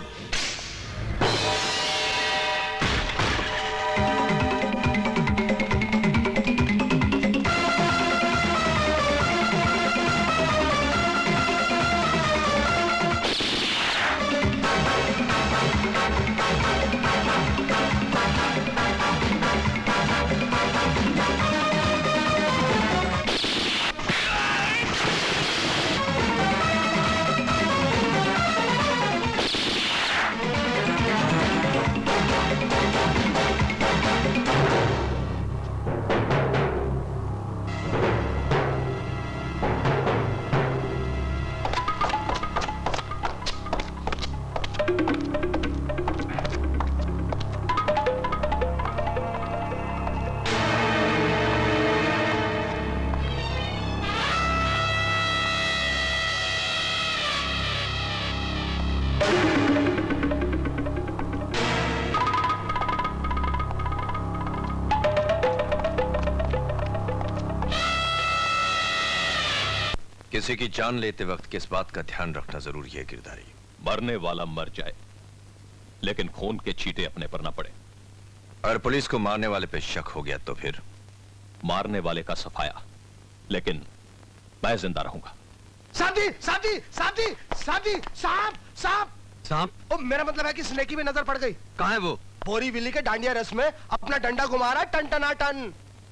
किसी की जान लेते वक्त किस बात का ध्यान रखना जरूरी है गिरधारी? मरने वाला मर जाए, लेकिन खून के छींटे अपने पर ना पड़े। और पुलिस को मारने वाले पे शक हो गया तो फिर? मारने वाले का सफाया, लेकिन मैं जिंदा रहूंगा। साथी, साथी, साथी, साथी, सांप, सांप, सांप। ओ, मेरा मतलब है कि स्नेकी में नजर पड़ गई। कहाँ है वो? बोरी बिल्ली के डांडिया रस में अपना डंडा घुमा रहा, टन टना टन।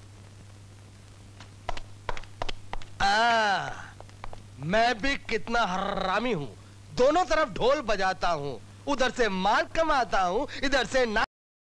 आ, मैं भी कितना हरामी हूँ, दोनों तरफ ढोल बजाता हूँ, उधर से माल कमाता हूँ, इधर से ना।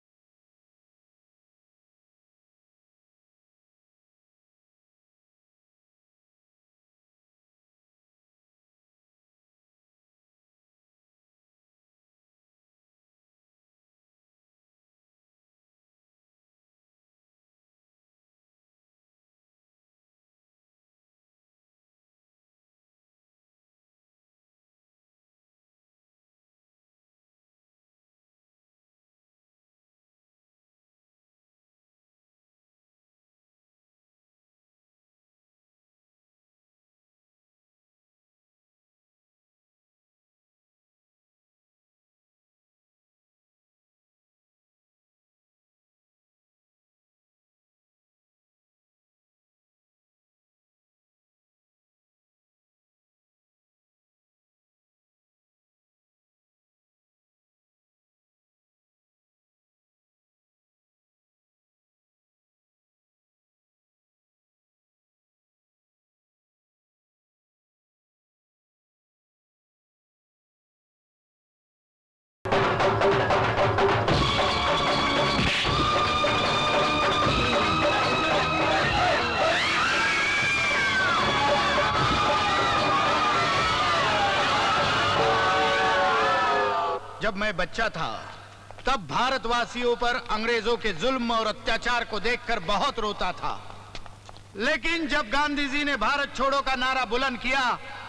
जब मैं बच्चा था तब भारतवासियों पर अंग्रेजों के जुल्म और अत्याचार को देखकर बहुत रोता था, लेकिन जब गांधी जी ने भारत छोड़ो का नारा बुलंद किया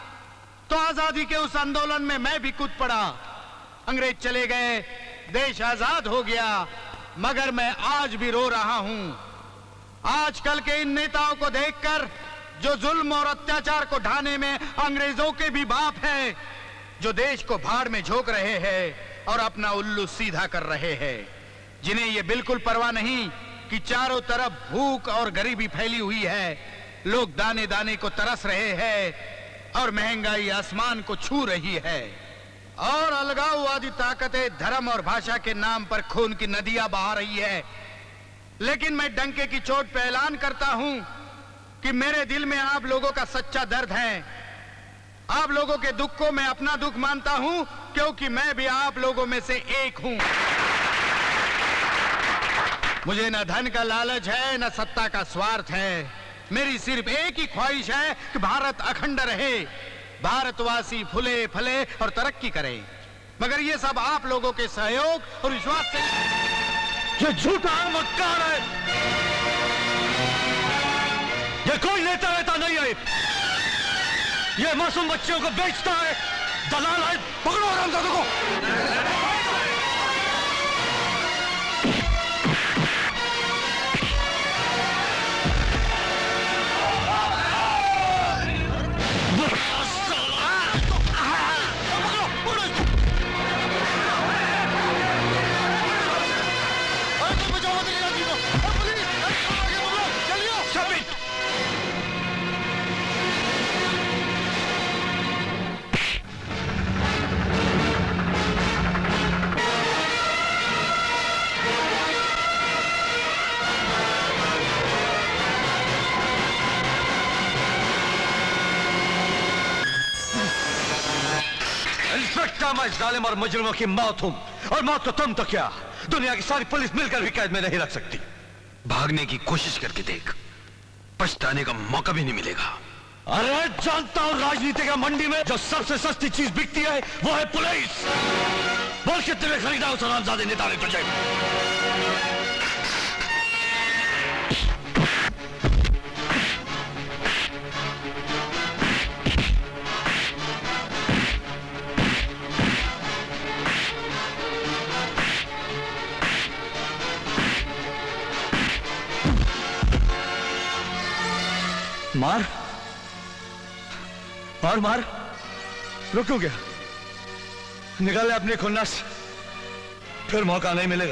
तो आजादी के उस आंदोलन में मैं भी कूद पड़ा। अंग्रेज चले गए, देश आजाद हो गया, मगर मैं आज भी रो रहा हूं। आजकल के इन नेताओं को देखकर जो जुल्म और अत्याचार को ढाने में अंग्रेजों के भी बाप हैं, जो देश को भाड़ में झोंक रहे हैं और अपना उल्लू सीधा कर रहे हैं, जिन्हें ये बिल्कुल परवाह नहीं कि चारों तरफ भूख और गरीबी फैली हुई है, लोग दाने दाने को तरस रहे हैं और महंगाई आसमान को छू रही है, और अलगाववादी ताकतें धर्म और भाषा के नाम पर खून की नदियां बहा रही है। लेकिन मैं डंके की चोट पे ऐलान करता हूं कि मेरे दिल में आप लोगों का सच्चा दर्द है। आप लोगों के दुख को मैं अपना दुख मानता हूं, क्योंकि मैं भी आप लोगों में से एक हूं। मुझे न धन का लालच है, न सत्ता का स्वार्थ है। मेरी सिर्फ एक ही ख्वाहिश है कि भारत अखंड रहे, भारतवासी फूले फले और तरक्की करे। मगर ये सब आप लोगों के सहयोग और विश्वास से। ये झूठा मक्कार है, ये कोई नेता नेता नहीं है, ये मासूम बच्चियों को बेचता है, दलाल है। पकड़ो हरामजादों को। इंस्पेक्टर, मैं जालिम और मुजरिमों की मौत हूं, और मौत को तुम तो क्या, दुनिया की सारी पुलिस मिलकर भी कैद में नहीं रख सकती। भागने की कोशिश करके देख, पछताने का मौका भी नहीं मिलेगा। अरे जानता हूं, राजनीति का मंडी में जो सबसे सस्ती चीज बिकती है वो है पुलिस। बोल कितने में खरीदा उस हरामजादे नेता ने तुझे? मार और मार, रुको क्या? निकाले अपनी खुन्नस, फिर मौका नहीं मिलेगा।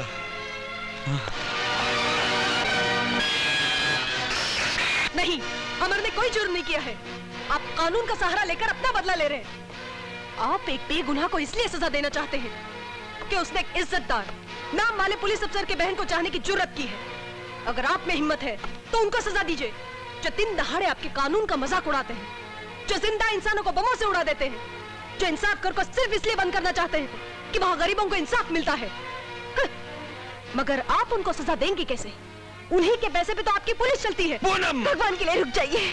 नहीं, अमर ने कोई जुर्म नहीं किया है। आप कानून का सहारा लेकर अपना बदला ले रहे हैं। आप एक बेगुनाह को इसलिए सजा देना चाहते हैं कि उसने एक इज्जतदार, नाम वाले पुलिस अफसर के बहन को चाहने की जुर्रत की है। अगर आप में हिम्मत है तो उनको सजा दीजिए, जो दिन दहाड़े आपके कानून का मजाक उड़ाते हैं, जो जिंदा इंसानों को बमों से उड़ा देते हैं, जो इंसाफ घर को सिर्फ इसलिए बंद करना चाहते हैं कि वहां गरीबों को इंसाफ मिलता है। मगर आप उनको सजा देंगे कैसे? उन्हीं के पैसे पे तो आपकी पुलिस चलती है। भगवान के लिए रुक जाइए।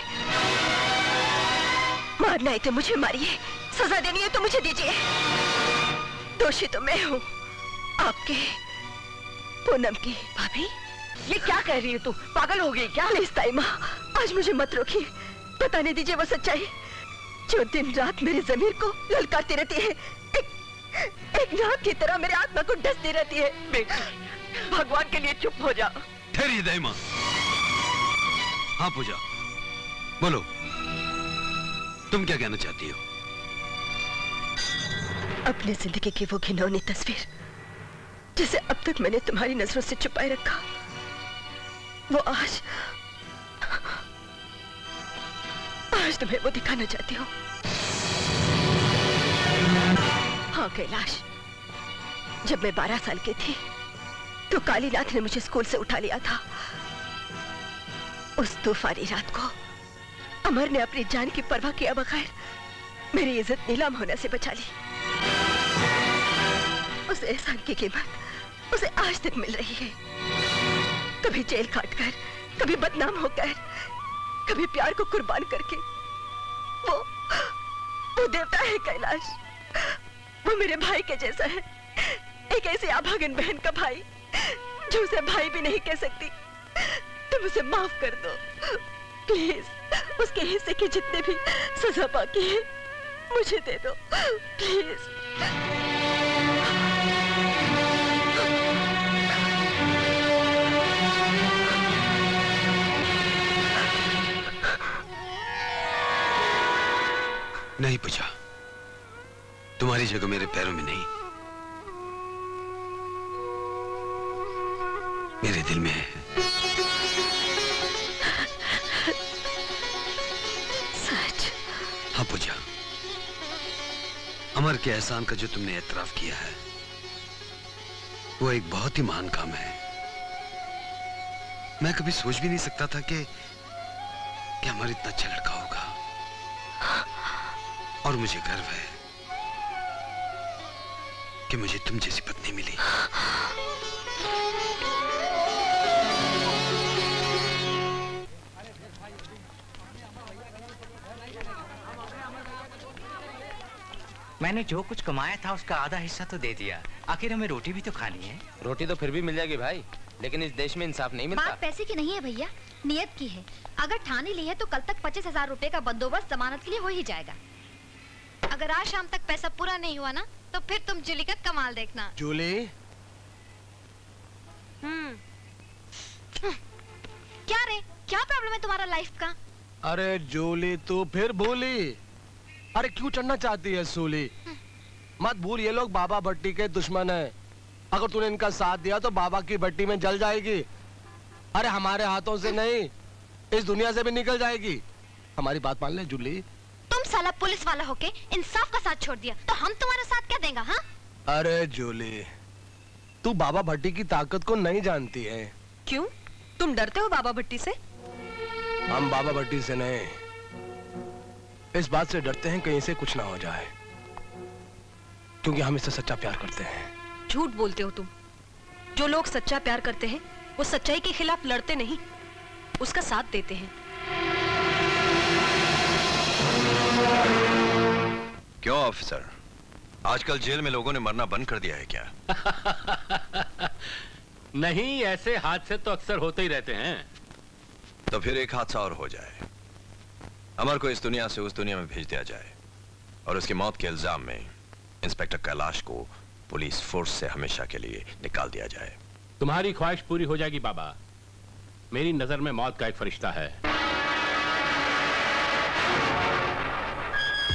मारना है तो मुझे मारिए, सजा देनी है तो मुझे दीजिए। दोषी तो मैं हूँ, आपके पूनम की। भाभी, ये क्या कह रही है तू? पागल हो गई क्या? प्लीज ताई माँ, आज मुझे मत रोकिए, बताने दीजिए वो सच्चाई जो दिन रात मेरे जमीर को ललकारती रहती है, एक, एक नाग की तरह मेरे आत्मा को डसती रहती है। भगवान के लिए चुप हो जा। ठहरिए दाई माँ। हाँ पूजा, बोलो, तुम क्या कहना चाहती हो? अपनी जिंदगी की वो घिनौनी तस्वीर जिसे अब तक मैंने तुम्हारी नजरों से छुपाए रखा, वो आज आज तुम्हें वो दिखाना चाहती हूँ। हाँ कैलाश, जब मैं बारह साल की थी तो कालीनाथ ने मुझे स्कूल से उठा लिया था। उस तूफानी रात को अमर ने अपनी जान की परवाह किया बगैर मेरी इज्जत नीलाम होने से बचा ली। उस एहसान की कीमत उसे आज तक मिल रही है। कभी जेल काटकर, कभी बदनाम होकर, कभी प्यार को कुर्बान करके। वो वो देवता है कैलाश, वो मेरे भाई के जैसा है। एक ऐसी अभागन बहन का भाई जो उसे भाई भी नहीं कह सकती। तुम उसे माफ कर दो प्लीज। उसके हिस्से की जितने भी सजा बाकी है मुझे दे दो प्लीज। नहीं पूछा, तुम्हारी जगह मेरे पैरों में नहीं, मेरे दिल में है। सच? हाँ पूजा, अमर के एहसान का जो तुमने एतराफ किया है वो एक बहुत ही महान काम है। मैं कभी सोच भी नहीं सकता था कि, कि अमर इतना अच्छा लड़का होगा। और मुझे गर्व है कि मुझे तुम जैसी पत्नी मिली। मैंने जो कुछ कमाया था उसका आधा हिस्सा तो दे दिया, आखिर हमें रोटी भी तो खानी है। रोटी तो फिर भी मिल जाएगी भाई, लेकिन इस देश में इंसाफ नहीं मिलता। बात पैसे की नहीं है भैया, नियत की है। अगर ठानी ली है तो कल तक पच्चीस हजार रूपए का बंदोबस्त जमानत के लिए हो ही जाएगा। अगर आज शाम तक पैसा पूरा नहीं हुआ ना तो फिर तुम जूली का कमाल देखना। जूली? हम्म। क्या रे, क्या प्रॉब्लम है तुम्हारा लाइफ का? अरे जूली तू फिर भूली? अरे क्यों चढ़ना चाहती है सूली? मत भूल, ये लोग बाबा भट्टी के दुश्मन हैं। अगर तूने इनका साथ दिया तो बाबा की भट्टी में जल जाएगी। अरे हमारे हाथों से नहीं, इस दुनिया से भी निकल जाएगी। हमारी बात मान ले जूली। तुम साला पुलिस वाला होके इंसाफ का साथ छोड़ दिया तो हम तुम्हारा साथ क्या देंगे? हाँ? अरे जूली, तू बाबा भट्टी की ताकत को नहीं जानती है। क्यों? तुम डरते हो बाबा भट्टी से? हम बाबा भट्टी से नहीं, इस बात से डरते हैं कहीं से कुछ ना हो जाए, क्योंकि हम इससे सच्चा प्यार करते हैं। झूठ बोलते हो तुम। जो लोग सच्चा प्यार करते हैं वो सच्चाई के खिलाफ लड़ते नहीं, उसका साथ देते हैं। क्यों ऑफिसर, आजकल जेल में लोगों ने मरना बंद कर दिया है क्या? नहीं, ऐसे हादसे तो अक्सर होते ही रहते हैं। तो फिर एक हादसा और हो जाए, अमर को इस दुनिया से उस दुनिया में भेज दिया जाए और उसकी मौत के इल्जाम में इंस्पेक्टर कैलाश को पुलिस फोर्स से हमेशा के लिए निकाल दिया जाए। तुम्हारी ख्वाहिश पूरी हो जाएगी बाबा। मेरी नजर में मौत का एक फरिश्ता है।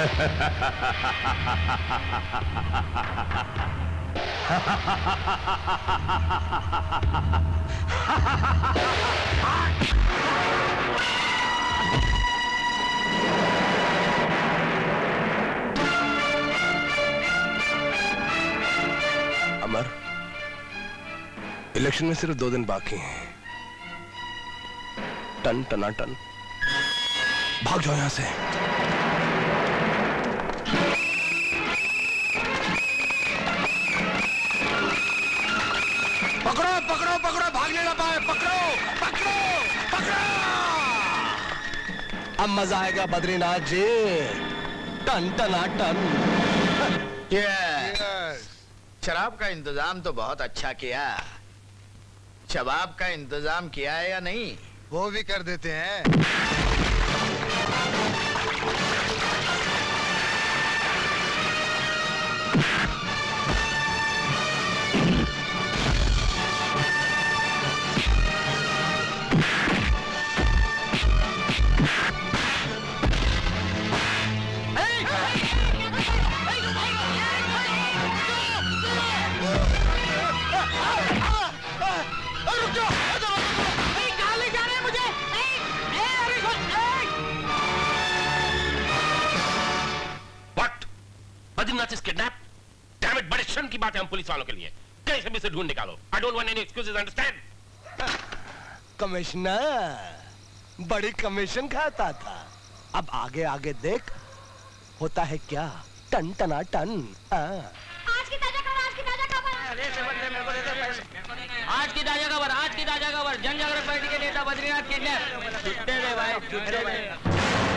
अमर, इलेक्शन में सिर्फ दो दिन बाकी हैं। टन टना टन, भाग जाओ यहां से। पकड़ो पकड़ो पकड़ो, भागने ना पाए, पकड़ो पकड़ो पकड़ो। अब मजा आएगा बद्रीनाथ जी, टन टना टन। yes. शराब का इंतजाम तो बहुत अच्छा किया। शबाब का इंतजाम किया है या नहीं? वो भी कर देते हैं। Badrinath is kidnap. Damn it, बड़े शर्म की बात है हम पुलिस वालों के लिए। कहीं से भी इसे ढूंढ निकालो। I don't want any excuses, understand? Commissioner, बड़ी कमीशन खाता था। अब आगे आगे देख होता है क्या, टन टना टन। आज की ताजा खबर, आज की ताजा खबर। आज की ताजा खबर, आज की ताजा खबर। जन जागरण पार्टी के नेता बद्रीनाथ किडनैप। छुट्टे दे भाई, छुट्टे दे।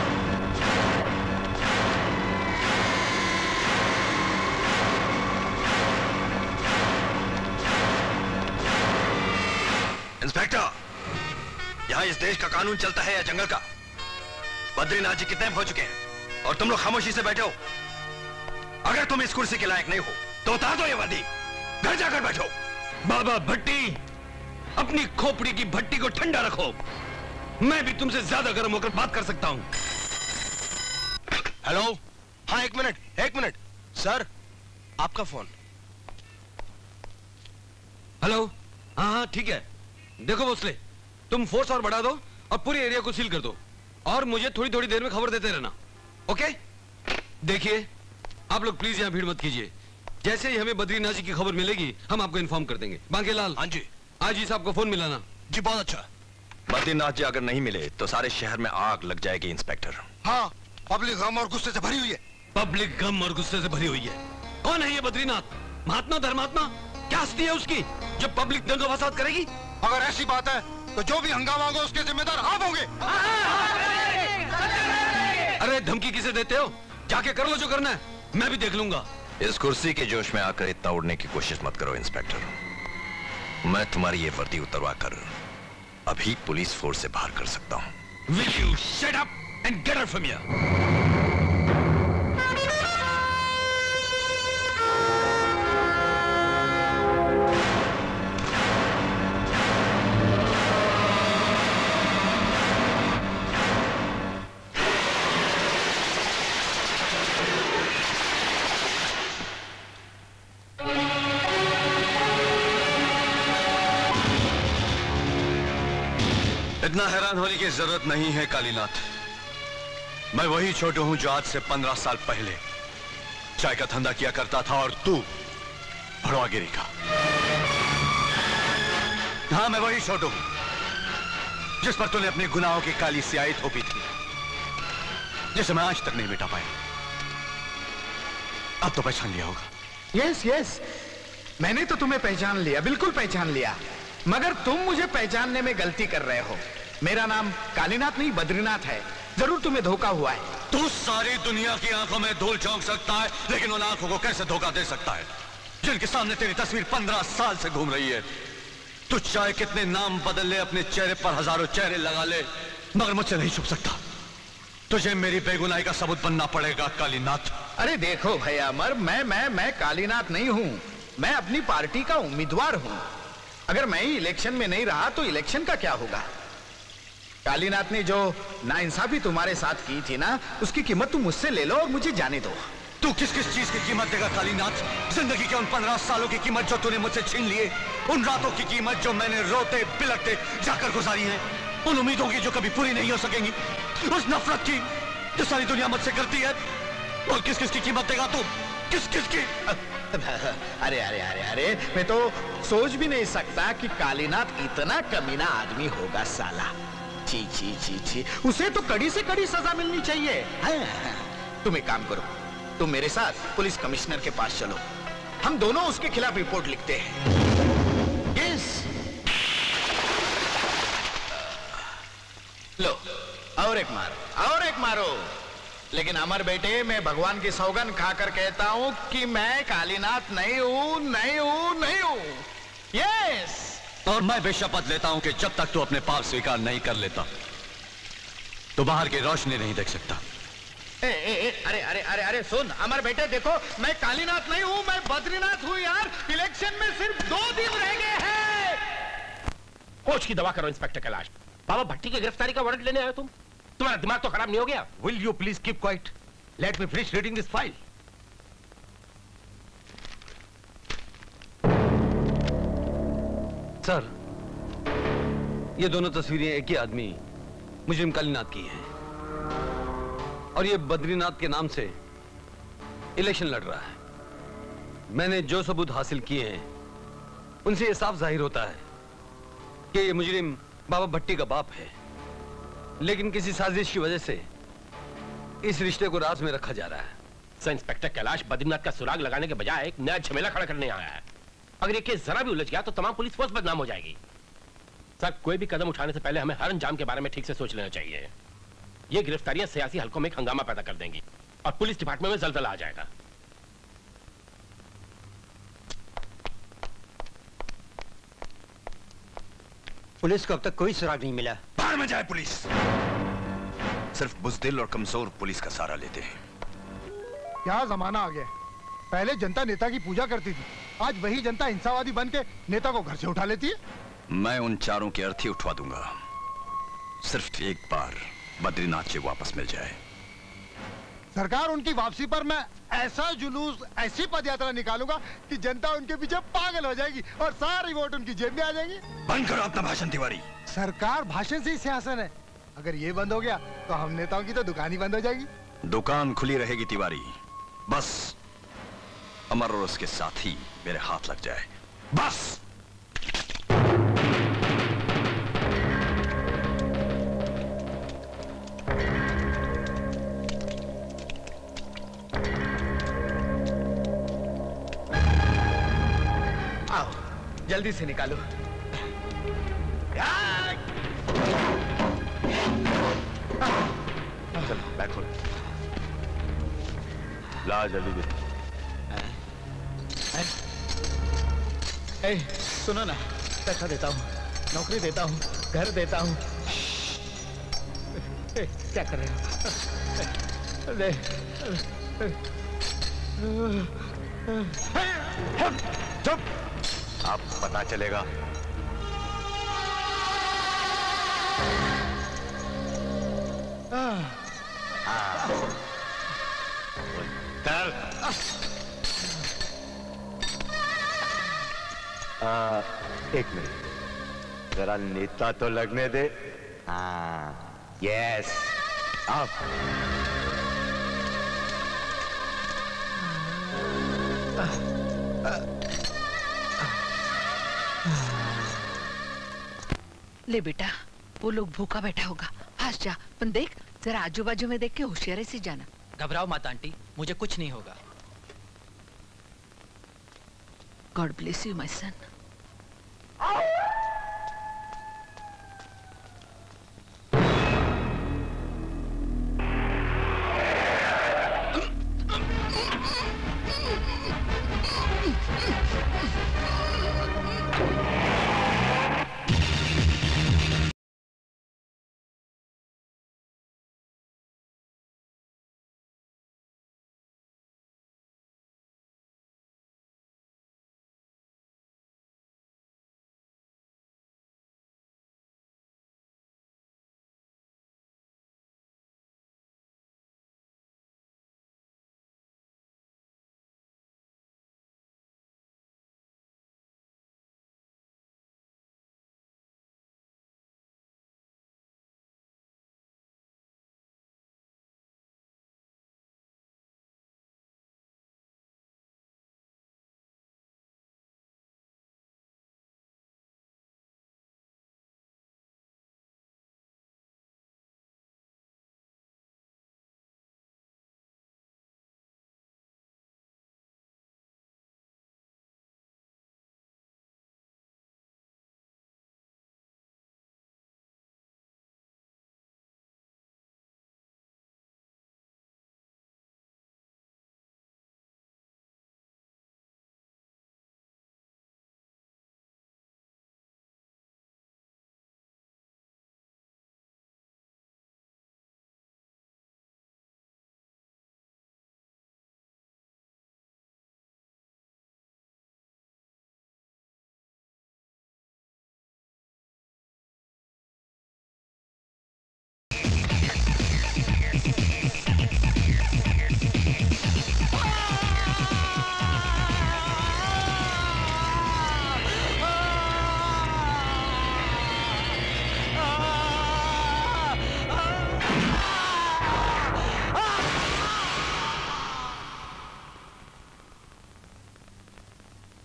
इंस्पेक्टर, यहाँ इस देश का कानून चलता है या जंगल का? बद्रीनाथ जी किडनैप हो चुके हैं और तुम लोग खामोशी से बैठे हो। अगर तुम इस कुर्सी के लायक नहीं हो तो उतार दो ये वर्दी, घर जाकर बैठो। बाबा भट्टी, अपनी खोपड़ी की भट्टी को ठंडा रखो। मैं भी तुमसे ज्यादा गर्म होकर बात कर सकता हूं। हेलो, हाँ एक मिनट एक मिनट सर, आपका फोन। हेलो, हाँ हाँ ठीक है। देखो भोसले, तुम फोर्स और बढ़ा दो और पूरे एरिया को सील कर दो और मुझे थोड़ी थोड़ी देर में खबर देते रहना, ओके? देखिए, आप लोग प्लीज यहाँ भीड़ मत कीजिए। जैसे ही हमें बद्रीनाथ जी की खबर मिलेगी हम आपको इन्फॉर्म कर देंगे। बांकेलाल, हाँ जी, आज ही साहब को फोन मिलाना। जी बहुत अच्छा। बद्रीनाथ जी अगर नहीं मिले तो सारे शहर में आग लग जाएगी इंस्पेक्टर। हाँ, पब्लिक गम और गुस्से से भरी हुई है। पब्लिक गम और गुस्से से भरी हुई है। कौन है ये बद्रीनाथ? महात्मा धर्मात्मा? क्या हस्ती है उसकी जो पब्लिक दंगा फसाद करेगी? अगर ऐसी बात है तो जो भी हंगामा होगा उसके जिम्मेदार आप होंगे। अरे धमकी किसे देते हो? जाके कर लो जो करना है, मैं भी देख लूंगा। इस कुर्सी के जोश में आकर इतना उड़ने की कोशिश मत करो इंस्पेक्टर। मैं तुम्हारी ये वर्दी उतरवा कर अभी पुलिस फोर्स से बाहर कर सकता हूँ। Will you shut up and get her from here? इतना हैरान होने की जरूरत नहीं है कालीनाथ। मैं वही छोटू हूं जो आज से पंद्रह साल पहले चाय का धंधा किया करता था और तू भड़वागिरी का। हाँ, मैं वही छोटू हूं जिस पर तूने अपने गुनाहों की काली स्याही थोपी थी, जिसे मैं आज तक नहीं मिटा पाया। अब तो पहचान लिया होगा। यस यस, मैंने तो तुम्हें पहचान लिया, बिल्कुल पहचान लिया। मगर तुम मुझे पहचानने में गलती कर रहे हो। मेरा नाम कालीनाथ नहीं बद्रीनाथ है। जरूर तुम्हें धोखा हुआ है। तू सारी दुनिया की आंखों में धूल झोंक सकता है, लेकिन उन आंखों को कैसे धोखा दे सकता है जिनके सामने तेरी तस्वीर पंद्रह साल से घूम रही है? तू चाहे कितने नाम बदल ले, अपने चेहरे पर हजारों चेहरे लगा ले, मगर मुझसे नहीं छुप सकता। तुझे मेरी बेगुनाही का सबूत बनना पड़ेगा कालीनाथ। अरे देखो भैया अमर, मैं मैं मैं कालीनाथ नहीं हूँ। मैं अपनी पार्टी का उम्मीदवार हूँ। अगर मैं ही इलेक्शन में नहीं रहा तो इलेक्शन का क्या होगा? कालीनाथ ने जो नाइंसाफी तुम्हारे साथ की थी ना, उसकी कीमत तुम मुझसे ले लो और मुझे जाने दो। तू किस किस चीज की कीमत देगा कालीनाथ? जिंदगी के उन पंद्रह सालों की कीमत जो तूने मुझसे छीन लिए, उन रातों की कीमत जो मैंने रोते बिलखते जाकर गुजारी है, उन उम्मीदों की जो कभी पूरी नहीं हो सकेंगी, उस नफरत की जो सारी दुनिया मुझसे करती है, और किस किस की कीमत देगा तू? किस किस की? अरे अरे अरे अरे मैं तो सोच भी नहीं सकता कि कालीनाथ इतना कमीना आदमी होगा साला। छी छी छी छी, उसे तो कड़ी से कड़ी सजा मिलनी चाहिए। हाँ, तुम एक काम करो, तुम मेरे साथ पुलिस कमिश्नर के पास चलो, हम दोनों उसके खिलाफ रिपोर्ट लिखते हैं। यस। लो, और एक मारो, और एक मारो। लेकिन अमर बेटे, मैं भगवान की सौगंध खाकर कहता हूं कि मैं कालीनाथ नहीं हूं, नहीं हूं, नहीं हूं। यस। और मैं बेशपथ लेता हूं कि जब तक तू अपने पाप स्वीकार नहीं कर लेता, तो बाहर की रोशनी नहीं देख सकता। ए, ए, ए, अरे अरे अरे अरे सुन अमर बेटे, देखो मैं कालीनाथ नहीं हूं, मैं बद्रीनाथ हूं यार। इलेक्शन में सिर्फ दो दिन रह गए हैं। होश की दवा करो इंस्पेक्टर कैलाश। बाबा भट्टी की गिरफ्तारी का वारंट लेने आए हो तुम? तुम्हारा दिमाग तो खराब नहीं हो गया? Will you please keep quiet? Let me finish reading this file. Sir, ये दोनों तस्वीरें एक ही आदमी मुजरिम कालीनाथ की हैं, और ये बद्रीनाथ के नाम से इलेक्शन लड़ रहा है। मैंने जो सबूत हासिल किए हैं, उनसे ये साफ जाहिर होता है कि ये मुजरिम बाबा भट्टी का बाप है, लेकिन किसी साजिश की वजह से इस रिश्ते को राज में रखा जा रहा है। सर, इंस्पेक्टर कैलाश बद्रीनाथ का सुराग लगाने के बजाय एक नया झमेला खड़ा करने आया है। अगर ये केस जरा भी उलझ गया तो तमाम पुलिस फोर्स बदनाम हो जाएगी। सर, कोई भी कदम उठाने से पहले हमें हर अंजाम के बारे में ठीक से सोच लेना चाहिए। ये गिरफ्तारियां सियासी हलकों में एक हंगामा पैदा कर देंगी और पुलिस डिपार्टमेंट में जलजला आ जाएगा। पुलिस को अब तक कोई सुराग नहीं मिला। बाहर में जाए पुलिस। सिर्फ बुजदिल और कमजोर पुलिस का सहारा लेते हैं। क्या जमाना आ गया। पहले जनता नेता की पूजा करती थी, आज वही जनता हिंसावादी बन के नेता को घर से उठा लेती है। मैं उन चारों की अर्थी उठवा दूंगा, सिर्फ एक बार बद्रीनाथ से वापस मिल जाए। सरकार, उनकी वापसी पर मैं ऐसा जुलूस, ऐसी पदयात्रा निकालूंगा कि जनता उनके पीछे पागल हो जाएगी और सारी वोट उनकी जेब में आ जाएंगी। बंद करो अपना भाषण तिवारी। सरकार, भाषण से ही सियासत है। अगर ये बंद हो गया तो हम नेताओं की तो दुकान ही बंद हो जाएगी। दुकान खुली रहेगी तिवारी, बस अमर और उसके साथी मेरे हाथ लग जाए, बस। आओ, जल्दी से निकालो। चलो, बैग खोलो। ला जल्दी दे। ए, सुनो ना, पैसा देता हूँ, नौकरी देता हूँ, घर देता हूँ। ए, क्या कर रहे हो? ले। चुप, अब पता चलेगा। चल। आ, एक मिनट, जरा नेता तो लगने दे। हाँ, यस, अब ले बेटा, वो लोग भूखा बैठा होगा, हंस जा। पण देख, जरा आजू बाजू में देख के होशियारी से जाना। घबराओ मत आंटी, मुझे कुछ नहीं होगा। God bless you my son.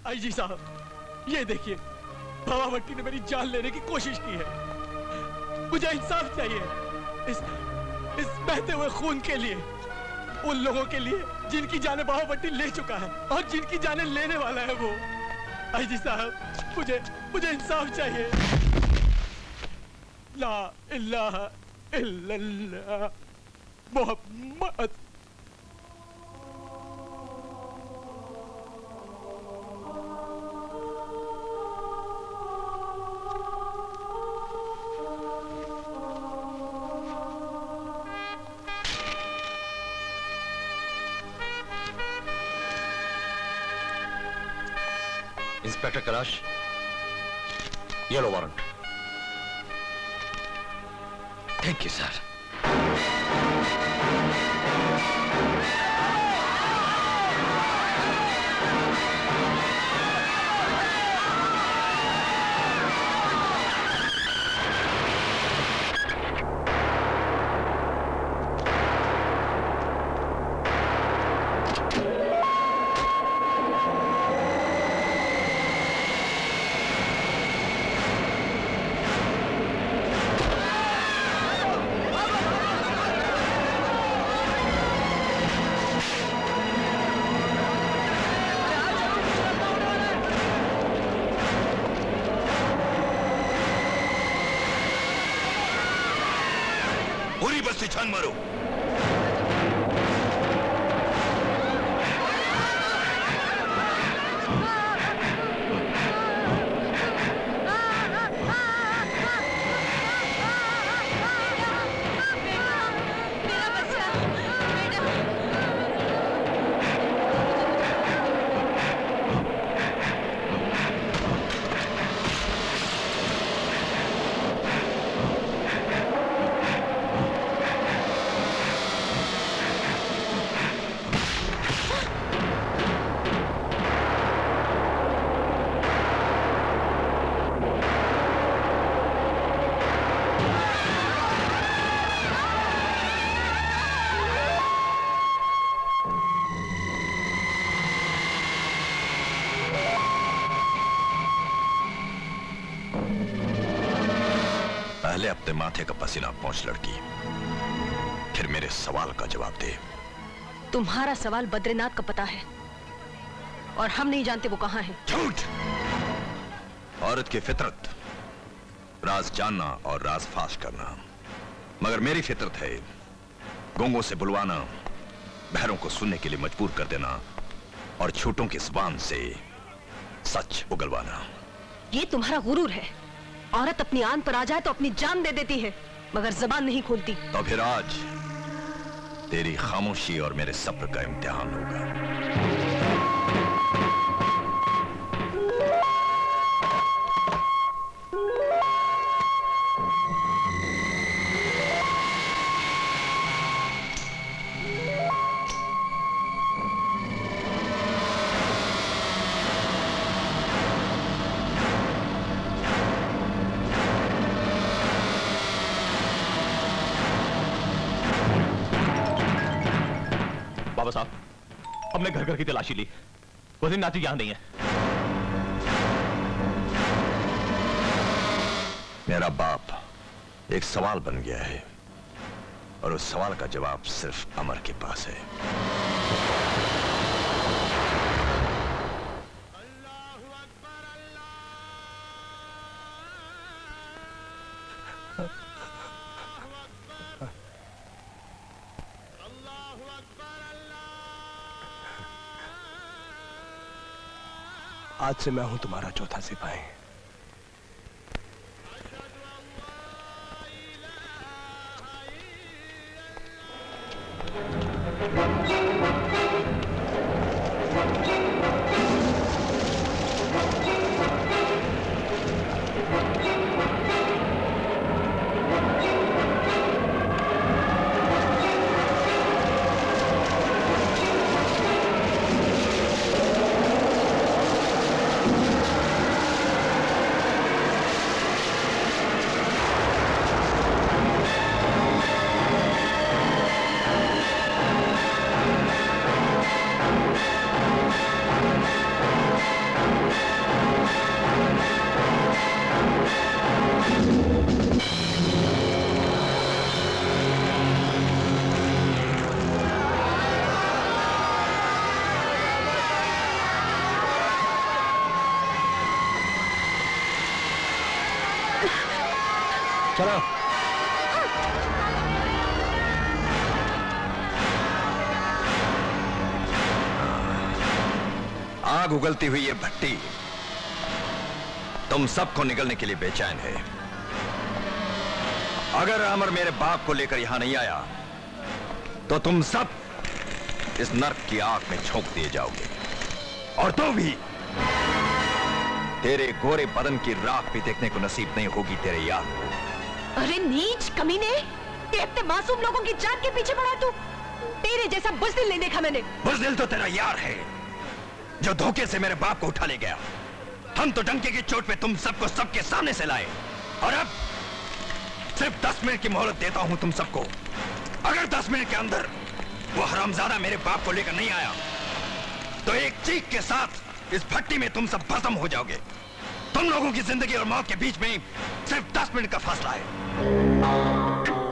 IG साहब, ये देखिए, बाबा भट्टी ने मेरी जान लेने की कोशिश की है। मुझे इंसाफ चाहिए इस इस बहते हुए खून के लिए, उन लोगों के लिए जिनकी जानें बाबा भट्टी ले चुका है और जिनकी जानें लेने वाला है वो। आईजी साहब, मुझे मुझे इंसाफ चाहिए। ला इलाहा इल्लल्लाह मोहम्मद। इंस्पेक्टर कैलाश, ये लो वारंट। Thank you sir. छान मारो। अपने माथे का पसीना पहुंच लड़की, फिर मेरे सवाल का जवाब दे। तुम्हारा सवाल बद्रीनाथ का पता है और हम नहीं जानते वो कहां है। झूठ। औरत की फितरत राज जानना और राज फाश करना, मगर मेरी फितरत है गूंगों से बुलवाना, बहरों को सुनने के लिए मजबूर कर देना और झूठों की जुबान से सच उगलवाना। ये तुम्हारा गुरूर है। औरत अपनी आन पर आ जाए तो अपनी जान दे देती है, मगर जबान नहीं खोलती। तो फिर आज तेरी खामोशी और मेरे सब्र का इम्तिहान होगा। बाबा साहब, हमने घर घर की तलाशी ली, बद्रीनाथ जी यहां नहीं है। मेरा बाप एक सवाल बन गया है और उस सवाल का जवाब सिर्फ अमर के पास है। आज से मैं हूं तुम्हारा चौथा सिपाही। चलो। आग उगलती हुई ये भट्टी तुम सबको निगलने के लिए बेचैन है। अगर अमर मेरे बाप को लेकर यहां नहीं आया तो तुम सब इस नर्क की आग में झोंक दिए जाओगे, और तो भी तेरे गोरे बदन की राख भी देखने को नसीब नहीं होगी तेरे यार को। अरे नीच कमीने, इतने मासूम लोगों की जान के पीछे पड़ा तू। तेरे जैसा बुज़दिल नहीं देखा मैंने। बुज़दिल तो तेरा यार है जो धोखे से मेरे बाप को उठा ले गया। हम तो डंके की चोट पे तुम सबको सबके सामने से लाए, और अब सिर्फ दस मिनट की मोहलत देता हूं तुम सबको। अगर दस मिनट के अंदर वो हरामजादा मेरे बाप को लेकर नहीं आया तो एक चीख के साथ इस भट्टी में तुम सब भस्म हो जाओगे। तुम लोगों की जिंदगी और मौत के बीच में सिर्फ दस मिनट का फासला है।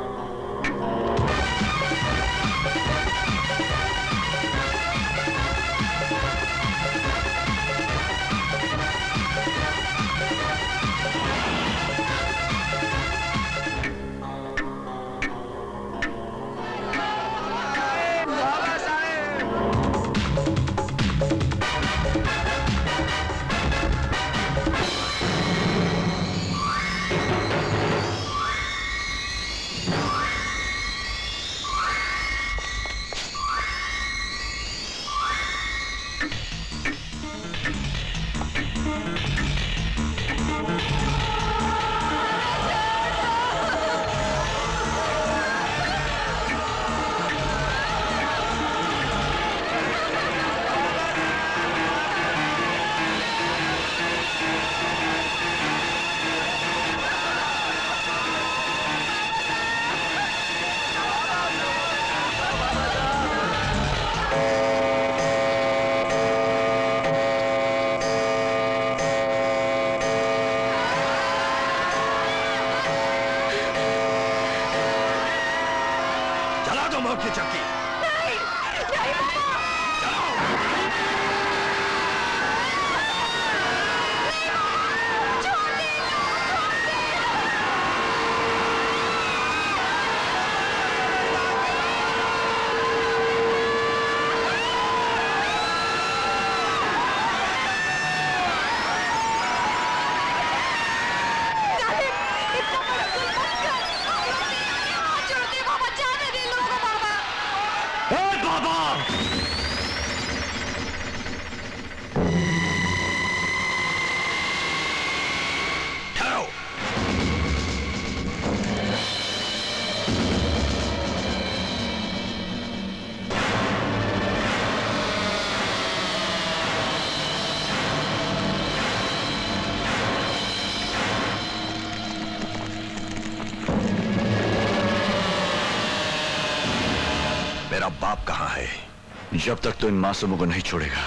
बाप कहां है? जब तक तू इन मासूमों को नहीं छोड़ेगा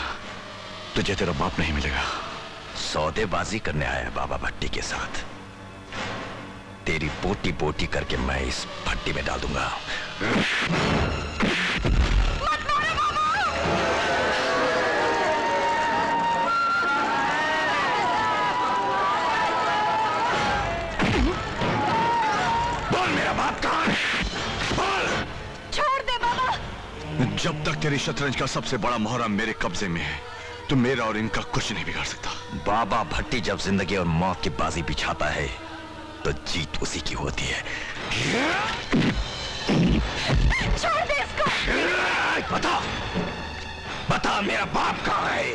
तुझे तेरा बाप नहीं मिलेगा। सौदेबाजी करने आया है बाबा भट्टी के साथ। तेरी बोटी बोटी करके मैं इस भट्टी में डाल दूंगा। बोल मेरा बाप कहां है? बोल। छोड़ दे बाबा। जब तक तेरी शतरंज का सबसे बड़ा मोहरा मेरे कब्जे में है तो मेरा और इनका कुछ नहीं बिगाड़ सकता। बाबा भट्टी जब जिंदगी और मौत की बाजी बिछाता है तो जीत उसी की होती है। छोड़ दे इसको। बता बता मेरा बाप कहां है?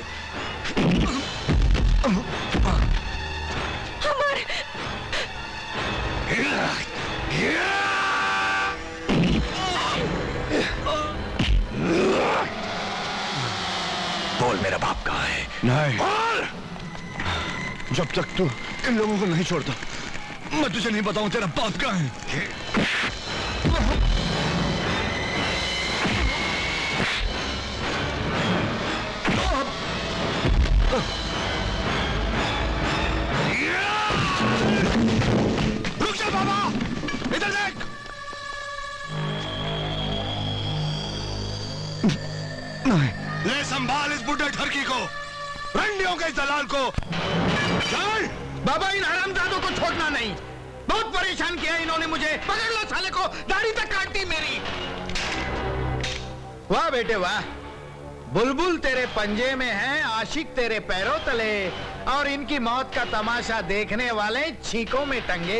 अमर। बोल मेरा बाप कहां है? नहीं। बोल। जब तक तू इन लोगों को नहीं छोड़ता मैं तुझे नहीं बताऊं तेरा बाप कहां है। रुक जा बाबा, इधर देख। नहीं। ले संभाल इस बुढ़े ठरकी को, रंडियों के दलाल को। चल। बाबा इन हरामजादों को छोड़ना नहीं। बहुत परेशान किया इन्होंने मुझे। पकड़ लो साले को, दाढ़ी तक काट दी मेरी। वाह बेटे वाह, बुलबुल तेरे पंजे में है, आशिक तेरे पैरों तले, और इनकी मौत का तमाशा देखने वाले छींकों में टंगे।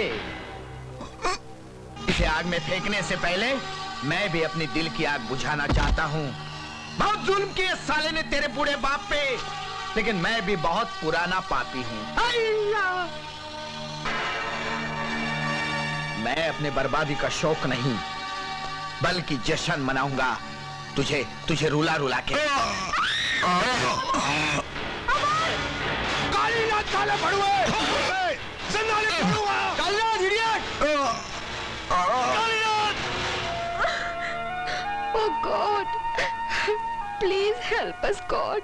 इसे आग में फेंकने से पहले मैं भी अपनी दिल की आग बुझाना चाहता हूँ। बहुत जुल्म किए साले ने तेरे बूढ़े बाप पे, लेकिन मैं भी बहुत पुराना पापी हूँ। मैं अपने बर्बादी का शौक नहीं, बल्कि जश्न मनाऊंगा तुझे तुझे रुला रुला के। कालीनाथ साले भड़ुए, संभाले भड़ुआ, Kalinath idiot, Kalinath. Oh God, please help us, God.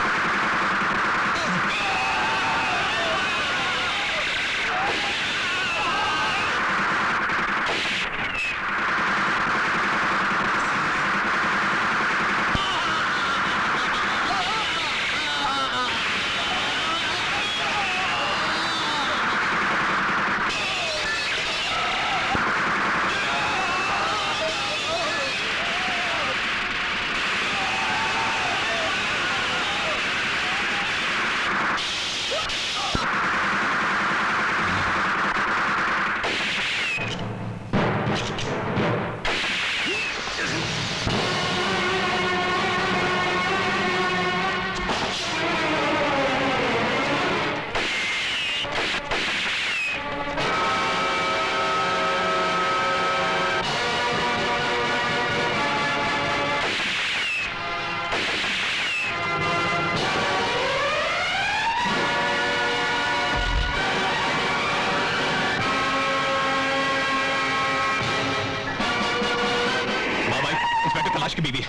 Kailash की बीवी।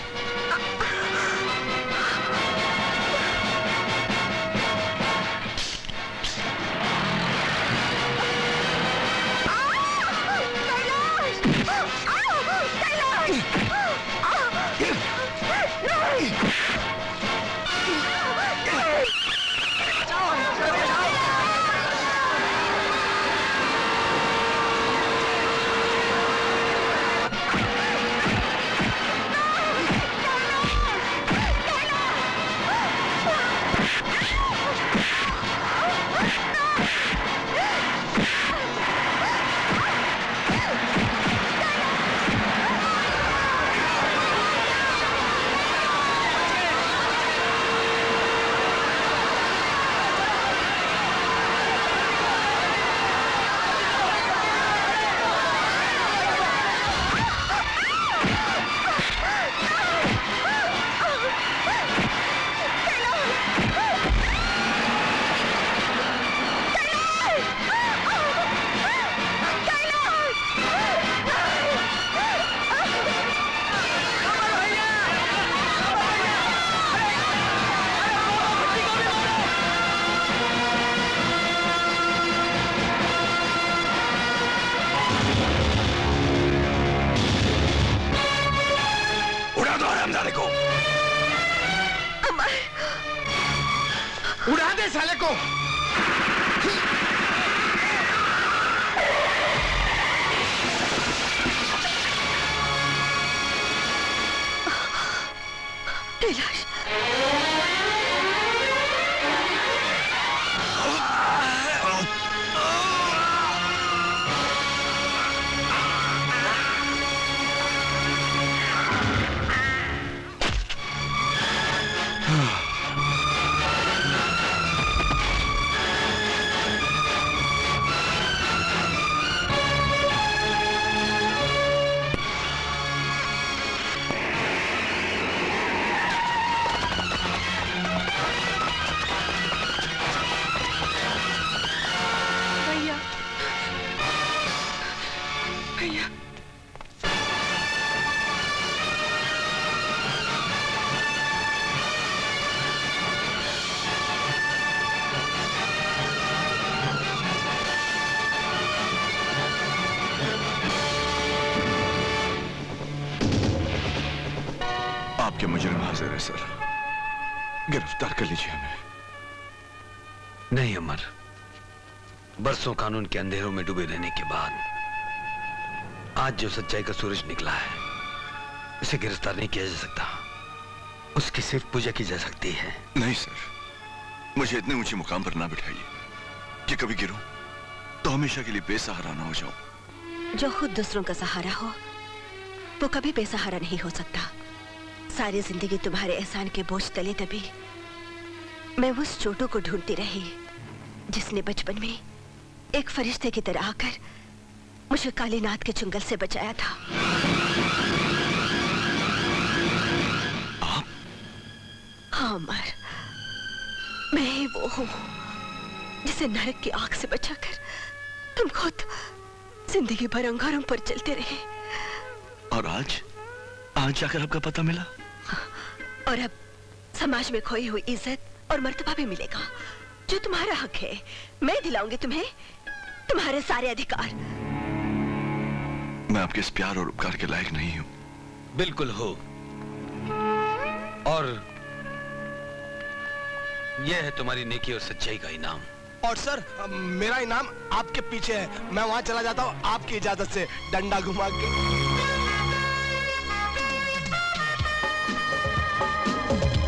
उड़ा दे साले को। कैलाश, आपके मुजरिम हाजिर है सर, गिरफ्तार कर लीजिए हमें। नहीं अमर, बरसों कानून के अंधेरों में डूबे रहने के बाद आज जो सच्चाई का सूरज निकला है, उसे गिरफ्तार नहीं किया जा सकता। उसकी सिर्फ पूजा की जा सकती है। नहीं सर, मुझे इतने ऊंचे मुकाम पर ना बिठाइए कि कभी गिरूं तो हमेशा के लिए बेसहारा ना हो जाऊं। जो खुद दूसरों का सहारा हो वो कभी बेसहारा नहीं हो सकता। सारी जिंदगी तुम्हारे एहसान के बोझ तले दबी मैं उस चोटू को ढूंढती रही जिसने बचपन में एक फरिश्ते की तरह आकर मुझे कालीनाथ के चुंगल से बचाया था। आप? हाँ अमर, मैं ही वो हूँ जिसे नरक की आग से बचाकर तुम खुद जिंदगी भर अंगारों पर चलते रहे। और आज आज जाकर आपका पता मिला? और अब समाज में खोई हुई इज्जत और मर्तबा भी मिलेगा जो तुम्हारा हक है। मैं दिलाऊंगी तुम्हें तुम्हारे सारे अधिकार। मैं आपके इस प्यार और उपकार के लायक नहीं हूं। बिल्कुल हो। और यह है तुम्हारी नेकी और सच्चाई का इनाम। और सर, मेरा इनाम आपके पीछे है। मैं वहां चला जाता हूँ आपकी इजाजत से, डंडा घुमा के।